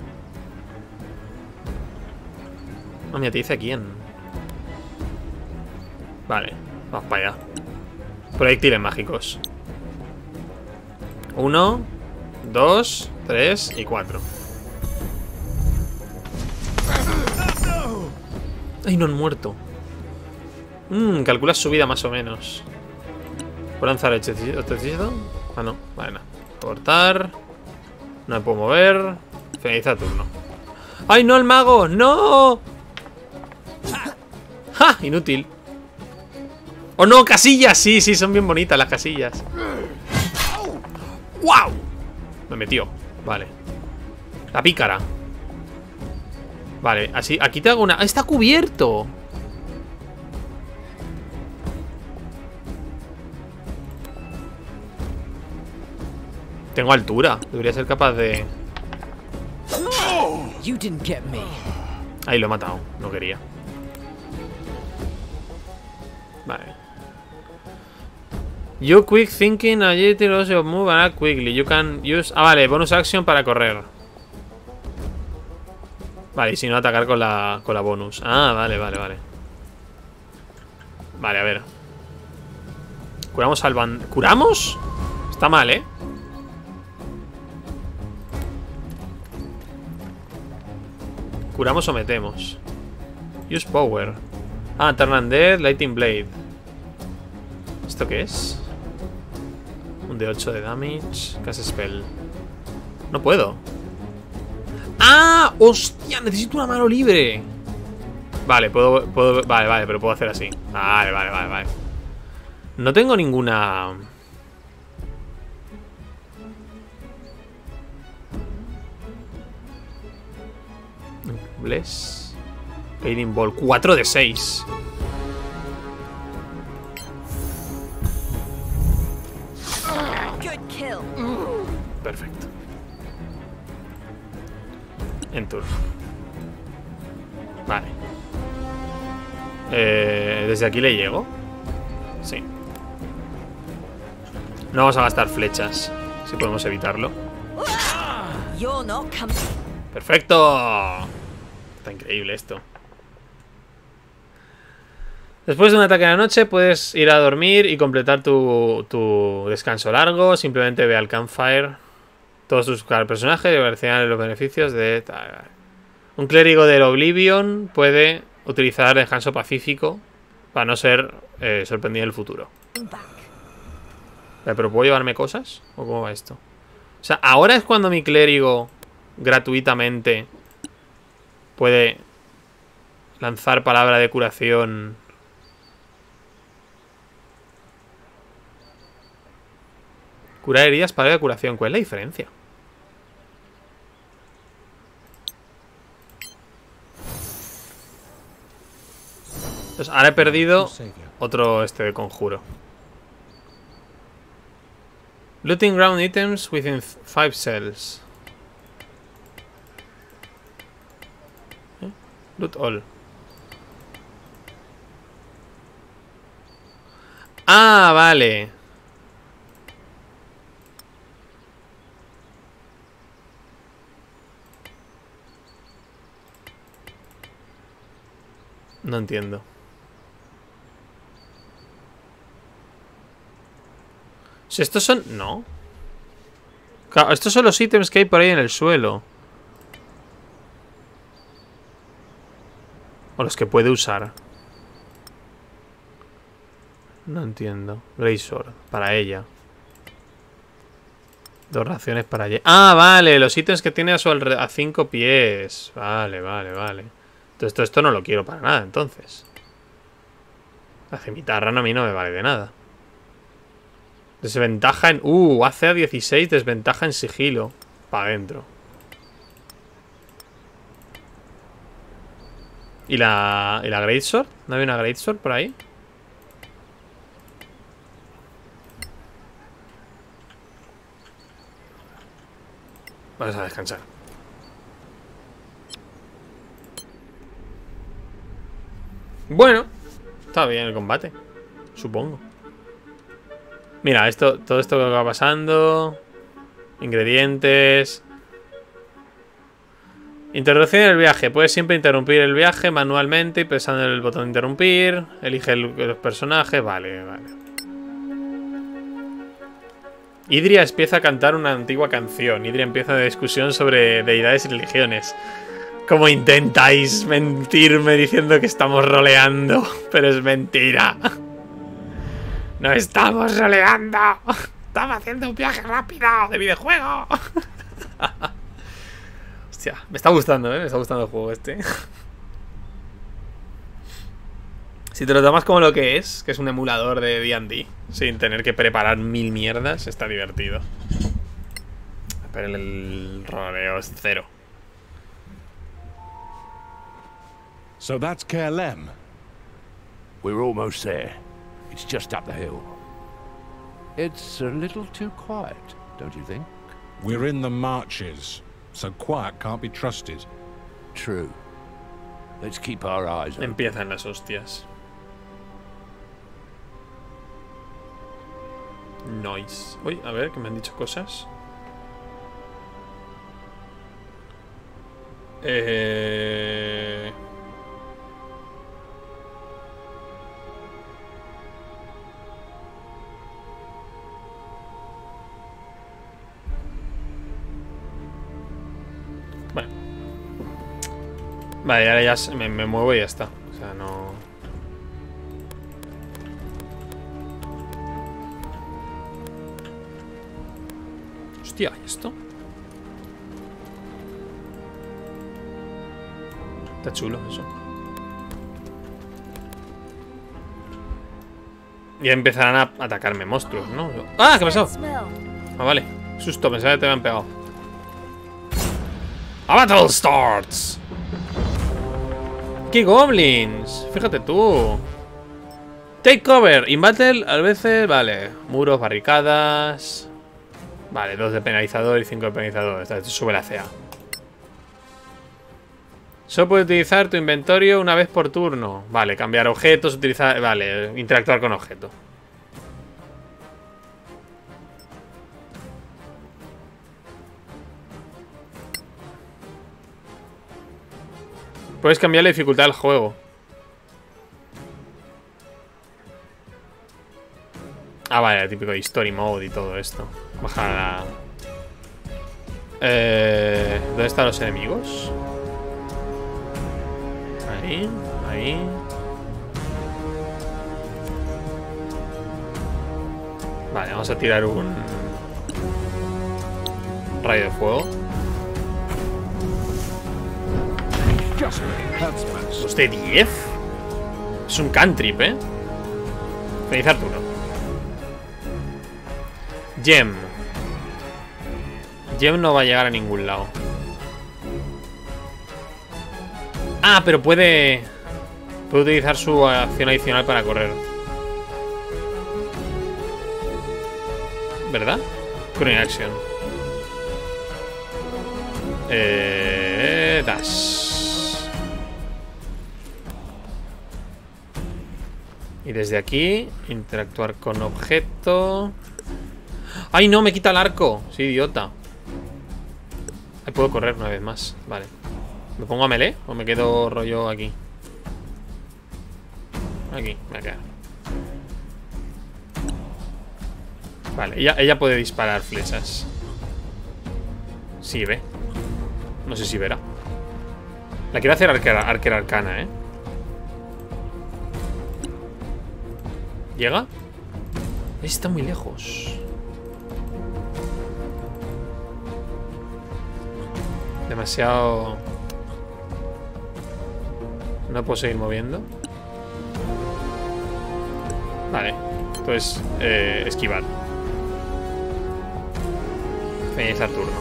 Ah, mira, te dice quién. Vale, vamos para allá. Proyectiles mágicos. Uno, dos, tres y cuatro. Ay, no han muerto. Mmm, calculas su vida más o menos. ¿Puedo lanzar hechizo? Ah, no, vale, nada. Cortar. No me puedo mover. Finaliza turno. ¡Ay, no, el mago! ¡No! ¡Ja! Inútil. ¡Oh, no! ¡Casillas! Sí, sí, son bien bonitas las casillas. ¡Wow! Me metió. Vale. La pícara. Vale, así, aquí te hago una... ¡Ah, está cubierto! Tengo altura. Debería ser capaz de... Ahí lo he matado. No quería. Vale. You quick thinking agility also move and quickly. You can use... Ah, vale, bonus action para correr. Vale, y si no, atacar con la, con la bonus. Ah, vale, vale, vale. Vale, a ver. Curamos al band... ¿Curamos? Está mal, ¿eh? ¿Curamos o metemos? Use power. Ah, turn undead, lightning blade. ¿Esto qué es? Un de ocho de damage. Cast spell. No puedo. ¡Ah! ¡Hostia! Necesito una mano libre. Vale, puedo, puedo... Vale, vale, pero puedo hacer así. Vale, vale, vale, vale. No tengo ninguna... Bless. Guiding Ball. cuatro de seis. Perfecto. En turno. Vale. Eh, ¿Desde aquí le llego? Sí. No vamos a gastar flechas, si podemos evitarlo. ¡Perfecto! Está increíble esto. Después de un ataque a la noche puedes ir a dormir y completar tu, tu descanso largo. Simplemente ve al campfire. Todos tus personajes agradecen los beneficios de... Un clérigo del Oblivion puede utilizar descanso pacífico para no ser eh, sorprendido en el futuro. ¿Pero puedo llevarme cosas? ¿O cómo va esto? O sea, ahora es cuando mi clérigo gratuitamente puede lanzar palabra de curación. Curar heridas, palabra de curación. ¿Cuál es la diferencia? Entonces, ahora he perdido otro este de conjuro. Looting ground items within five cells. ¿Eh? Loot all. Ah, vale. No entiendo. Si estos son... No. Claro, estos son los ítems que hay por ahí en el suelo. O los que puede usar. No entiendo. Grey Sword. Para ella. Dos raciones para allí. Ah, vale, los ítems que tiene a su alrededor. A cinco pies. Vale, vale, vale. Entonces esto, esto no lo quiero para nada, entonces. La cimitarra no, a mí no me vale de nada. Desventaja en... Uh, hace a dieciséis, desventaja en sigilo. Para adentro. ¿Y la, ¿Y la Greatsword? ¿No había una Greatsword por ahí? Vamos a descansar. Bueno, está bien el combate, supongo. Mira, esto, todo esto que va pasando. Ingredientes. Interrupción del viaje. Puedes siempre interrumpir el viaje manualmente y presionando el botón de interrumpir. Elige el, los personajes. Vale, vale. Idria empieza a cantar una antigua canción. Idria empieza una discusión sobre deidades y religiones. ¿Cómo intentáis mentirme diciendo que estamos roleando? Pero es mentira. No estamos roleando. Estamos haciendo un viaje rápido de videojuego. Hostia, me está gustando, ¿eh? Me está gustando el juego este. Si te lo tomas como lo que es, que es un emulador de D and D, sin tener que preparar mil mierdas, está divertido. Pero el roleo es cero. So that's Kerlem. We're almost there. It's just up the hill. It's a little too quiet, don't you think? We're in the marches, so quiet can't be trusted. True. Let's keep our eyes open. Empiezan las hostias. Nice. Uy, a ver, que me han dicho cosas. Eh... Vale. Vale, ahora ya me, me muevo y ya está. O sea, no... Hostia, ¿y esto? Está chulo eso. Ya empezarán a atacarme monstruos, ¿no? ¡Ah! ¿Qué ha pasado? Ah, vale. Susto, pensaba que te habían pegado. ¡A battle starts! ¡Qué goblins! Fíjate tú. Take cover. In battle, a veces, vale. Muros, barricadas. Vale, dos de penalizador y cinco de penalizador. Esto sube la C A. Solo puedes utilizar tu inventario una vez por turno. Vale, cambiar objetos, utilizar... Vale, interactuar con objeto. Puedes cambiar la dificultad del juego. Ah, vale, el típico de Story Mode y todo esto. Bajar la... Eh, ¿Dónde están los enemigos? Ahí, ahí. Vale, vamos a tirar un rayo de fuego. ¿Usted diez? Es un cantrip, ¿eh? Finalizar turno. Gem. Gem no va a llegar a ningún lado. Ah, pero puede... Puede utilizar su acción adicional para correr. ¿Verdad? Cunning action. Eh... Dash. Y desde aquí, interactuar con objeto. ¡Ay, no! Me quita el arco. Soy idiota. Ahí puedo correr una vez más. Vale. ¿Me pongo a melee o me quedo rollo aquí? Aquí, me voy a quedar. Vale, ella, ella puede disparar flechas. Sí, ve. No sé si verá. La quiero hacer arquera, arquera arcana, ¿eh? ¿Llega? Está muy lejos. Demasiado... No puedo seguir moviendo. Vale. Entonces, eh, esquivar. Finalizar turno.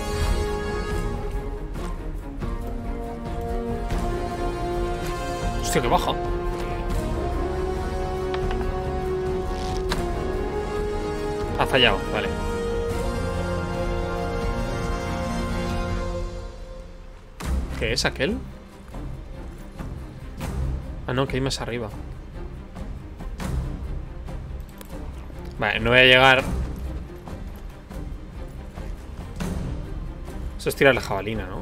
Hostia, que baja. Ha fallado, vale. ¿Qué es aquel? Ah, no, que hay más arriba. Vale, no voy a llegar. Eso es tirar la jabalina, ¿no?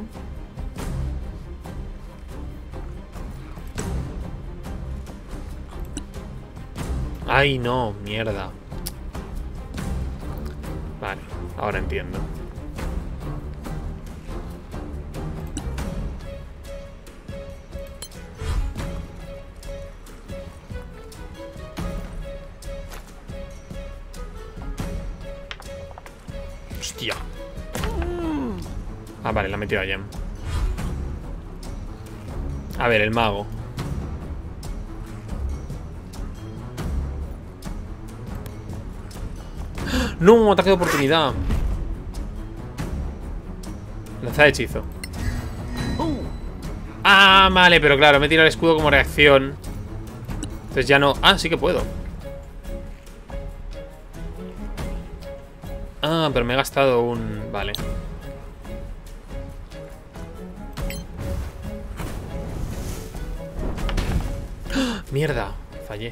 Ay, no, mierda. Vale, ahora entiendo. Hostia. Ah, vale, la ha metido a Jem. A ver, el mago. ¡No! Ataque de oportunidad. Lanza de hechizo. Ah, vale, pero claro, me tira el escudo como reacción. Entonces ya no... Ah, sí que puedo. Ah, pero me he gastado un... Vale. ¡Ah! Mierda, fallé.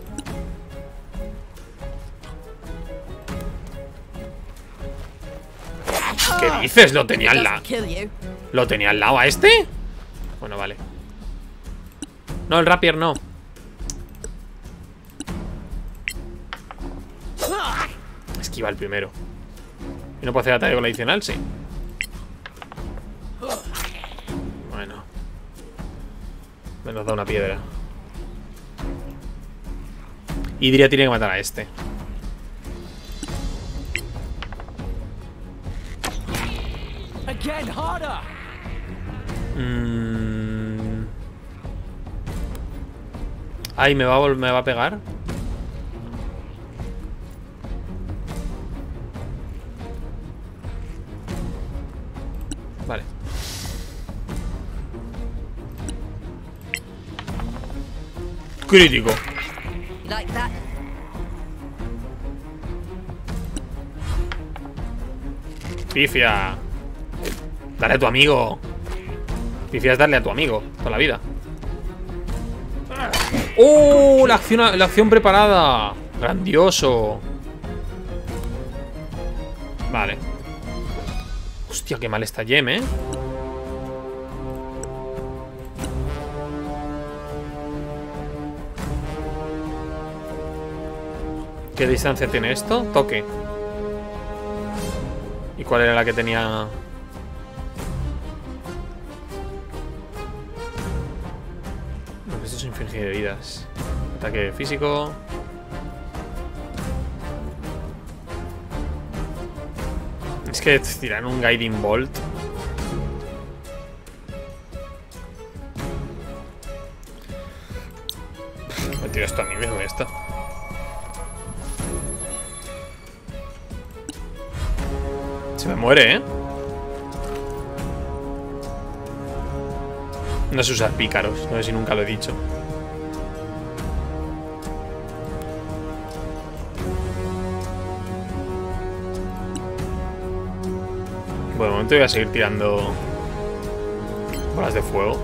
¿Qué dices? Lo tenía al lado. ¿Lo tenía al lado a este? Bueno, vale. No, el rapier no. Esquiva el primero. ¿Y no puedo hacer ataque con la adicional? Sí. Bueno. Me nos da una piedra. Idria tiene que matar a este. Mm. Ay, ¿me va, a ¿me va a pegar? Vale. Crítico. Pifia. Dale a tu amigo. Pifia es darle a tu amigo toda la vida. ¡Oh! La acción, la acción preparada. Grandioso. Vale. Hostia, qué mal está Jem, ¿eh? ¿Qué distancia tiene esto? Toque. ¿Y cuál era la que tenía...? No, esto es infligir heridas. Ataque físico. Es que tiran un Guiding Bolt. Me tiro esto a mí mismo y esto. Se me muere, ¿eh? No sé usar pícaros. No sé si nunca lo he dicho. Bueno, de momento voy a seguir tirando bolas de fuego.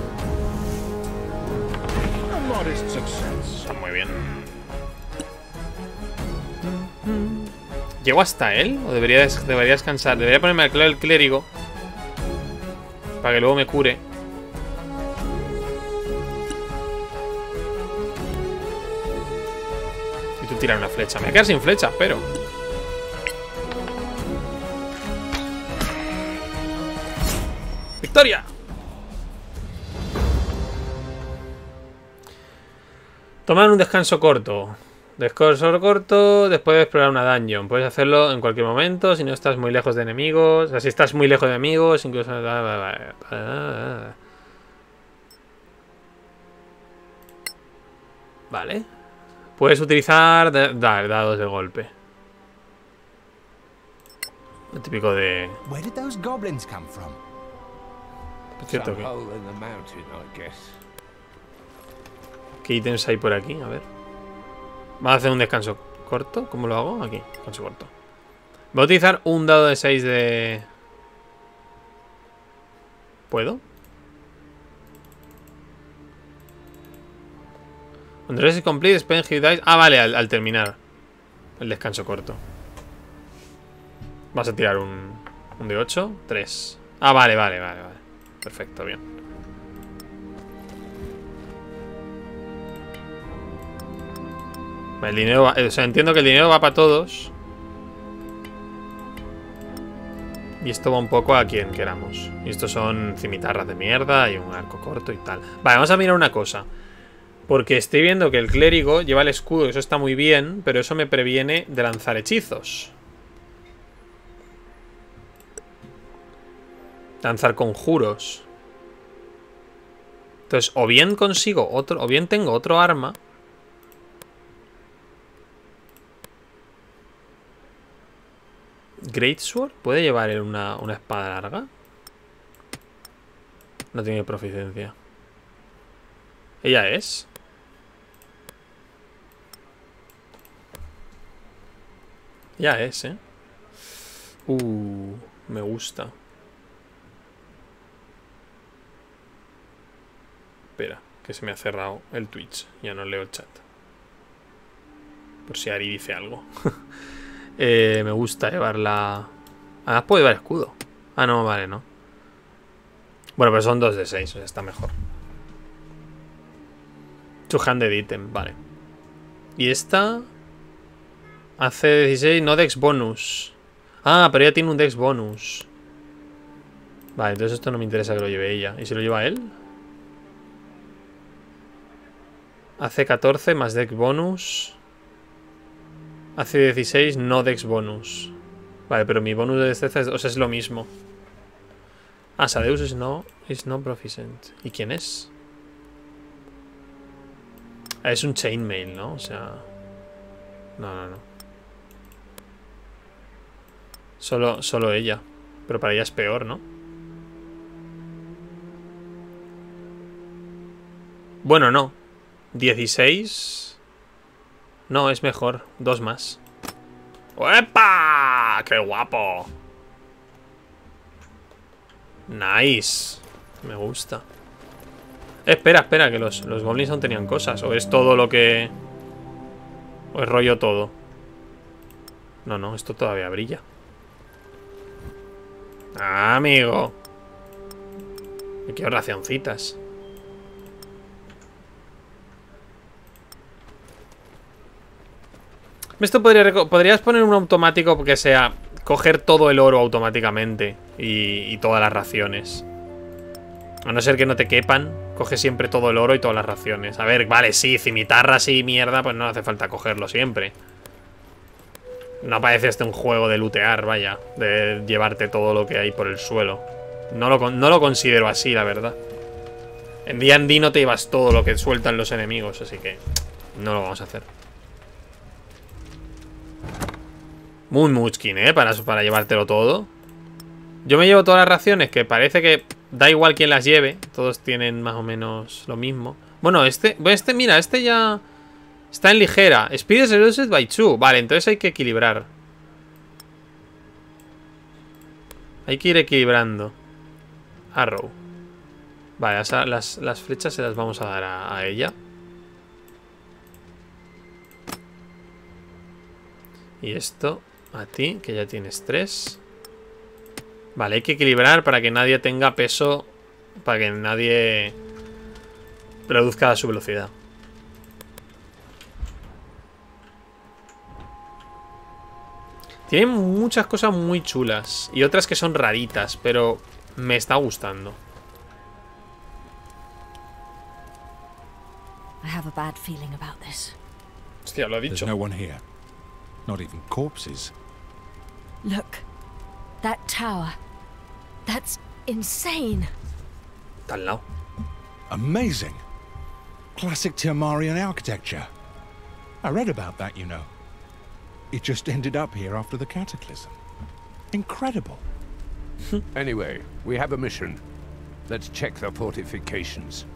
Está muy bien. ¿Llego hasta él? ¿O debería, des debería descansar? Debería ponerme al el clérigo para que luego me cure. Y tú tiras una flecha. Me voy a quedar sin flecha, pero... ¡Victoria! Tomar un descanso corto. Descanso corto después de explorar una dungeon. Puedes hacerlo en cualquier momento si no estás muy lejos de enemigos. O sea, si estás muy lejos de enemigos, incluso... Vale. Puedes utilizar dar dados de golpe. Lo típico de... Where did those goblins come from? Por cierto, Some ¿qué? hole in the mountain, I guess. ¿Qué ítems hay por aquí? A ver. Vamos a hacer un descanso corto. ¿Cómo lo hago? Aquí, descanso corto. Voy a utilizar un dado de seis de... ¿Puedo? When the rest is complete, spend hit dice. Ah, vale, al, al terminar el descanso corto. Vas a tirar un, un de ocho. tres. Ah, vale, vale, vale, vale. Perfecto, bien. El dinero va, o sea, entiendo que el dinero va para todos. Y esto va un poco a quien queramos. Y estos son cimitarras de mierda y un arco corto y tal. Vale, vamos a mirar una cosa. Porque estoy viendo que el clérigo lleva el escudo, eso está muy bien, pero eso me previene de lanzar hechizos. Lanzar conjuros. Entonces, o bien consigo otro, o bien tengo otro arma. Greatsword, ¿puede llevar una, una espada larga? No tiene proficiencia. Ella es. Ya es, ¿eh? Uh, me gusta. Espera, que se me ha cerrado el Twitch. Ya no leo el chat. Por si Ari dice algo. eh, me gusta llevarla... Además puedo llevar escudo. Ah, no, vale, no. Bueno, pero son dos de seis, o sea, está mejor. Two-handed item, vale. Y esta... Hace dieciséis, no dex bonus. Ah, pero ella tiene un dex bonus. Vale, entonces esto no me interesa que lo lleve ella. ¿Y si lo lleva él? Hace catorce más dex bonus. Hace dieciséis, no dex bonus. Vale, pero mi bonus de destreza es, o sea, es lo mismo. Ah, Sadeus is no, is no proficient. ¿Y quién es? Ah, es un chainmail, ¿no? O sea... No, no, no. Solo, solo ella. Pero para ella es peor, ¿no? Bueno, no. dieciséis. No, es mejor. Dos más. ¡Epa! ¡Qué guapo! Nice. Me gusta. Espera, espera, que los, los goblins aún tenían cosas. ¿O es todo lo que...? ¿O es rollo todo? No, no, esto todavía brilla. Ah, amigo. Me quiero racioncitas. Esto podría... Podrías poner un automático que sea... Coger todo el oro automáticamente. Y, y todas las raciones. A no ser que no te quepan. Coge siempre todo el oro y todas las raciones. A ver, vale, sí, cimitarras y mierda, pues no hace falta cogerlo siempre. No parece este un juego de lootear, vaya. De llevarte todo lo que hay por el suelo. No lo, no lo considero así, la verdad. En D and D no te llevas todo lo que sueltan los enemigos, así que no lo vamos a hacer. Muy muchkin, ¿eh? Para, para llevártelo todo. Yo me llevo todas las raciones, que parece que da igual quién las lleve. Todos tienen más o menos lo mismo. Bueno, este, este mira, este ya está en ligera. Speed is reduced by two. Vale, entonces hay que equilibrar. Hay que ir equilibrando. Arrow. Vale, las, las, las flechas se las vamos a dar a, a ella. Y esto a ti, que ya tienes tres. Vale, hay que equilibrar para que nadie tenga peso. Para que nadie reduzca su velocidad. Tienen muchas cosas muy chulas. Y otras que son raritas, pero me está gustando. I have a bad feeling about this. Hostia, lo ha dicho. There's no one here. Not even corpses. Look. That tower. That's insane. Está al lado. Amazing. Classic Temarian architecture. I read about that, you know. It just ended up here after the cataclysm. Incredible. Anyway, we have a mission. Let's check the fortifications.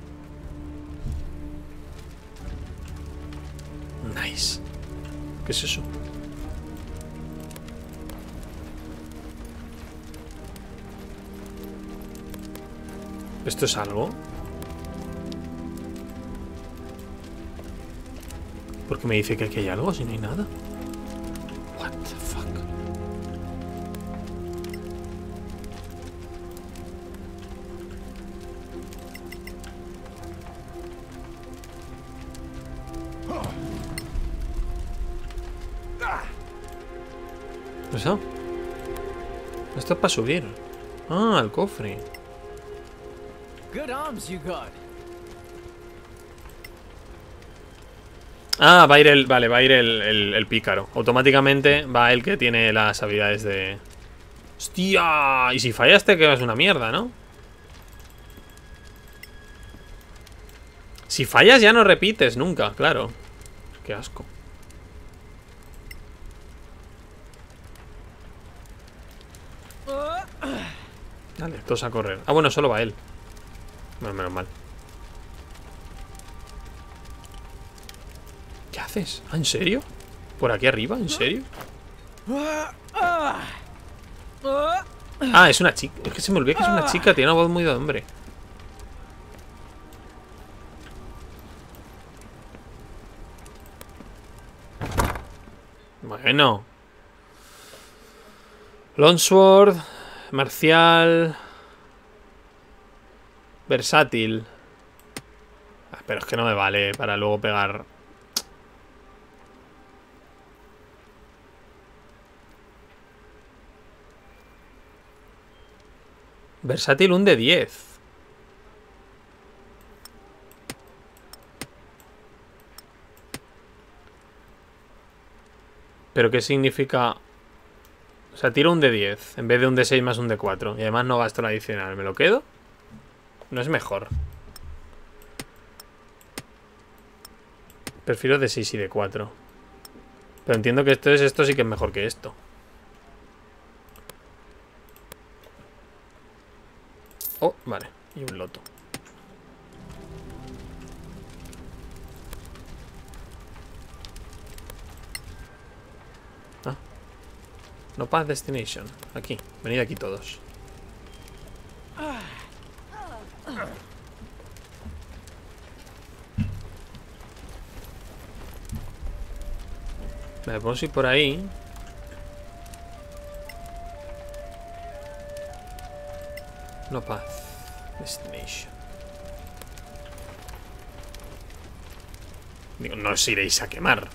Nice. ¿Qué es eso? ¿Esto es algo? ¿Por qué me dice que aquí hay algo si no hay nada? What the fuck? ¿Eso? Esto es para subir. Ah, el cofre. Good arms you got. Ah, va a ir el... Vale, va a ir el, el, el pícaro. Automáticamente va el que tiene las habilidades de... ¡Hostia! Y si fallaste, que es una mierda, ¿no? Si fallas ya no repites nunca, claro. Qué asco. Dale, todos a correr. Ah, bueno, solo va él. Bueno, menos mal. ¿Qué haces? ¿Ah, en serio? ¿Por aquí arriba? ¿En serio? Ah, es una chica. Es que se me olvidó que es una chica. Tiene una voz muy de hombre. Bueno. Longsword. Marcial. Versátil. Ah, pero es que no me vale para luego pegar. Versátil un de diez. ¿Pero qué significa? O sea, tiro un de diez en vez de un de seis más un de cuatro. Y además no gasto el adicional. ¿Me lo quedo? No es mejor. Prefiero de seis y de cuatro. Pero entiendo que esto es esto sí que es mejor que esto. Oh, vale. Y un loto. Ah. No path destination. Aquí. Venid aquí todos. Me podemos ir por ahí. No path destination. Digo, no os iréis a quemar.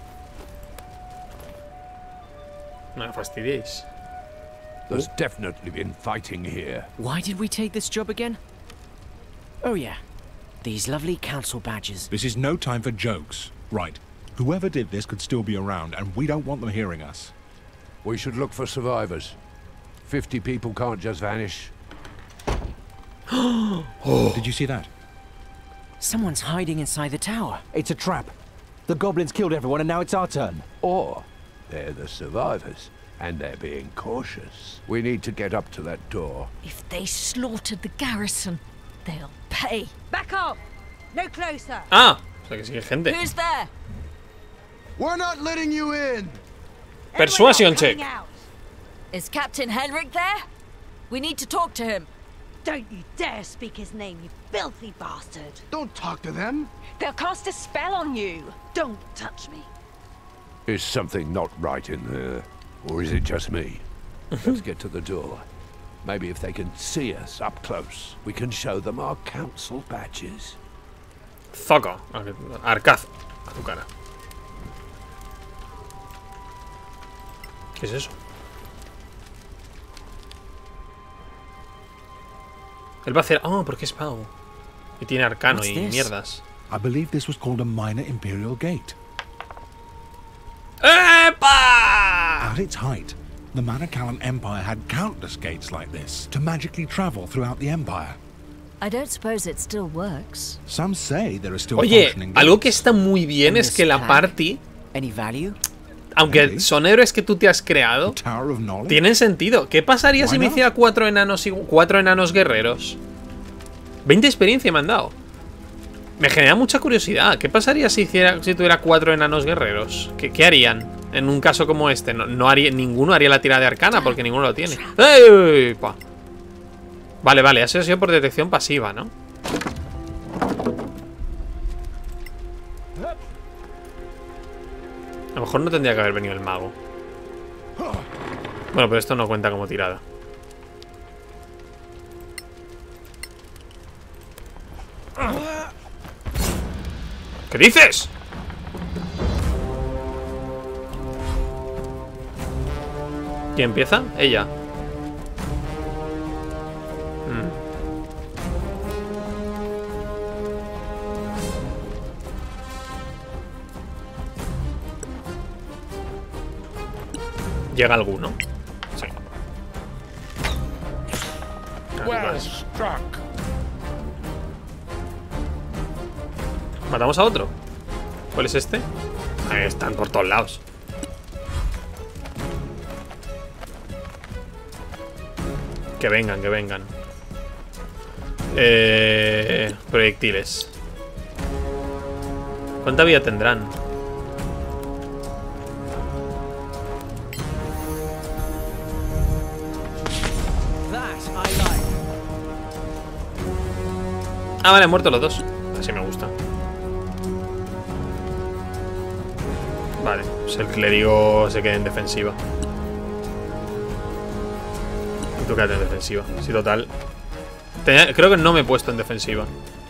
No me fastidiéis. There's definitely been fighting here. Why did we take this job again? Oh yeah, these lovely council badges. This is no time for jokes. Right. Whoever did this could still be around, and we don't want them hearing us. We should look for survivors. Fifty people can't just vanish. Oh. Did you see that? Someone's hiding inside the tower. It's a trap. The goblins killed everyone and now it's our turn. Or they're the survivors and they're being cautious. We need to get up to that door. If they slaughtered the garrison, they'll pay. Back off! No closer! Ah, o sea que sigue gente. Who's there? We're not letting you in. Persuasion check. Is Captain Henrik there? We need to talk to him. Don't you dare speak his name, you filthy bastard. Don't talk to them. They'll cast a spell on you. Don't touch me. Is something not right in there? Or is it just me? Let's get to the door. Maybe if they can see us up close, we can show them our council badges. Zoco. Arcaz. A tu cara. ¿Qué es eso? Él va a hacer... Oh, porque es mago. Y tiene arcano y mierdas. I believe this was called a minor imperial gate. At its height, the Manakalan Empire had countless gates like this to magically travel throughout the Empire. I don't suppose it still works. Some say there are still Oye, functioning algo gates. que está muy bien es que la party, aunque son héroes que tú te has creado, tienen sentido. ¿Qué pasaría si me hiciera cuatro enanos y cuatro enanos guerreros? veinte experiencia me han dado. Me genera mucha curiosidad. ¿Qué pasaría si hiciera, si tuviera cuatro enanos guerreros? ¿Qué, qué harían en un caso como este? No, no haría, ninguno haría la tirada de arcana porque ninguno lo tiene. ¡Ey! Pa. Vale, vale, eso ha sido por detección pasiva, ¿no? A lo mejor no tendría que haber venido el mago. Bueno, pero esto no cuenta como tirada. ¿Qué dices? ¿Quién empieza? Ella. Mm. ¿Llega alguno? Sí. Well struck. ¿Matamos a otro? ¿Cuál es este? Ahí están por todos lados. Que vengan, que vengan. Eh, proyectiles. ¿Cuánta vida tendrán? Ah, vale, han muerto los dos. Así me gusta. Vale, pues el clérigo se queda en defensiva. Y tú quédate en defensiva. Sí, total. Tenía, creo que no me he puesto en defensiva.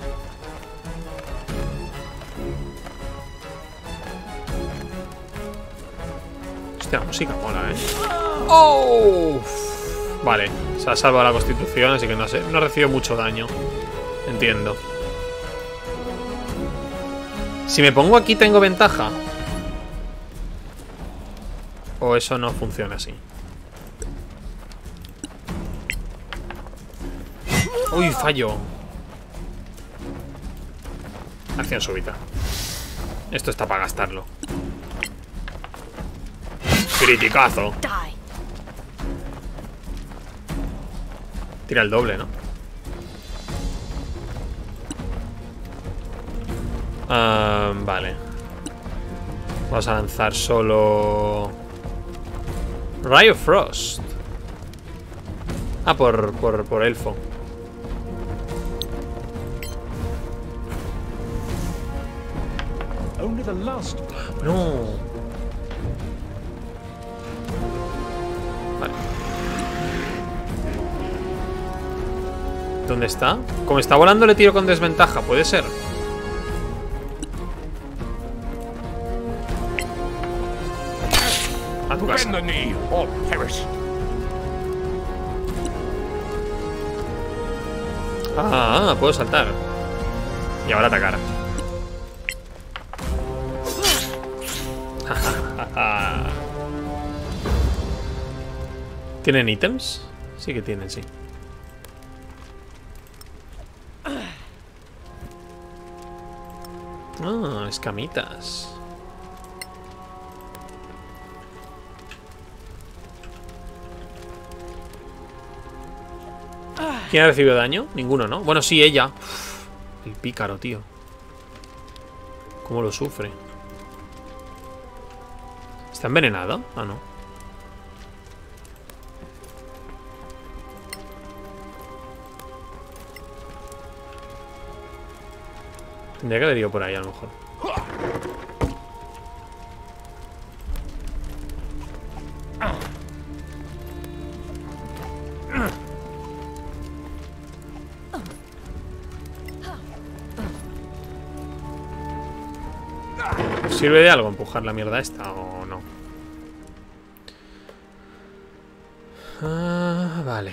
Hostia, la música mola, ¿eh? ¡Oh! Vale, se ha salvado la constitución, así que no sé, no recibo mucho daño. Entiendo. Si me pongo aquí, ¿tengo ventaja? ¿O eso no funciona así? Uy, fallo. Acción súbita. Esto está para gastarlo. Criticazo. Tira el doble, ¿no? Uh, vale. Vamos a lanzar solo Ray of Frost. Ah, por, por, por elfo. No. Vale. ¿Dónde está? Como está volando le tiro con desventaja, puede ser. A tu casa. Ah, puedo saltar. Y ahora atacar. ¿Tienen ítems? Sí que tienen, sí. Ah, escamitas. ¿Quién ha recibido daño? Ninguno, ¿no? Bueno, sí, ella. Uf, el pícaro, tío. ¿Cómo lo sufre? ¿Está envenenado? Ah, no. Tendría que haber ido por ahí, a lo mejor. ¿Sirve de algo empujar la mierda esta o no? Ah, vale.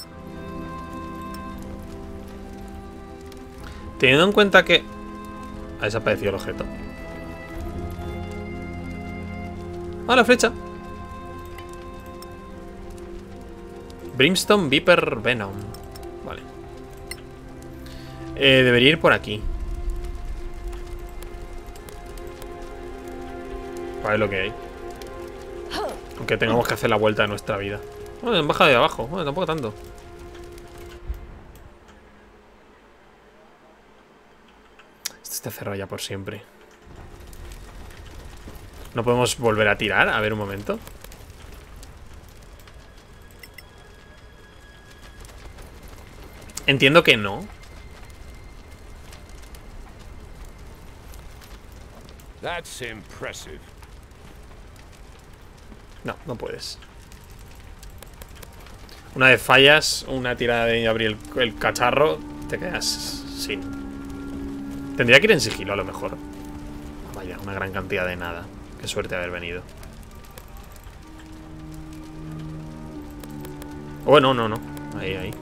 Teniendo en cuenta que ha desaparecido el objeto. Ah, la flecha. Brimstone Viper Venom. Vale. Eh, debería ir por aquí. Para ver lo que hay. Aunque tengamos que hacer la vuelta de nuestra vida. Bueno, en baja de abajo. Bueno, tampoco tanto. Esto está cerrado ya por siempre. ¿No podemos volver a tirar? A ver un momento. Entiendo que no. That's impressive. No, no puedes. Una vez fallas una tirada de abrir el, el cacharro, te quedas sin. Tendría que ir en sigilo a lo mejor. Vaya, una gran cantidad de nada. Qué suerte haber venido. Bueno, no, no. Ahí, ahí.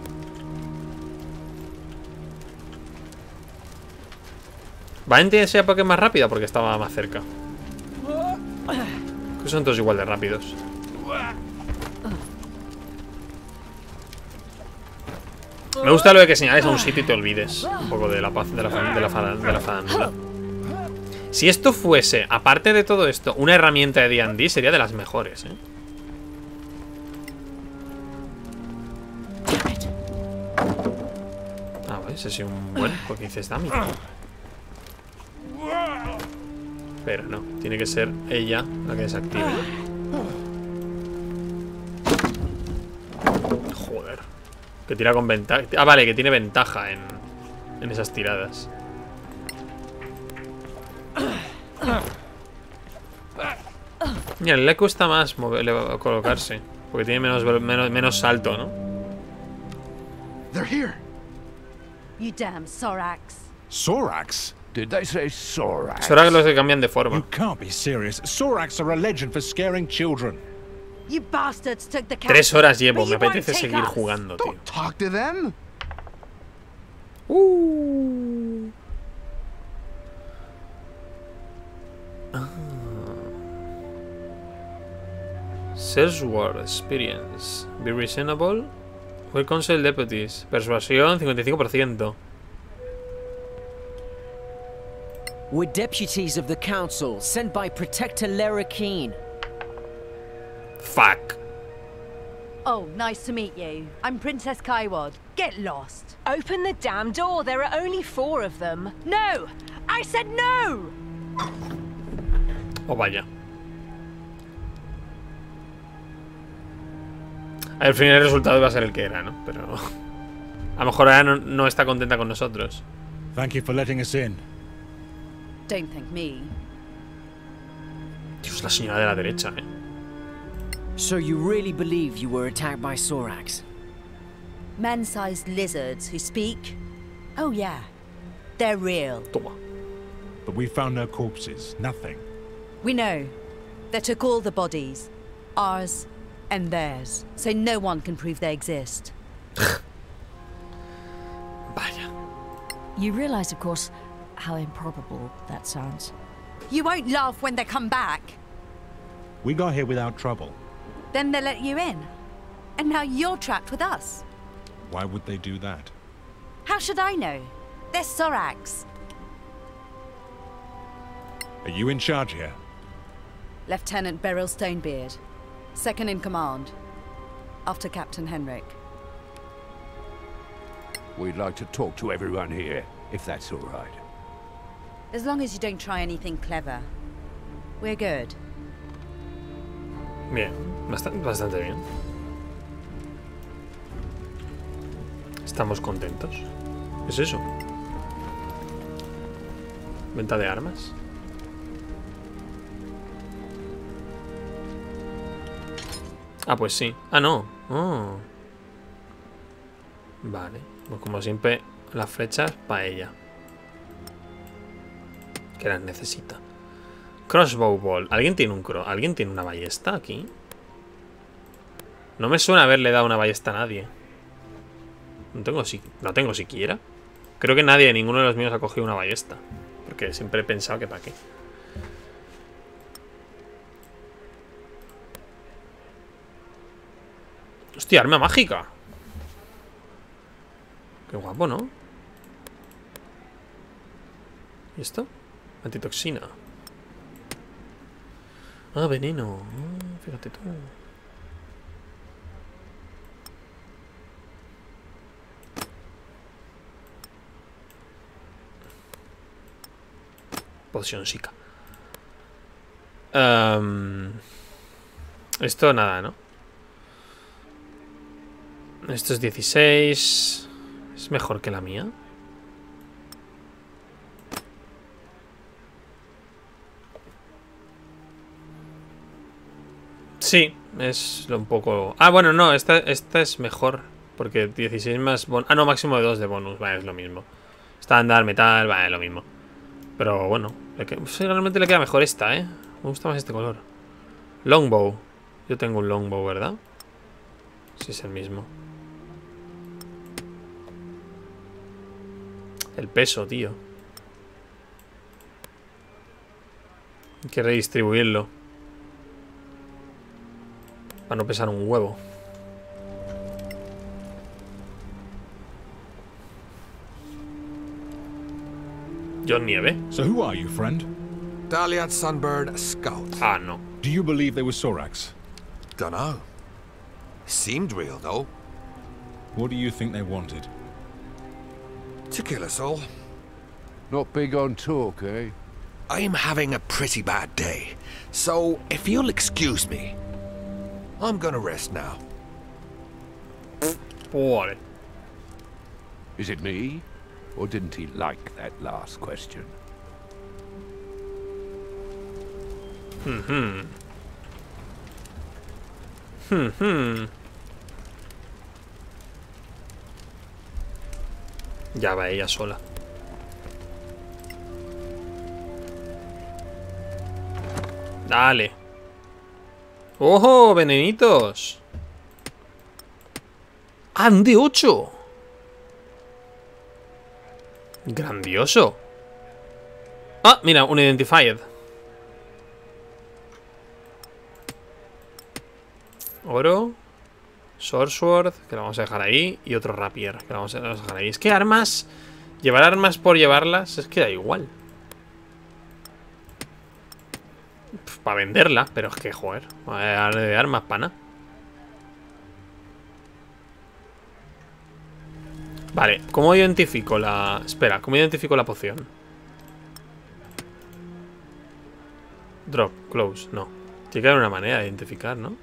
Valiente sea porque es más rápida porque estaba más cerca. Que son todos igual de rápidos. Me gusta lo de que señales a un sitio y te olvides un poco de la paz de la, de la, de la farándula. Si esto fuese, aparte de todo esto, una herramienta de D and D, sería de las mejores, ¿eh? Ah, vale, ese sí un buen, porque dices Dami. Pero no, tiene que ser ella la que desactive. Joder. Que tira con ventaja. Ah, vale, que tiene ventaja en, en esas tiradas. Mira, le cuesta más moverle, colocarse. Porque tiene menos, menos, menos salto, ¿no? They're here. You damn Sorax. Sorax? Did they say Sorax? Sorax los que cambian de forma. You can't be serious. Sorax are a legend for scaring children. You bastards took the Tres horas llevo, me apetece seguir jugando, tío. Don't talk to them. Uh. Ah. Searchword Experience. Be reasonable. Will Council Deputies. Persuasión cincuenta y cinco por ciento. We're deputies of the council, sent by Protector Larrakeen. Fuck. Oh, nice to meet you. I'm Princess Kaiwad. Get lost. Open the damn door. There are only four of them. No! I said no! Oh, vaya. Al final el resultado iba a ser el que era, ¿no? Pero a lo mejor ahora no, no está contenta con nosotros. Thank you for letting us in. Don't thank me. Dios, la señora de la derecha, eh. So you really believe you were attacked by Sorax? Man-sized lizards who speak? Oh yeah. They're real. Toma. But we found no corpses. Nothing. We know. They took all the bodies. Ours and theirs. So no one can prove they exist. Vaya. You realize, of course, how improbable that sounds. You won't laugh when they come back. We got here without trouble. Then they let you in. And now you're trapped with us. Why would they do that? How should I know? They're Sorax. Are you in charge here? Lieutenant Beryl Stonebeard. Second in command. After Captain Henrik. We'd like to talk to everyone here, if that's all right. As long as you don't try anything clever. We're good. Bien, bastante, bastante bien. Estamos contentos. ¿Qué es eso? ¿Venta de armas? Ah, pues sí. Ah, no. Oh. Vale. Pues como siempre, las flechas para ella. Que las necesita. Crossbow ball. ¿Alguien tiene un cro ¿Alguien tiene una ballesta aquí? No me suena haberle dado una ballesta a nadie. No tengo si no tengo siquiera. Creo que nadie, ninguno de los míos ha cogido una ballesta. Porque siempre he pensado que para qué. Hostia. Hostia, arma mágica. Qué guapo, ¿no? ¿Y esto? Antitoxina. Ah, veneno. Ah, fíjate tú. Poción chica. Um, esto nada, ¿no? Esto es dieciséis. Es mejor que la mía. Sí, es un poco... Ah, bueno, no, esta, esta es mejor. Porque dieciséis más... Bon... Ah, no, máximo de dos de bonus. Vale, es lo mismo. Estándar, metal, vale, es lo mismo. Pero bueno, realmente le queda mejor esta, ¿eh? Me gusta más este color. Longbow. Yo tengo un longbow, ¿verdad? Sí, es el mismo. El peso, tío. Hay que redistribuirlo. Para no pesar un huevo. John Nieve. So who are you, friend? Daliad Sunbird Scout. Ah, no. Do you believe they were Sorax? Dunno. Seemed real, though. What do you think they wanted? To kill us all. Not big on talk, eh? I'm having a pretty bad day, so if you'll excuse me, I'm gonna rest now. What? Is it me? Or didn't he like that last question? Hmm. Hmm. Hmm. Ya va ella sola. Dale. ¡Ojo! ¡Venenitos! ¡Ah, un D ocho! ¡Grandioso! ¡Ah! Mira, un Identified. Oro. Swordsword, que lo vamos a dejar ahí. Y otro Rapier, que lo vamos a dejar ahí. Es que armas... Llevar armas por llevarlas es que da igual. Para venderla, pero es que, joder, de armas, pana. Vale, ¿cómo identifico la... Espera, ¿cómo identifico la poción? Drop, close, no. Tiene que haber una manera de identificar, ¿no?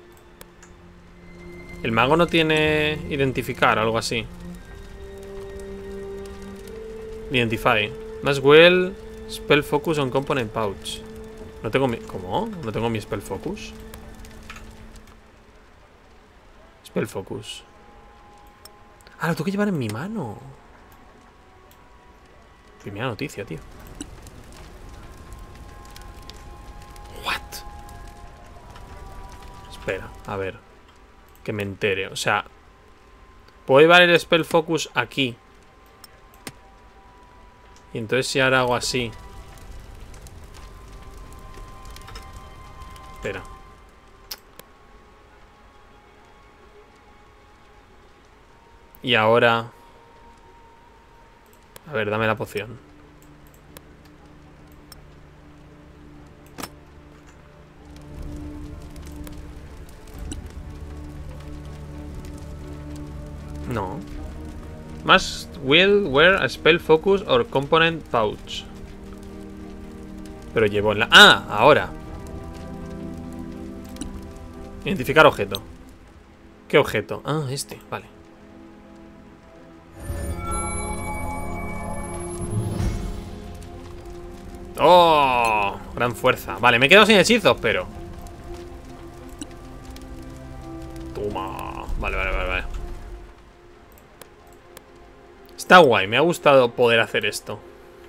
El mago no tiene identificar o algo así. Identify. Más well, spell focus on component pouch. No tengo mi... ¿Cómo? No tengo mi spell focus. Spell focus. Ah, lo tengo que llevar en mi mano. Primera noticia, tío. What? Espera, a ver. Que me entere. O sea, puedo llevar el spell focus aquí. Y entonces si ahora hago así. Espera. Y ahora... A ver, dame la poción. No. Must will wear a spell focus or component pouch. Pero llevo en la... ¡Ah! Ahora. Identificar objeto. ¿Qué objeto? Ah, este, vale. ¡Oh! Gran fuerza. Vale, me he quedado sin hechizos, pero... Toma. Vale, vale, vale, vale. Está guay, me ha gustado poder hacer esto.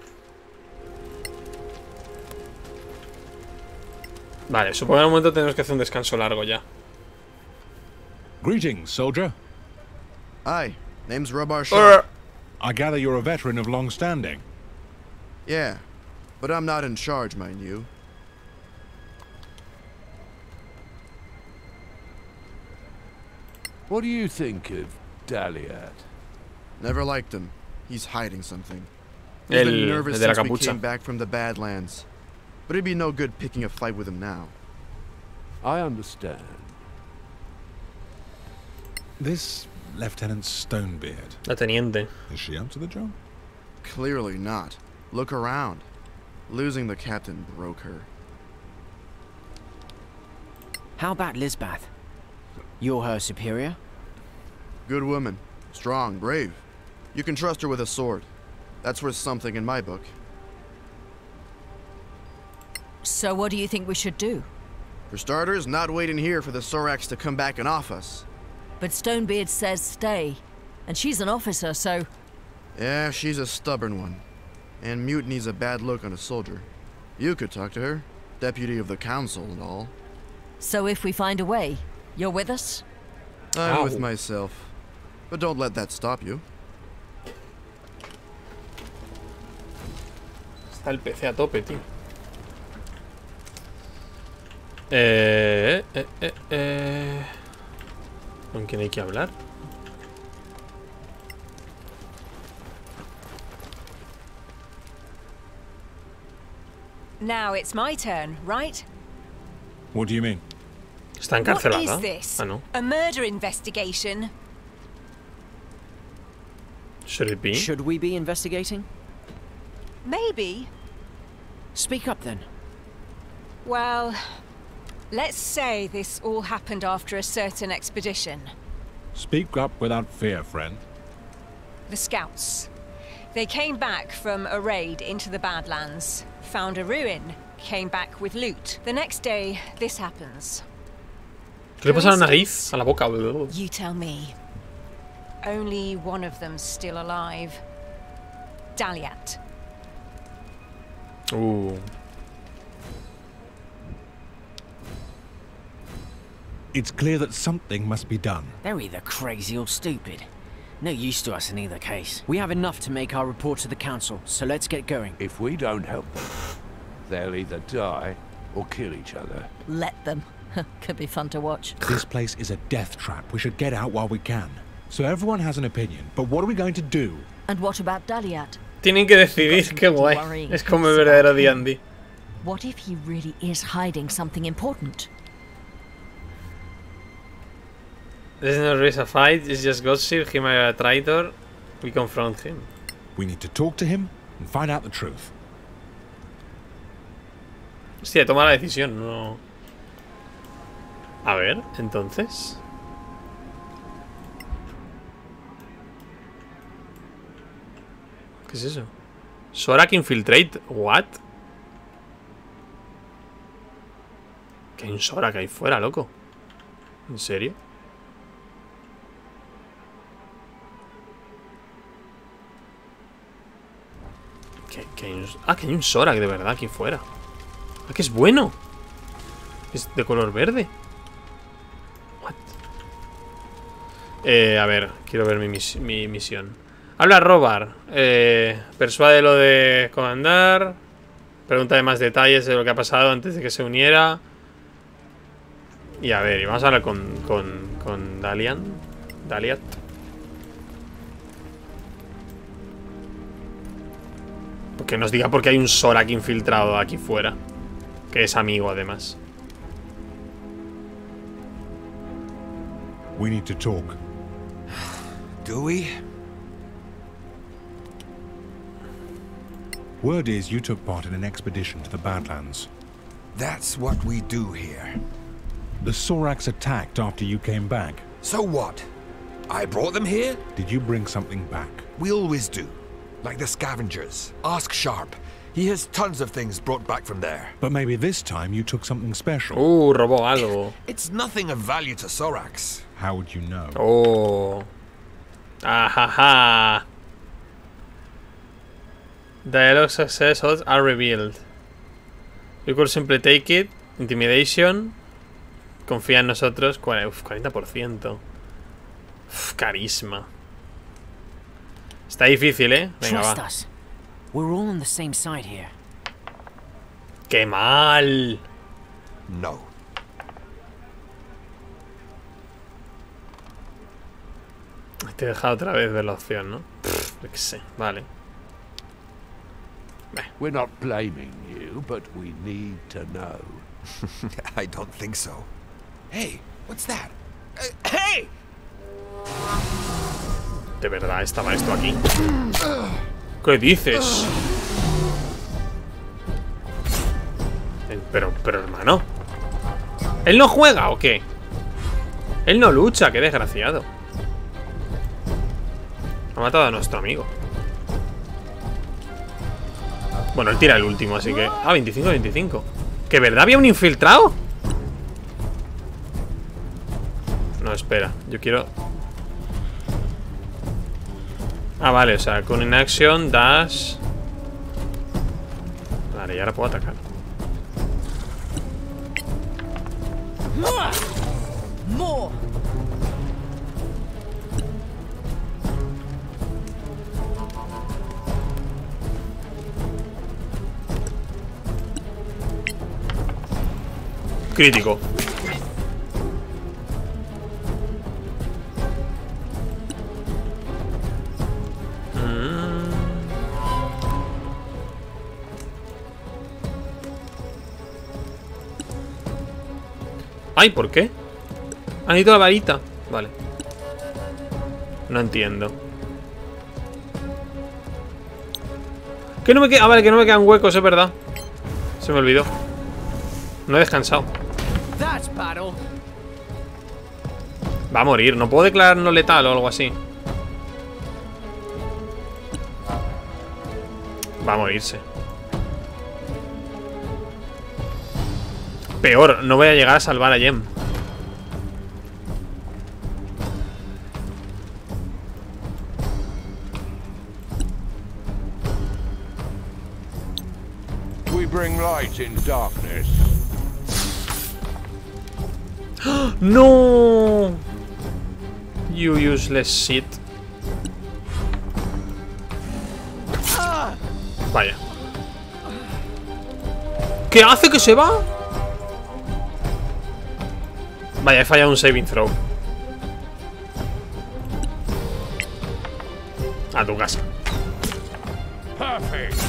Vale, supongo que en un momento tenemos que hacer un descanso largo ya. Greetings, soldier. Hi, name's Robar Shah. I gather you're a veteran of long standing. Yeah, but I'm not in charge, mind you. What do you think of Daliat? Never liked him. He's hiding something. He's El, been nervous el de la since we capucha. came back from the Badlands. But it'd be no good picking a fight with him now. I understand. This Lieutenant Stonebeard. La teniente. Is she up to the job? Clearly not. Look around. Losing the captain broke her. How about Lisbeth? You're her superior? Good woman. Strong, brave. You can trust her with a sword. That's worth something in my book. So what do you think we should do? For starters, not wait in here for the Sorax to come back and off us. But Stonebeard says stay. And she's an officer, so... Yeah, she's a stubborn one. And mutiny's a bad look on a soldier. You could talk to her. Deputy of the council and all. So if we find a way, you're with us? I'm Ow. with myself. But don't let that stop you. Está el P C a tope, tío. Eh, eh, eh, eh. ¿Con quién hay que hablar? Now it's my turn, right? What do you mean? Está What encarcelada. is this? Ah, no. A murder investigation? Should it be? Should we be investigating? Maybe. Speak up then. Well, let's say this all happened after a certain expedition. Speak up without fear, friend. The scouts. They came back from a raid into the Badlands, found a ruin, came back with loot. The next day, this happens. ¿Qué le pasa a la nariz? A la boca. You tell me. Only one of them's still alive. Daliat. Uh. It's clear that something must be done. They're either crazy or stupid. No use to us in either case. We have enough to make our report to the council, so let's get going. If we don't help them, they'll either die or kill each other. Let them. Could be fun to watch. This place is a death trap. We should get out while we can. So everyone has an opinion, but what are we going to do? And what about Daliat? Tienen que decidir, qué guay. Es como el verdadero D and D. What if he really is hiding something important? There's no raise a fight, it's just gossip. He might be a traitor. We confront him. We need to talk to him and find out the truth. Hostia, toma la decisión, no. A ver, entonces. ¿Qué es eso? Sorak Infiltrate. What? Que hay un Sorak ahí fuera, loco. ¿En serio? Que, que hay un, ah, que hay un Sorak de verdad aquí fuera. Ah, que es bueno. Es de color verde. What? Eh, a ver, quiero ver mi, mis, mi misión. Habla Robar. Eh, persuade lo de comandar. Pregunta de más detalles de lo que ha pasado antes de que se uniera. Y a ver, y vamos a hablar con, con, con Dalian. Daliat. Que nos diga por qué hay un Sorak infiltrado aquí fuera. Que es amigo, además. We need to talk. Do we? Word is you took part in an expedition to the Badlands. That's what we do here. The Sorax attacked after you came back. So what? I brought them here? Did you bring something back? We always do. Like the scavengers. Ask Sharp. He has tons of things brought back from there. But maybe this time you took something special. Uh, robó algo. It's nothing of value to Sorax. How would you know? Oh. Ahaha. Dialogue success odds are revealed. You could simply take it. Intimidation. Confía en nosotros. Uf, cuarenta por ciento. Uf, carisma. Está difícil, ¿eh? Venga, va. We're all on the same side here. ¡Qué mal! No. Te he dejado otra vez ver la opción, ¿no? Pff, qué sé, vale. We're not blaming you, but we need to know. I don't think so. Hey, what's that? Uh, hey! ¿De verdad estaba esto aquí? ¿Qué dices? Pero, pero hermano, ¿él no juega o qué? Él no lucha, qué desgraciado. Ha matado a nuestro amigo. Bueno, él tira el último, así que... Ah, veinticinco veinticinco. ¿Que verdad había un infiltrado? No, espera, yo quiero... Ah, vale, o sea, con inaction, dash... Vale, y ahora puedo atacar. More. Crítico. Ay, ¿por qué? Han ido la varita. Vale. No entiendo. Que no me queda. Ah, vale, que no me quedan huecos, es verdad. Se me olvidó. No he descansado. Va a morir. No puedo declarar no letal o algo así. Va a morirse. Peor, no voy a llegar a salvar a Jem. We bring light in darkness. No. You useless shit. Vaya. ¿Qué hace que se va? Vaya, he fallado un saving throw. A tu casa. Perfect.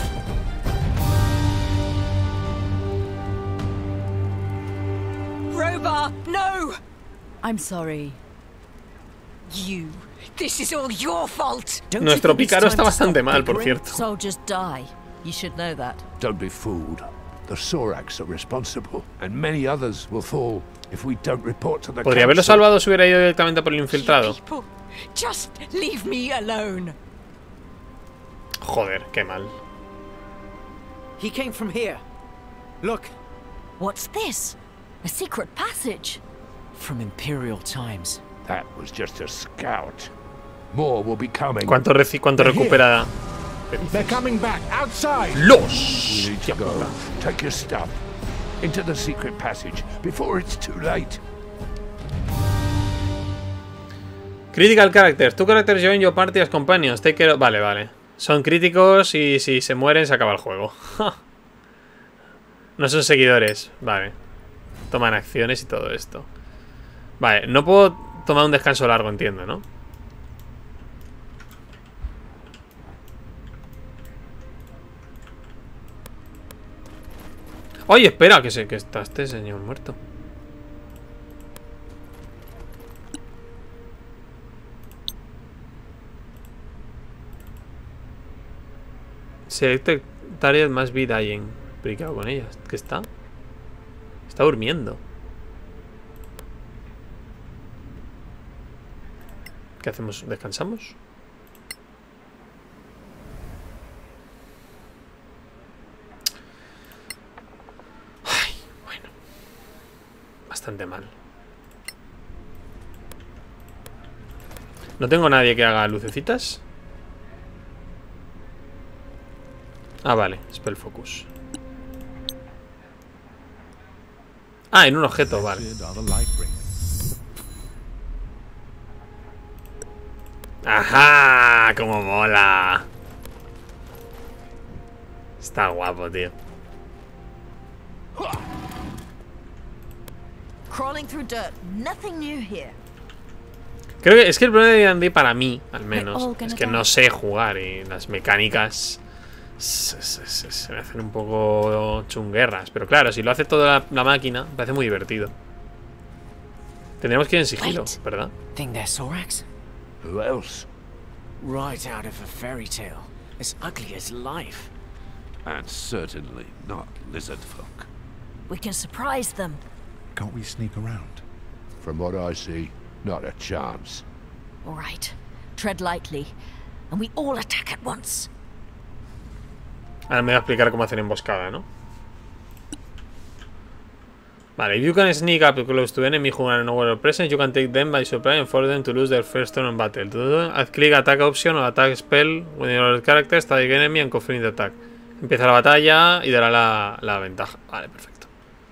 Robar, no! I'm sorry. You. This is all your fault. Don't Nuestro pícaro está bastante mal, por bickering? cierto. Soldiers die. You should know that. Don't be fooled. The Sorax are responsible, and many others will fall if we don't report to the Podría haberlo council. salvado si hubiera ido directamente por el infiltrado. People, just leave me alone. Joder, qué mal. He came from here. Look. What's this? A secret passage. From Imperial times. That was just a scout. More will be coming. ¿Cuánto, reci cuánto recupera? They're coming back outside. Los. We need to go. Take your stuff into the secret passage before it's too late. Critical characters. Two characters join your party as companions. Take care of... Vale, vale. Son críticos y si se mueren se acaba el juego. No son seguidores. Vale. Toman acciones y todo esto. Vale, no puedo tomar un descanso largo, entiendo, ¿no? Oye, espera, que, se, que está este señor muerto. Select target must be dying. Pero ¿qué hago con ella? ¿Qué está? Está durmiendo. ¿Qué hacemos? ¿Descansamos? Ay, bueno. Bastante mal. ¿No tengo nadie que haga lucecitas? Ah, vale. Spell focus. Ah, en un objeto, vale. ¡Ajá! ¡Cómo mola! Está guapo, tío. Crawling through dirt. Nothing new here. Creo que es que el problema de D and D para mí, al menos, es que no sé jugar y las mecánicas se, se, se, se me hacen un poco chunguerras. Pero claro, si lo hace toda la, la máquina, me parece muy divertido. Tendríamos que ir en sigilo, ¿verdad? Think they're Sorax? Who else? Right out of a fairy tale. As ugly as life. And certainly not lizard folk. We can surprise them. Can't we sneak around? From what I see, not a chance. All right. Tread lightly. And we all attack at once. Ahora me voy a explicar cómo hacer emboscada, ¿no? Vale, if you can sneak up close to enemy who are nowhere present, you can take them by surprise and force them to lose their first turn in battle. Haz clic attack option o attack spell when your character strike enemy and confirm the attack. Empieza la batalla y dará la, la ventaja. Vale, perfecto.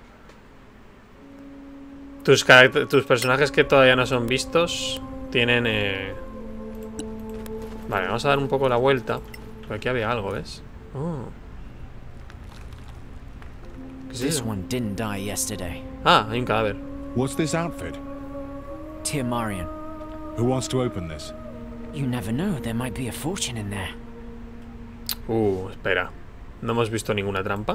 Tus, tus personajes que todavía no son vistos tienen... Eh... Vale, vamos a dar un poco la vuelta. Por aquí había algo, ¿ves? Oh. This one didn't die yesterday. Ah, hay un cadáver. What's this outfit? Tirmarian. Who wants to open this? You never know, there might be a fortune in there. Uh, espera. No hemos visto ninguna trampa.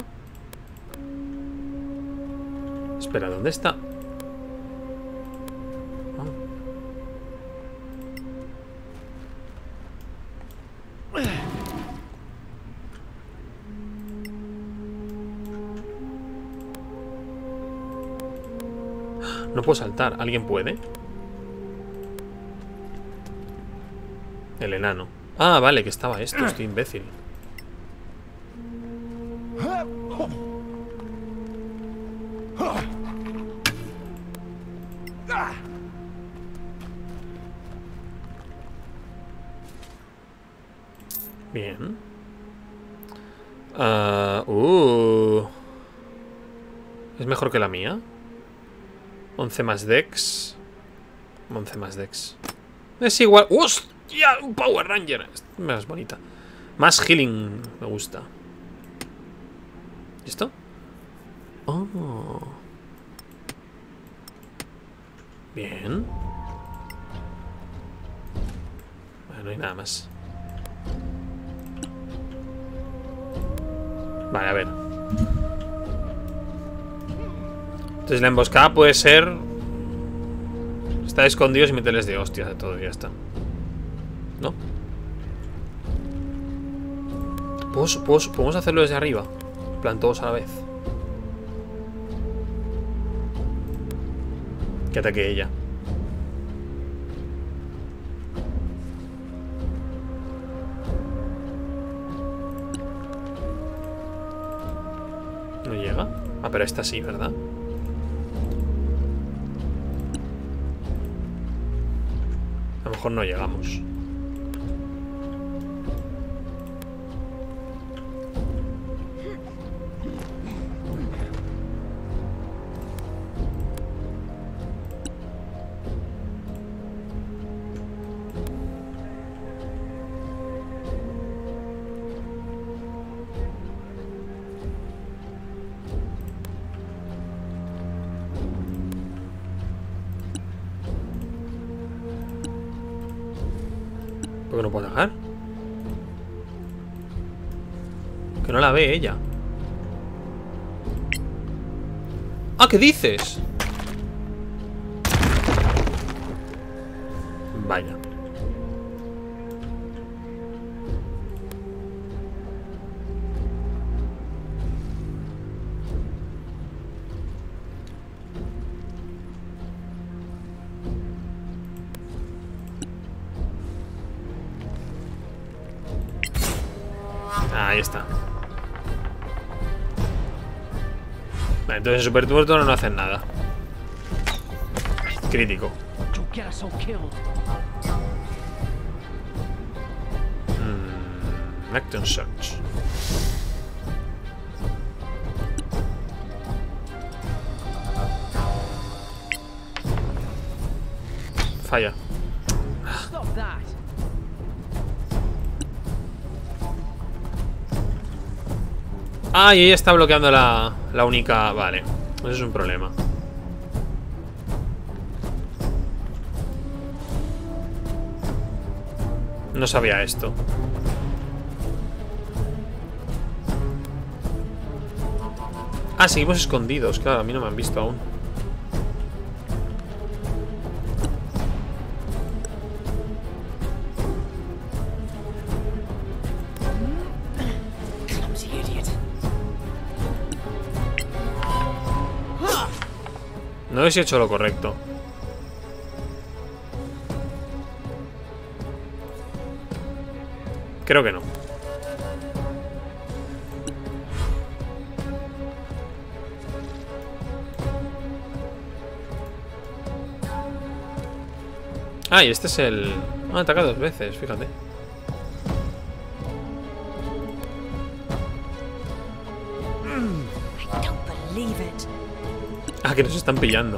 Espera, ¿dónde está? No puedo saltar. ¿Alguien puede? El enano. Ah, vale, que estaba esto. Estoy imbécil. Bien. Uh, uh. ¿Es mejor que la mía? once más dex. once más dex. Es igual. ¡Hostia! Un Power Ranger. Esta es más bonita. Más healing. Me gusta. ¿Listo? Oh. Bien. Bueno, no hay nada más. Vale, a ver. Entonces la emboscada puede ser... Está escondido y meterles de hostias a todo y ya está. ¿No? ¿Podemos, podemos, podemos hacerlo desde arriba? En plan, todos a la vez. Que ataque ella. ¿No llega? Ah, pero esta sí, ¿verdad? A lo mejor no llegamos. ¿Por qué no puedo atacar? Que no la ve ella. Ah, ¿qué dices? Vaya. Ahí está. Vale, entonces en Super Turbo no hacen nada. Crítico. Mm, Action Search. Falla. Ah, y ella está bloqueando la, la única... Vale, eso es un problema. No sabía esto. Ah, seguimos escondidos. Claro, a mí no me han visto aún. No sé si he hecho lo correcto. Creo que no. Ah, y este es el... Ah, ataca dos veces, fíjate. Ah, que nos están pillando.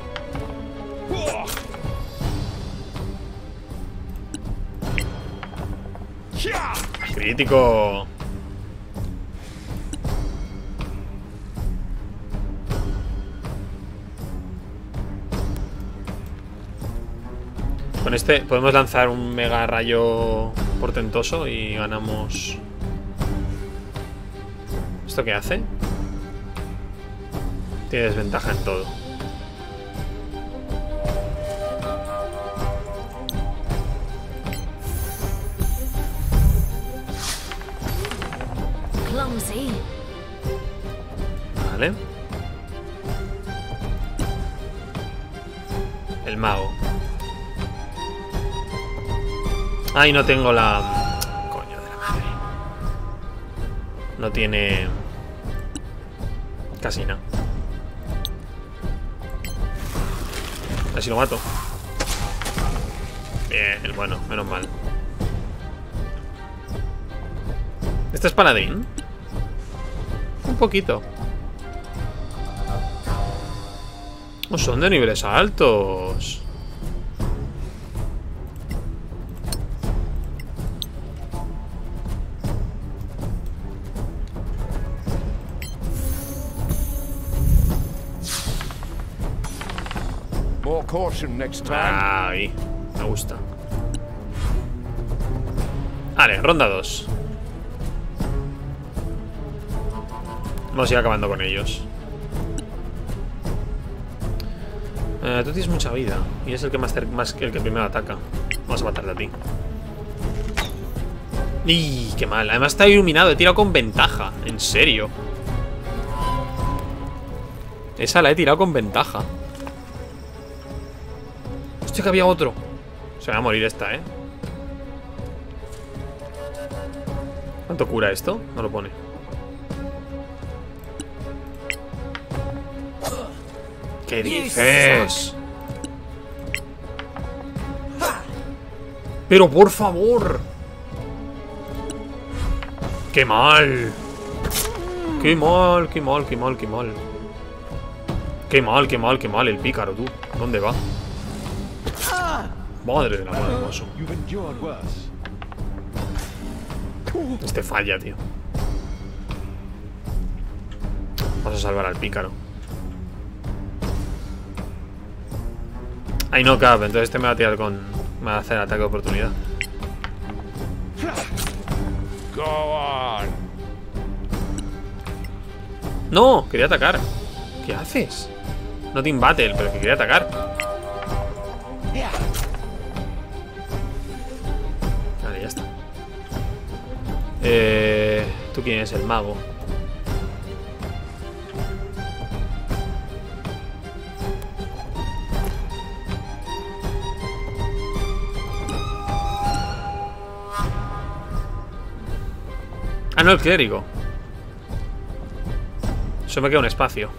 Crítico. Con este podemos lanzar un mega rayo portentoso y ganamos. ¿Esto qué hace? Tiene desventaja en todo. Clumsy. Vale. El mago. Ay, no tengo la... Coño de la madre. No tiene... Casi nada. A ver si lo mato. Bien, bueno, menos mal. ¿Este es paladín? Un poquito. Oh, son de niveles altos. Ahí, me gusta. Vale, ronda dos. Vamos a ir acabando con ellos. eh, Tú tienes mucha vida y es el que más, más el que primero ataca. Vamos a matarte a ti. ¡Y qué mal! Además está iluminado, he tirado con ventaja. En serio. Esa la he tirado con ventaja. Hostia, que había otro. Se va a morir esta, ¿eh? ¿Cuánto cura esto? No lo pone. ¿Qué dices? Pero por favor. ¡Qué mal! ¡Qué mal, qué mal, qué mal, qué mal! ¡Qué mal, qué mal, qué mal el pícaro, tú! ¿Dónde va? Madre de la madre hermoso. Este falla, tío. Vamos a salvar al pícaro. Ay, no cabe. Entonces este me va a tirar con... Me va a hacer ataque de oportunidad. No, quería atacar. ¿Qué haces? No Team Battle, pero que quería atacar. Vale, ya está. Eh, ¿Tú quién eres? El mago. Ah, no, el clérigo. Solo me queda un espacio.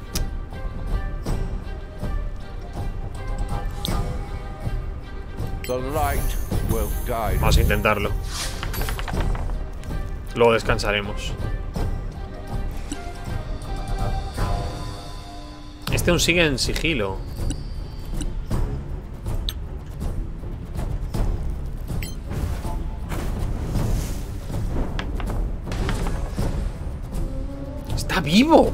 Vamos a intentarlo. Luego descansaremos. Este aún sigue en sigilo. ¡Está vivo!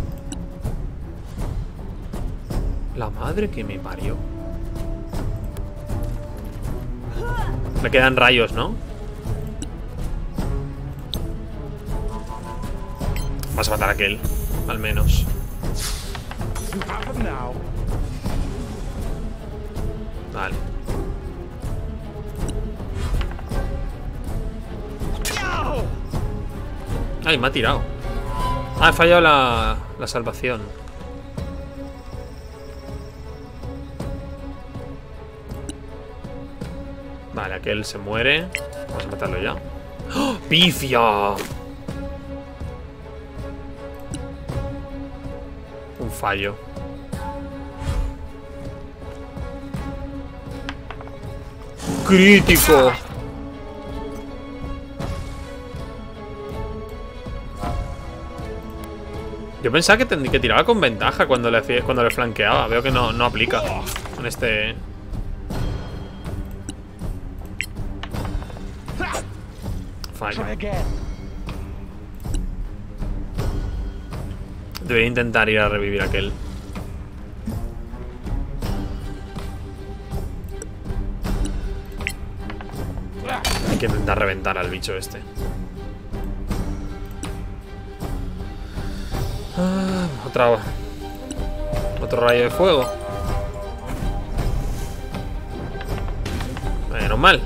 La madre que me parió. Me quedan rayos, ¿no? Vas a matar a aquel, al menos. Vale. Ay, me ha tirado. Ah, he fallado la, la salvación. Vale, aquel se muere. Vamos a matarlo ya. ¡Oh, ¡pifia! Un fallo. ¡Crítico! Yo pensaba que, que tiraba con ventaja cuando le, hacía, cuando le flanqueaba. Veo que no, no aplica con este... Fallo. Debería intentar ir a revivir a aquel. Hay que intentar reventar al bicho este. Ah, otra, otro rayo de fuego. Menos mal.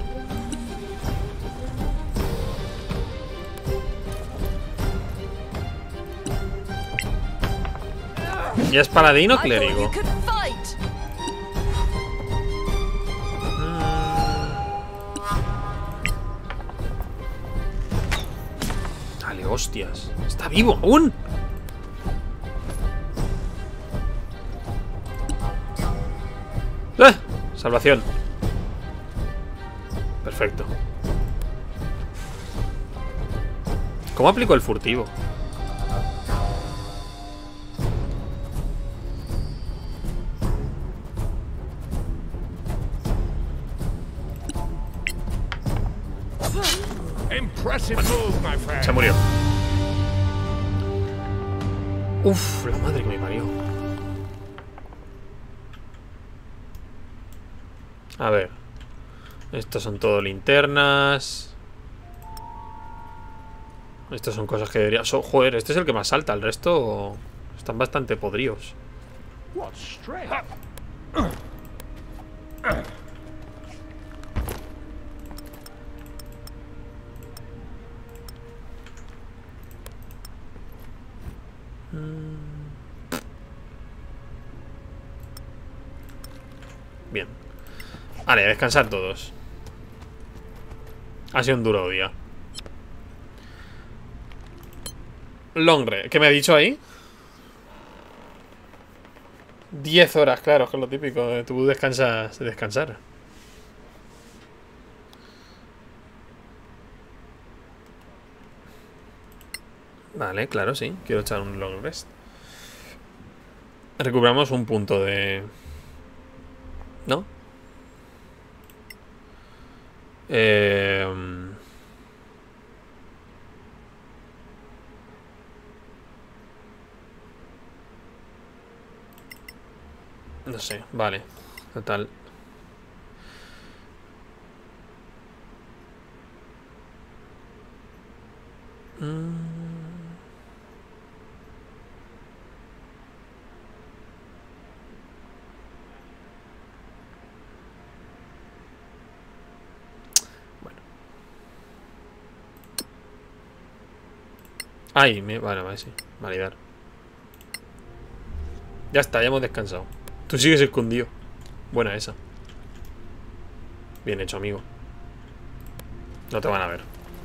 ¿Ya es paladín o clérigo? Dale, hostias. Está vivo aún. ¡Eh! Salvación. Perfecto. ¿Cómo aplico el furtivo? Bueno, se murió. Uf, la madre que me parió. A ver. Estos son todo linternas. Estos son cosas que debería... So, joder, este es el que más salta. El resto están bastante podridos. Bien. Vale, a descansar todos. Ha sido un duro día. Longre, ¿qué me ha dicho ahí? diez horas, claro, que es lo típico. Tú descansas de descansar. Vale, claro, sí. Quiero echar un long rest. Recuperamos un punto de... ¿No? Eh... No sé, vale. Total. Mm. Ay, me... Vale, vale, sí. Validar. Ya está, ya hemos descansado. Tú sigues escondido. Buena esa. Bien hecho, amigo. No te van a ver.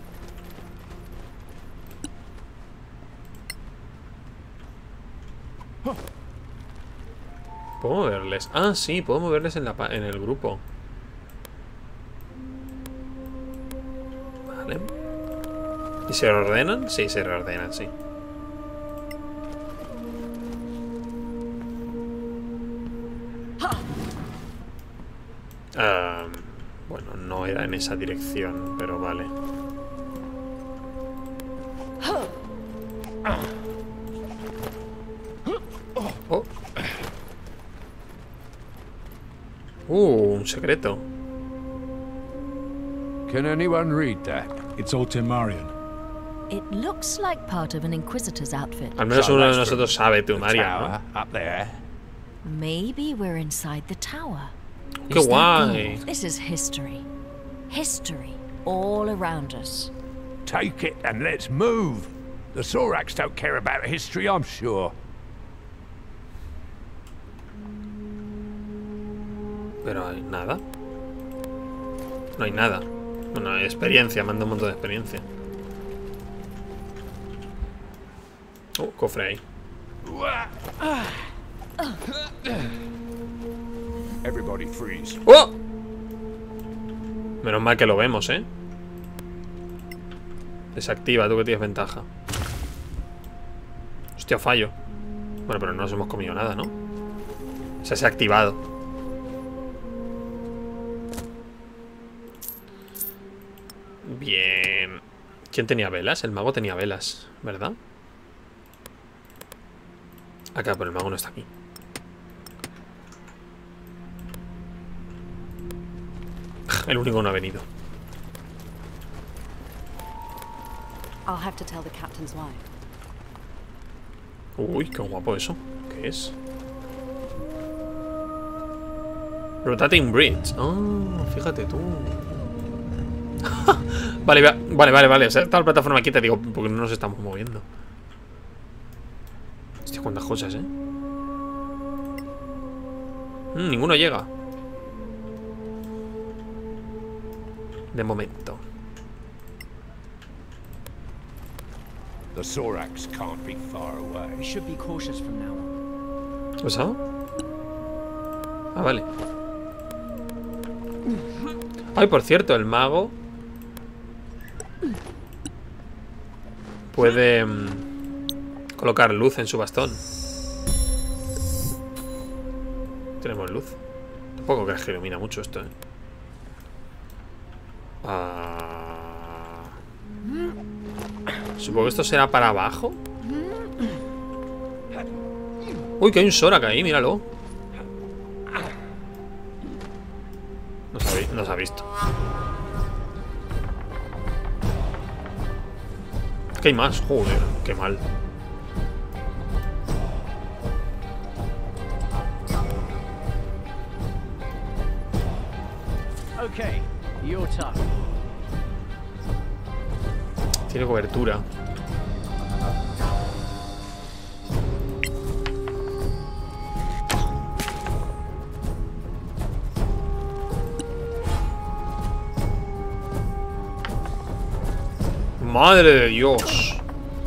¿Puedo moverles? Ah, sí, puedo moverles en, la pa en el grupo. Vale. ¿Y se reordenan? Sí, se reordenan, sí. Um, bueno, no era en esa dirección, pero vale. Oh. Uh, un secreto. Can anyone read that? It's Ultimarian. It looks like part of an Inquisitor's outfit. Al menos uno de nosotros sabe, tú, María, ¿no? Up there. Maybe we're inside the tower. Qué guay. This is history. History all around us. Take it and let's move. The Sorax don't care about history, I'm sure. Pero hay nada. No hay nada. Bueno, hay experiencia, manda un montón de experiencia. Oh, cofre ahí. Everybody freeze. ¡Oh! Menos mal que lo vemos, ¿eh? Desactiva, tú que tienes ventaja. Hostia, fallo. Bueno, pero no nos hemos comido nada, ¿no? Se ha activado. Bien. ¿Quién tenía velas? El mago tenía velas, ¿verdad? Acá, pero el mago no está aquí. El único no ha venido. I'll have to tell the captain's wife. Uy, qué guapo eso. ¿Qué es? Rotating Bridge. Oh, fíjate tú. Vale, vale, vale, vale. O sea, está la plataforma aquí, te digo, porque no nos estamos moviendo. Hostia, cuántas cosas, eh. Mm, ninguno llega. De momento. The Sorax can't be far away. We should be cautious from now on. ¿Qué pasa? Ah, vale. Ay, por cierto, el mago puede mmm, colocar luz en su bastón. Tenemos luz. Tampoco crees que ilumina mucho esto, eh. Ah... Supongo que esto será para abajo. Uy, que hay un Sorak ahí, míralo. No se ha, no se ha visto. ¿Qué hay más? Joder, qué mal. Okay, your turn. Tiene cobertura. Madre de Dios.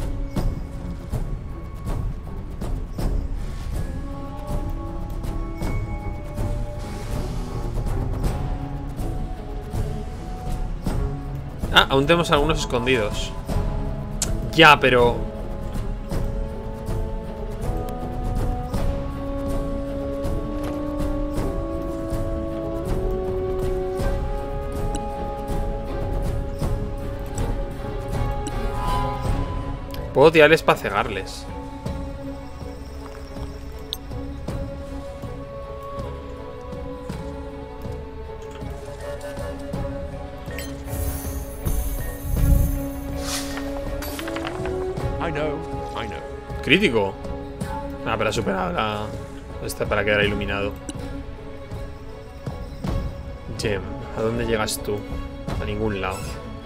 Ah, aún tenemos algunos escondidos. Ya, pero... puedo tirarles para cegarles. I know, I know. Crítico. Ah, pero ha superado la... Esta para quedar iluminado. Gem, ¿a dónde llegas tú? A ningún lado.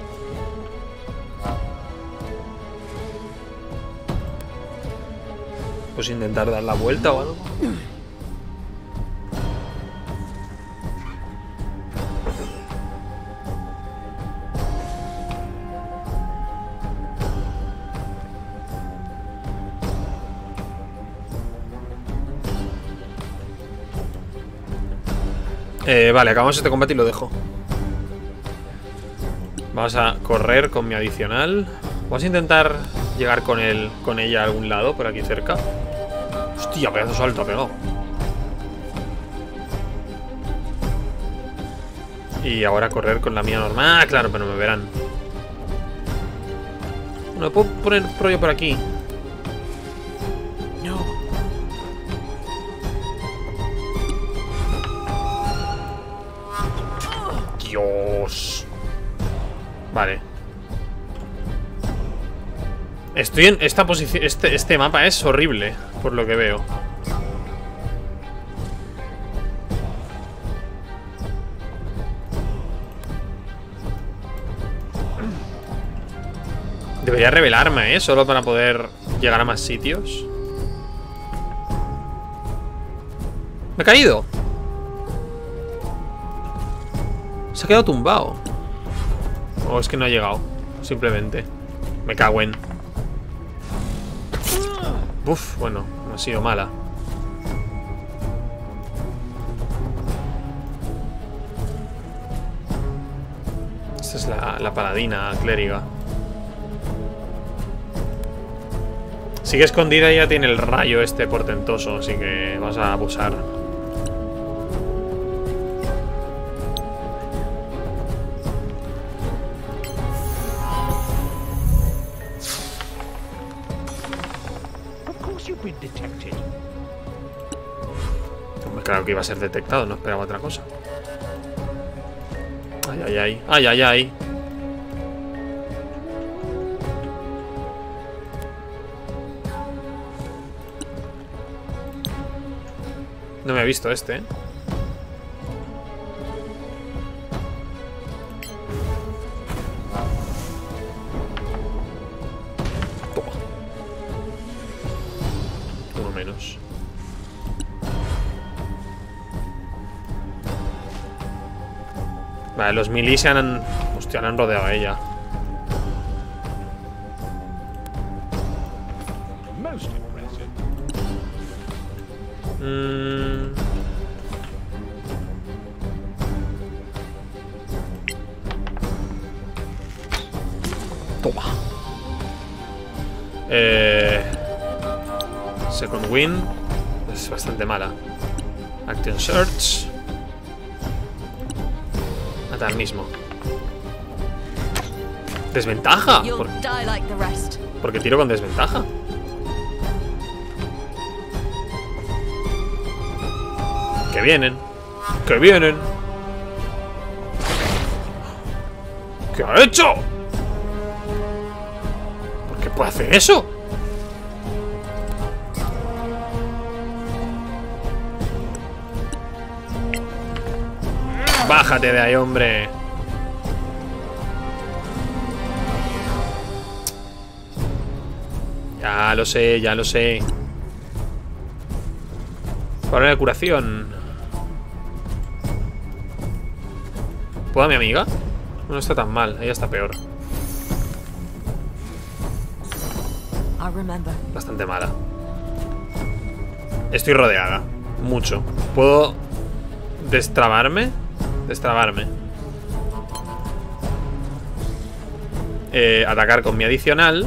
Pues intentar dar la vuelta o algo. Eh, vale, acabamos este combate y lo dejo. Vamos a correr con mi adicional. Vamos a intentar llegar con él, con ella a algún lado, por aquí cerca. Hostia, pedazo salto ha pegado. Y ahora correr con la mía normal. Ah, claro, pero me verán. Bueno, puedo poner rollo por aquí. No. Dios. Vale. Estoy en esta posición. Este, este mapa es horrible, por lo que veo. Debería revelarme, ¿eh? Solo para poder llegar a más sitios. Me he caído. Se ha quedado tumbado. O es que no ha llegado. Simplemente. Me cago en. Uf, bueno, no ha sido mala. Esta es la, la paladina clériga. Sigue escondida y ya tiene el rayo este portentoso, así que vas a abusar. Claro que iba a ser detectado, no esperaba otra cosa. Ay, ay, ay, ay, ay, ay. No me ha visto este, ¿eh? Toma. Uno menos. Vale, los milis se han... Hostia, le han rodeado a ella. Mm. Toma. Eh... Second Wind. Es bastante mala. Action Search. Matar mismo. ¿Desventaja? ¿Por... ¿Por qué tiro con desventaja? Que vienen. Que vienen. ¿Qué ha hecho? ¿Por qué puede hacer eso? Bájate de ahí, hombre. Ya lo sé, ya lo sé. Para la curación. ¿Puedo a mi amiga? No está tan mal, ella está peor. Bastante mala. Estoy rodeada. Mucho. ¿Puedo destrabarme? Destrabarme. Eh, atacar con mi adicional.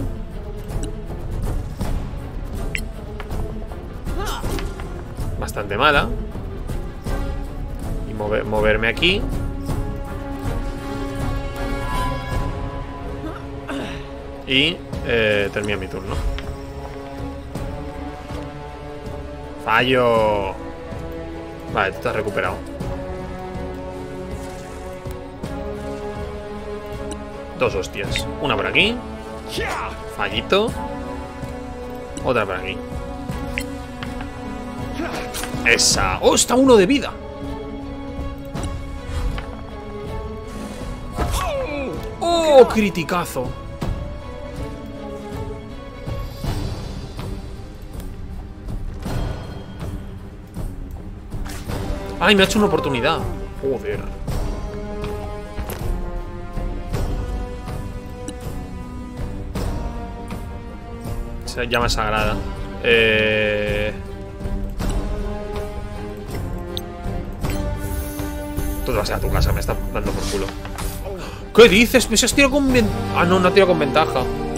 Bastante mala. Y mover, moverme aquí. Y eh, termina mi turno. Fallo. Vale, tú te has recuperado. Dos hostias. Una por aquí. Fallito. Otra por aquí. Esa. ¡Oh, está uno de vida! ¡Oh, criticazo! ¡Ay, me ha hecho una oportunidad! Joder. Se llama sagrada. Eh... Tú te vas a tu casa, me está dando por culo. ¿Qué dices? ¿Me has tirado con ventaja? Ah, no, no ha tirado con ventaja.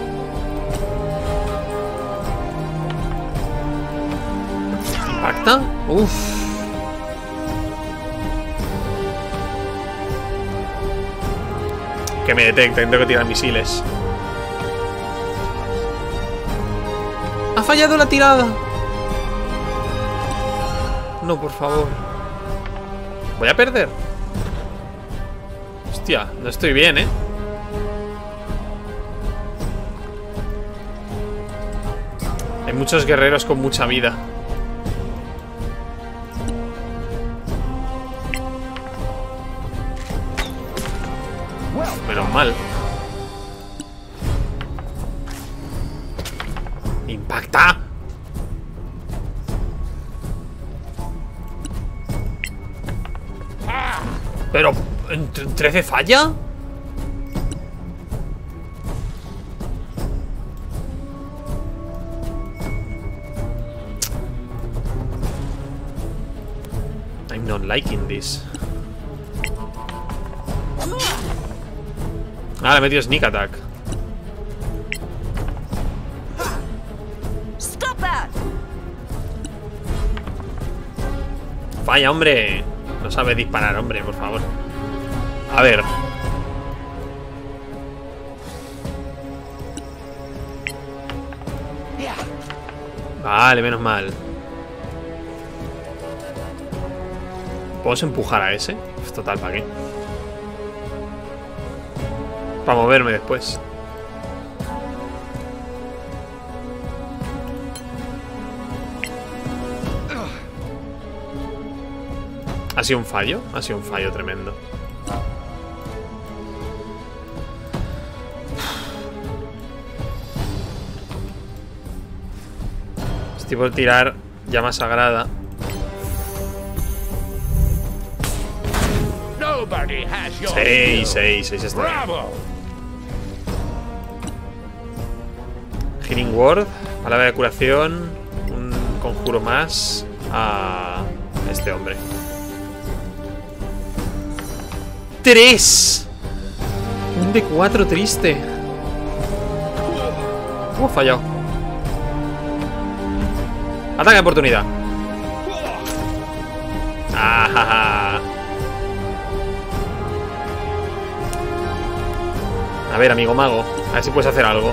¿Impacta? Uff. Que me detecten, tengo que tirar misiles. ¡Ha fallado la tirada! No, por favor. Voy a perder. Hostia, no estoy bien, ¿eh? Hay muchos guerreros con mucha vida. Menos mal. ¡Impacta! Pero... ¿en trece falla? I'm not liking this. Ah, le he metido sneak attack. Falla, hombre. No sabe disparar, hombre, por favor. A ver. Vale, menos mal. ¿Puedo empujar a ese? Pues total, ¿para qué? Para moverme después. ¿Ha sido un fallo? Ha sido un fallo tremendo. Estoy por tirar llama sagrada. seis, seis, seis está bien. Healing Word, palabra de curación, un conjuro más a este hombre. ¡Tres! Un D cuatro triste. Uh, fallado. Ataque de oportunidad. ¡Ah! A ver, amigo mago, a ver si puedes hacer algo.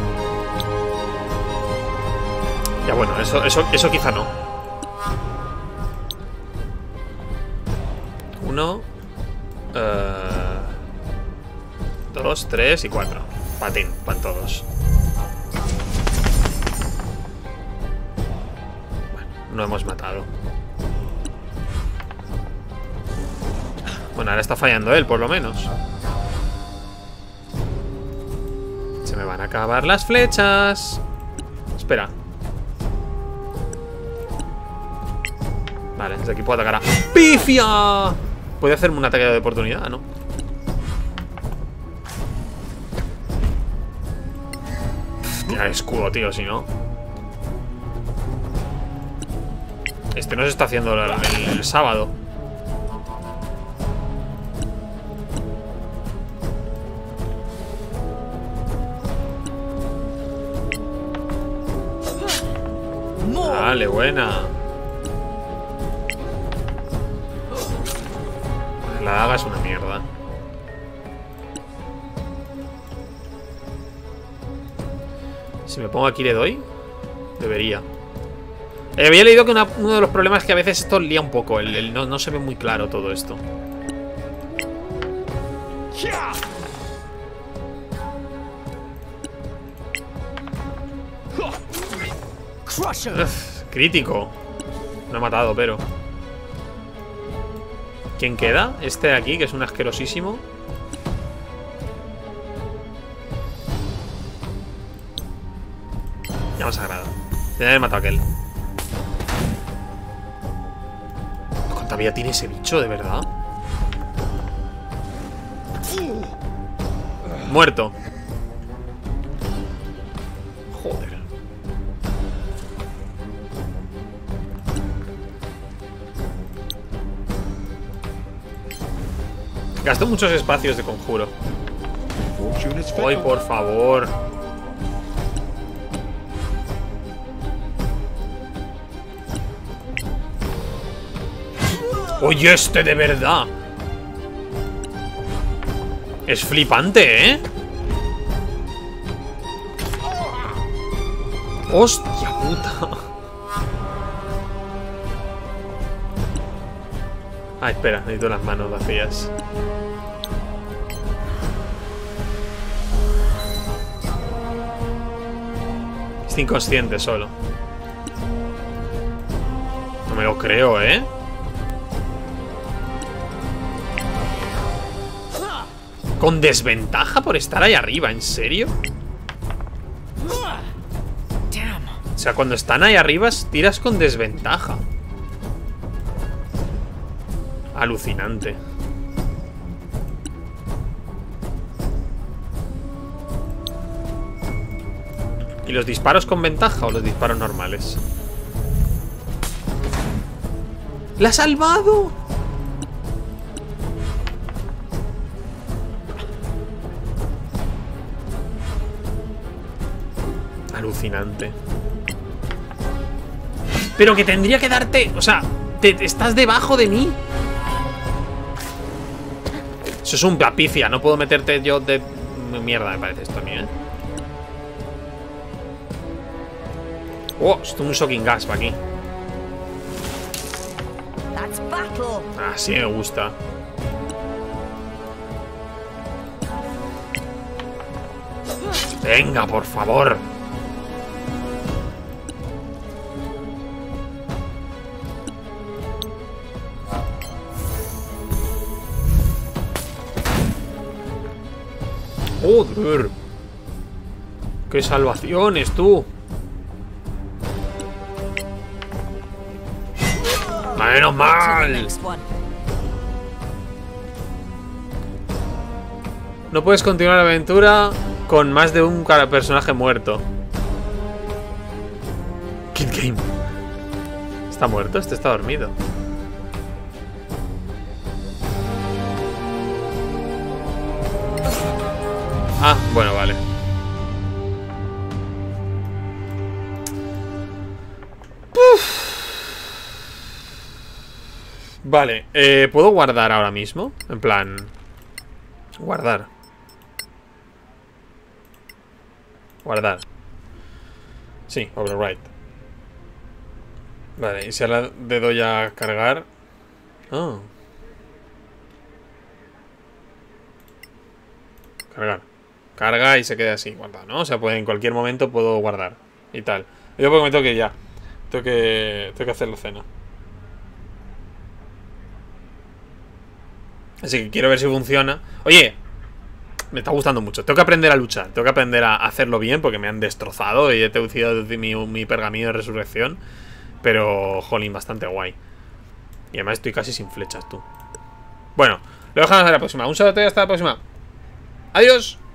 Ya bueno, eso, eso, eso quizá no. Uno, uh, dos, tres y cuatro. Patín, van todos. Bueno, no hemos matado. Bueno, ahora está fallando él, por lo menos. Se me van a acabar las flechas. Espera. Vale, desde aquí puedo atacar a... ¡Pifia! ¿Puede hacerme un ataque de oportunidad, no? Tira el escudo, tío, si no. Este no se está haciendo el, el, el sábado. Vale, buena. La daga es una mierda. Si me pongo aquí le doy. Debería. eh, Había leído que una, uno de los problemas es que a veces esto lía un poco. el, el, no, no se ve muy claro todo esto. Uf, crítico. No he matado, pero... ¿Quién queda? Este de aquí, que es un asquerosísimo. Llama sagrada. Tenía que haber matado a aquel. ¿Cuánta vida tiene ese bicho, de verdad? Muerto. Joder. Gastó muchos espacios de conjuro. Ay, por favor. Oye, este de verdad. Es flipante, ¿eh? Hostia puta. Ah, espera, necesito las manos vacías. Está inconsciente solo. No me lo creo, ¿eh? Con desventaja por estar ahí arriba, ¿en serio? O sea, cuando están ahí arriba tiras con desventaja. Alucinante. ¿Y los disparos con ventaja o los disparos normales? ¡La ha salvado! Alucinante. Pero que tendría que darte... O sea, te, estás debajo de mí. Eso es un pifia. No puedo meterte yo de... Mierda, me parece esto a mí, ¿eh? Oh, esto es un shocking gas para aquí. Así me gusta. Venga, por favor. Joder. Qué salvaciones, tú. Menos mal. No puedes continuar la aventura con más de un personaje muerto. Kid Game. ¿Está muerto? Este está dormido. Ah, bueno, vale. Uf. Vale, eh, ¿puedo guardar ahora mismo? En plan... Guardar. Guardar. Sí, overwrite. Vale, y si ahora le doy a cargar... Oh. Cargar. Carga y se queda así, guardado, ¿no? O sea, pues en cualquier momento puedo guardar y tal. Yo porque me tengo que ya. Tengo que, tengo que hacer la cena. Así que quiero ver si funciona. Oye, me está gustando mucho. Tengo que aprender a luchar. Tengo que aprender a hacerlo bien porque me han destrozado y he utilizado mi, mi pergamino de resurrección. Pero, jolín, bastante guay. Y además estoy casi sin flechas, tú. Bueno, lo dejamos hasta la próxima. Un saludo y hasta la próxima. Adiós.